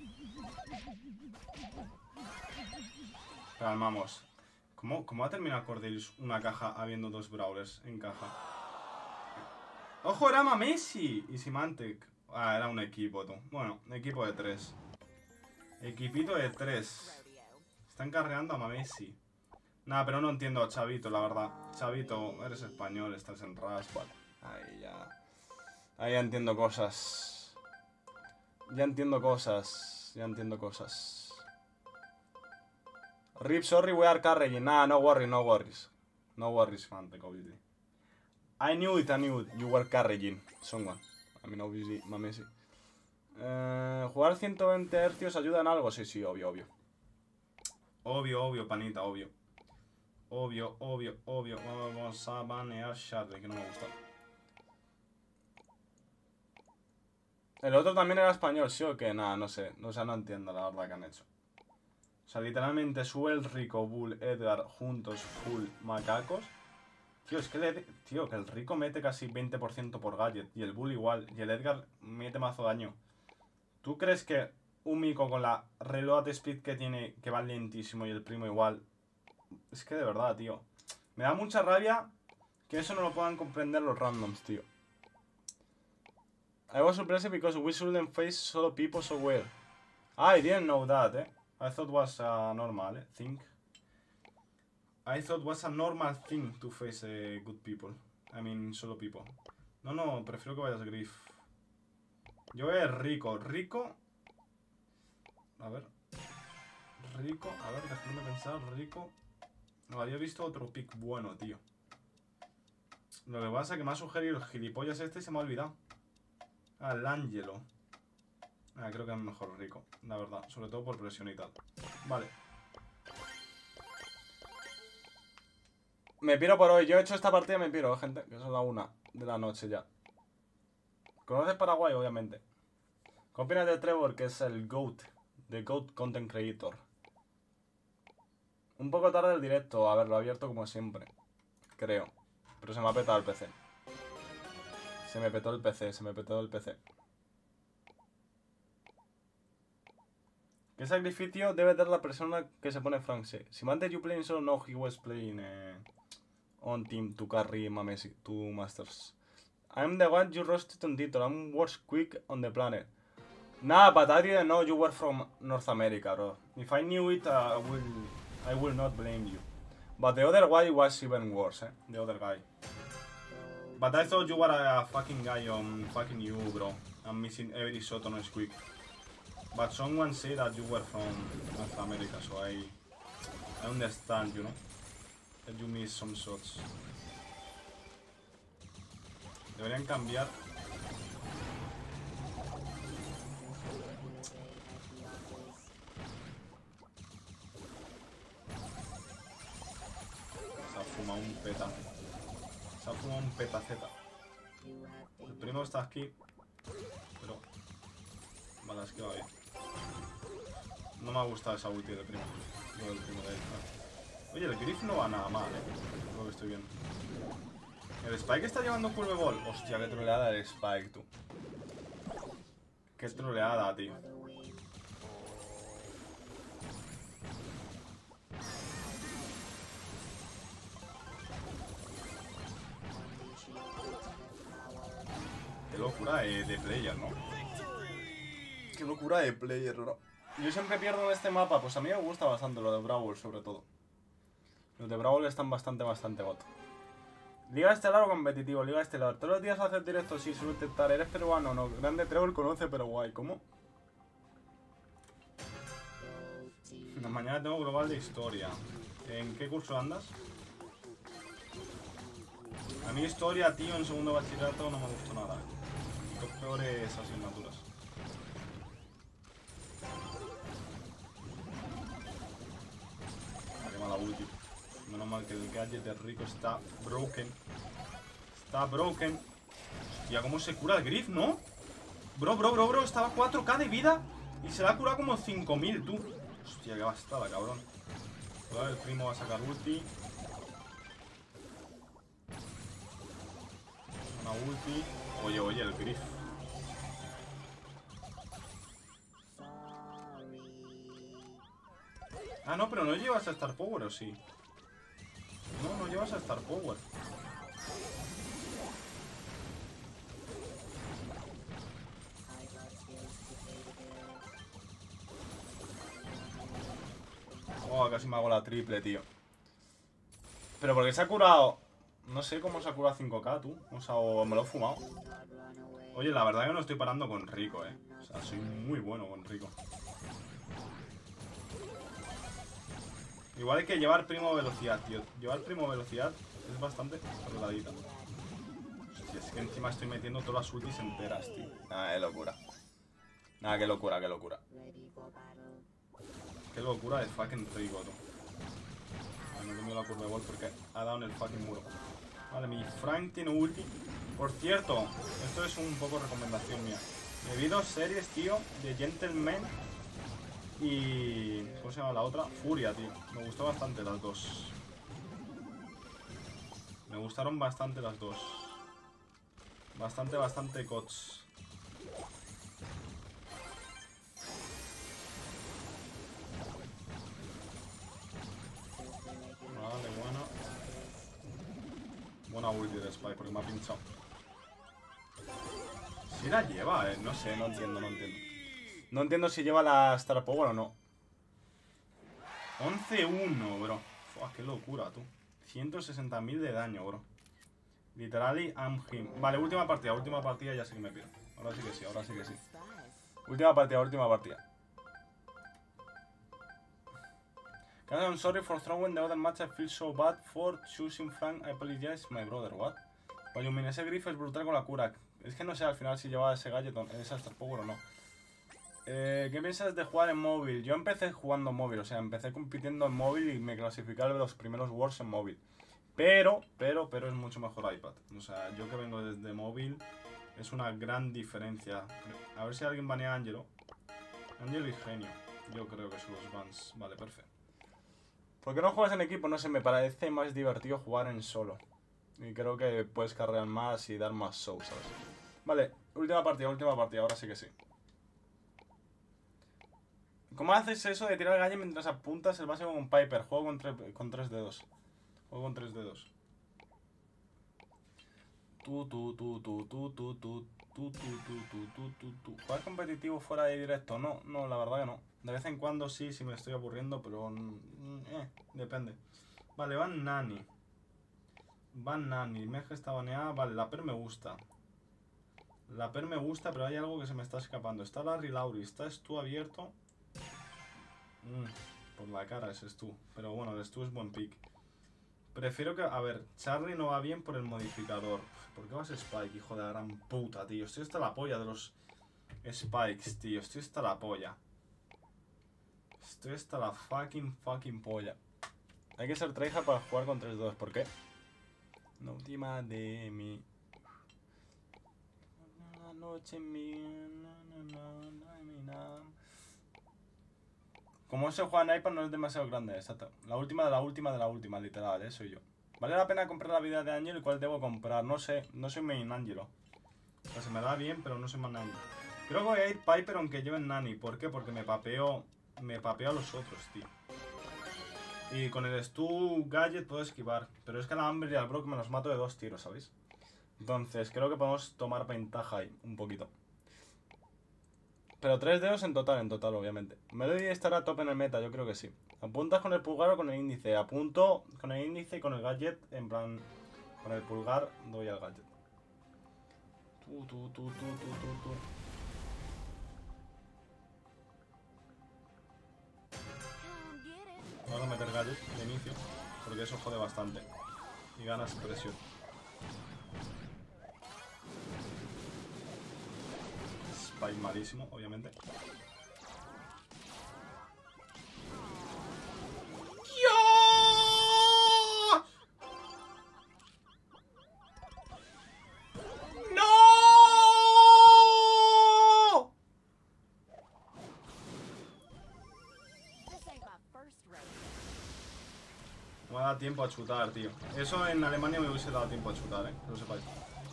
Palmamos. ¿Cómo va a terminar Corderius una caja habiendo dos brawlers en caja? ¡Ojo, era Mamesi! Y Symantec. Ah, era un equipo, tú. Bueno, equipo de 3. Equipito de 3. Están cargando a Mamesi. Nada, pero no entiendo a Chavito, la verdad. Chavito, eres español, estás en Rush. Vale. Ahí ya. Ahí ya entiendo cosas. Ya entiendo cosas. Rip, sorry, we are carrying. Nah, no worries. No worries, Fantec, obviously. I knew it, you were carrying someone. I mean, obviously, Mamesi. ¿Jugar 120 Hz ayuda en algo? Sí, obvio. Obvio, panita, obvio. Obvio. Vamos a banear Shardley, que no me gusta. El otro también era español, ¿sí o qué? Nada, no sé. O sea, no entiendo la verdad que han hecho. O sea, literalmente sube el Rico, Bull, Edgar juntos, full macacos. Tío, es que tío, que el Rico mete casi 20% por gadget. Y el Bull igual. Y el Edgar mete mazo daño. ¿Tú crees que un Mico con la reload speed que tiene, que va lentísimo, y el primo igual? Es que de verdad, tío. Me da mucha rabia que eso no lo puedan comprender los randoms, tío. I was surprised because we shouldn't face solo people so well. I didn't know that, eh. I thought was a normal thing. I thought was a normal thing to face good people. I mean, solo people. No, no, prefiero que vayas Griff. Yo voy a Rico. Rico. A ver. Rico. A ver, déjame pensar. Rico. No, había visto otro pick bueno, tío. Lo que pasa es que me ha sugerido el gilipollas este y se me ha olvidado. Ah, el Ángelo. Ah, creo que es mejor Rico, la verdad. Sobre todo por presión y tal. Vale. Me piro por hoy. Yo he hecho esta partida y me piro, gente. Que son las 1 de la noche ya. ¿Conoces Paraguay? Obviamente. ¿Qué opinas de Trevor, que es el GOAT? The GOAT Content Creator. Un poco tarde el directo. A ver, lo he abierto como siempre. Creo. Pero se me ha petado el PC. Se me petó el PC, se me petó el PC. ¿Qué sacrificio debe dar la persona que se pone Frank? Simante you playing solo? No, he was playing on team to carry Mamesi, two masters. I'm the one you roasted on Twitter. I'm worst quick on the planet. Nah, but I didn't know you were from North America, bro. If I knew it, I will not blame you. But the other guy was even worse, eh? The other guy. But I thought you were a fucking guy on fucking you, bro. I'm missing every shot on a squeak. But someone said that you were from North America, so I understand, you know, that you miss some shots. Deberían cambiar. Se ha fumado un peta. Se ha fumado un petaceta. El primo está aquí, pero vale, es que va bien. No me ha gustado esa ulti de primo. Lo del primo de él. Oye, el Griff no va nada mal, lo que estoy viendo. El Spike está llevando curve ball. Hostia, qué troleada el Spike, tú. Qué troleada, tío. Qué locura de player, ¿no? Qué locura de player, bro. Yo siempre pierdo en este mapa. Pues a mí me gusta bastante lo de Brawl, sobre todo. Los de Brawl están bastante got. Liga estelar o competitivo, liga estelar. Todos los días haces directos, sí, suelo intentar. ¿Eres peruano? No, grande Trevor conoce, pero guay. ¿Cómo? Mañana tengo global de historia. ¿En qué curso andas? A mí historia, tío, en segundo bachillerato no me gustó nada. Dos peores asignaturas. Qué mala ulti. Menos mal que el gadget de Rico está broken. Está broken. Hostia, cómo se cura el Griff, ¿no? Bro, estaba 4k de vida y se la ha curado como 5000, tú. Hostia, qué bastada, cabrón. Vale, el primo va a sacar ulti. Una ulti. Oye, el Griff. Ah, no, pero no llevas a Star Power, ¿o sí? No llevas a Star Power. Oh, casi me hago la triple, tío. Pero porque se ha curado... No sé cómo se ha curado 5k, tú. O sea, o me lo he fumado. Oye, la verdad que no estoy parando con Rico, O sea, soy muy bueno con Rico. Igual hay que llevar primo velocidad, tío. Llevar primo velocidad es bastante arregladita. Hostia, es que encima estoy metiendo todas las ultis enteras, tío. Nada, qué locura. Nada, qué locura, qué locura. Qué locura de fucking Rico, tú. No he comido la curva de ball porque ha dado en el fucking muro. Vale, mi Frank tiene ulti. Por cierto, esto es un poco recomendación mía. Me vi 2 series, tío, de Gentleman y... ¿cómo se llama la otra? Furia, tío. Me gustó bastante las dos. Me gustaron bastante las dos. Bastante cots. Vale, bueno. Buena ulti de Spy porque me ha pinchado. Si la lleva, no sé, no entiendo. No entiendo si lleva la Star Power o no. 11-1, bro. Fua, qué locura, tú. 160.000 de daño, bro. Literally, I'm him. Vale, última partida ya sí que me pido. Ahora sí que sí. Última partida. I'm sorry for throwing the other match. I feel so bad for choosing Frank. I apologize, my brother. What? Oye, ese grifo es brutal con la cura. Es que no sé al final si llevaba ese gadget en esa Star Power o no. ¿Qué piensas de jugar en móvil? Yo empecé jugando en móvil, o sea, empecé compitiendo en móvil y me clasifiqué a los primeros Worlds en móvil. Pero es mucho mejor iPad. O sea, yo que vengo desde móvil, es una gran diferencia. A ver si alguien banea a Angelo. Angelo y Genio. Yo creo que son los bans. Vale, perfecto. ¿Por qué no juegas en equipo? No sé, me parece más divertido jugar en solo. Y creo que puedes carrear más y dar más show, ¿sabes? Vale, última partida, ahora sí que sí. ¿Cómo haces eso de tirar el gadget mientras apuntas el básico con Piper? Juego con tres dedos. ¿Juegas competitivo fuera de directo? No, la verdad que no. De vez en cuando sí, si me estoy aburriendo, pero... depende. Vale, Van Nani. Mej está baneada. Vale, la Per me gusta. Pero hay algo que se me está escapando. Está Larry Lauri. ¿Estás tú abierto? Por la cara ese es tú. Pero bueno, el Stu es buen pick. Prefiero que... A ver, Charlie no va bien por el modificador. ¿Por qué vas a Spike, hijo de la gran puta, tío? Estoy hasta la polla de los Spikes, tío. Estoy hasta la polla. Estoy hasta la fucking polla. Hay que ser tryhard para jugar con 3-2. ¿Por qué? No última de mi... La noche mía... Como se juega en iPad no es demasiado grande, exacto. La última de la última, literal, soy yo. ¿Vale la pena comprar la vida de Angelo y cuál debo comprar? No sé, no soy main Angelo. O sea, se me da bien, pero no soy main Angelo. Creo que voy a ir Piper aunque lleven Nani. ¿Por qué? Porque me papeo a los otros, tío. Y con el Stu Gadget puedo esquivar. Pero es que a la Amber y al Brock me los mato de 2 tiros, ¿sabéis? Entonces, creo que podemos tomar ventaja ahí, un poquito. Pero 3 dedos en total, obviamente. Melody estará top en el meta, yo creo que sí. ¿Apuntas con el pulgar o con el índice? Apunto con el índice y con el gadget, en plan... Con el pulgar doy al gadget. Vamos a meter gadget de inicio, porque eso jode bastante. Y ganas presión. Spike malísimo, obviamente. Me ha dado tiempo a chutar, tío. Eso en Alemania me hubiese dado tiempo a chutar, que lo sepáis.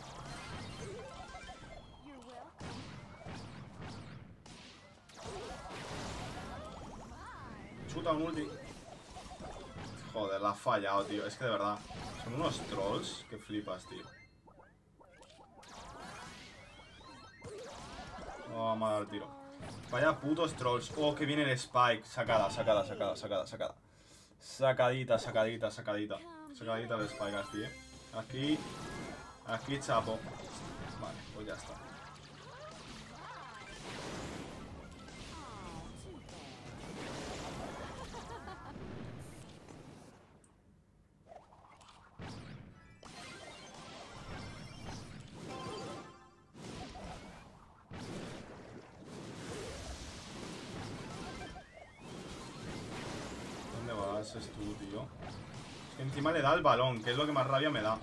Chuta un ulti. Joder, la ha fallado, tío. Es que de verdad, son unos trolls que flipas, tío. No, vamos a dar el tiro. Vaya putos trolls. Oh, que viene el Spike. Sacada. Sacadita. Sacadita de Spike así, Aquí chapo. Vale, pues ya está. ¿Dónde vas, tú, tío? Es que encima le da el balón, que es lo que más rabia me da.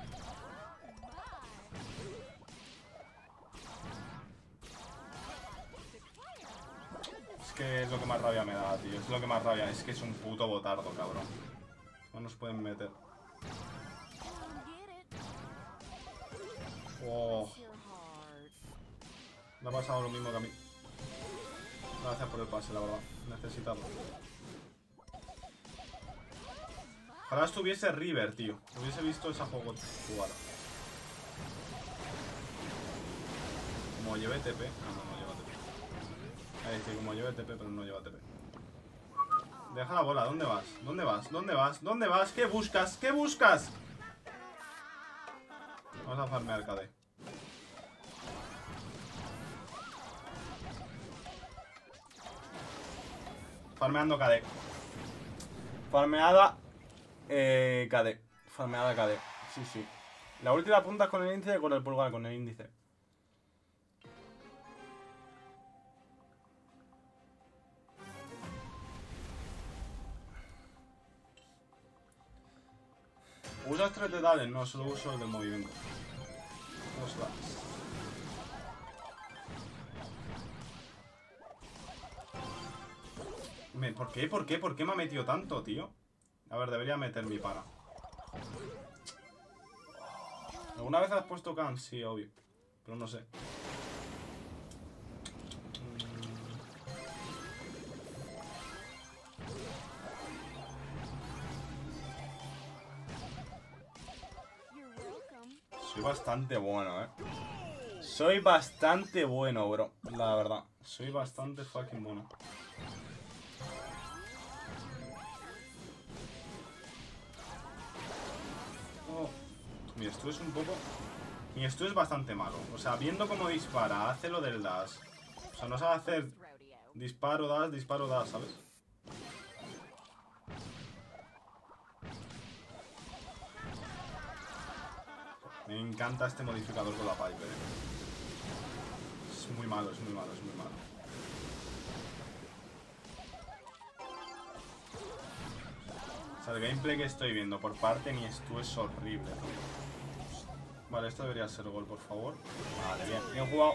Es que es lo que más rabia me da, tío. Es lo que más rabia. Es que es un puto botardo, cabrón. No nos pueden meter. Oh. Me ha pasado lo mismo que a mí. Gracias por el pase, la verdad. Necesitado. Ojalá estuviese River, tío. Hubiese visto esa jugada. Como lleve TP. No lleva TP. Ahí sí, como lleve TP, pero no lleva TP. Deja la bola. ¿Dónde vas? ¿Dónde vas? ¿Dónde vas? ¿Dónde vas? ¿Qué buscas? ¿Qué buscas? Vamos a farmear KD. Farmeando KD. Farmeada KD. Farmeada KD. Sí, sí. La última punta es con el índice y con el pulgar, con el índice. ¿Usas 3 de Dalen? No, solo uso el del movimiento. Ostras. ¿Por qué? ¿Por qué? ¿Por qué me ha metido tanto, tío? A ver, debería meter mi pana. ¿Alguna vez has puesto Khan? Sí, obvio. Pero no sé. Soy bastante bueno, Soy bastante bueno, bro. La verdad. Soy bastante fucking bueno. Oh. Mi esto es un poco... Mi esto es bastante malo. O sea, viendo cómo dispara, hace lo del dash. O sea, no sabe hacer disparo, dash, ¿sabes? Me encanta este modificador con la Piper, Es muy malo, es muy malo, es muy malo. O sea, el gameplay que estoy viendo por parte ni esto es horrible, tío. Vale, esto debería ser gol, por favor. Vale, bien, bien jugado.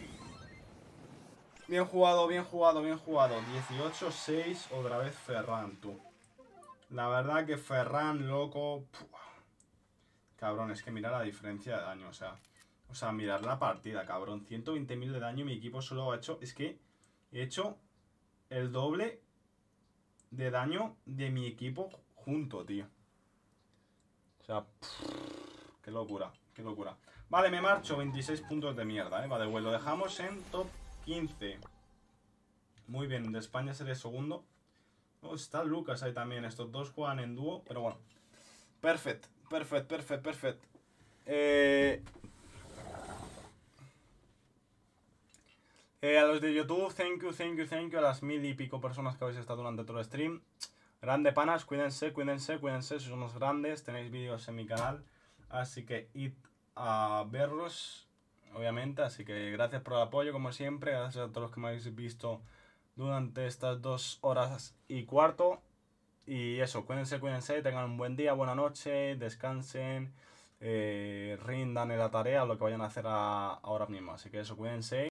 Bien jugado, bien jugado, bien jugado. 18-6, otra vez Ferran, tú. La verdad que Ferran, loco... Cabrón, es que mira la diferencia de daño, o sea, mirar la partida, cabrón. 120.000 de daño y mi equipo solo ha hecho... Es que he hecho el doble de daño de mi equipo junto, tío. O sea, qué locura, qué locura. Vale, me marcho, 26 puntos de mierda, Vale, pues lo dejamos en top 15. Muy bien, de España seré segundo. Oh, está Lucas ahí también, estos dos juegan en dúo, pero bueno. Perfecto. Perfecto. A los de YouTube, thank you a las 1000 y pico personas que habéis estado durante todo el stream. Grande panas, cuídense, sois unos grandes, tenéis vídeos en mi canal, así que id a verlos, obviamente, así que gracias por el apoyo como siempre, gracias a todos los que me habéis visto durante estas 2 horas y cuarto. Y eso, cuídense, tengan un buen día, buena noche, descansen, rindan en la tarea o lo que vayan a hacer ahora mismo. Así que eso, cuídense.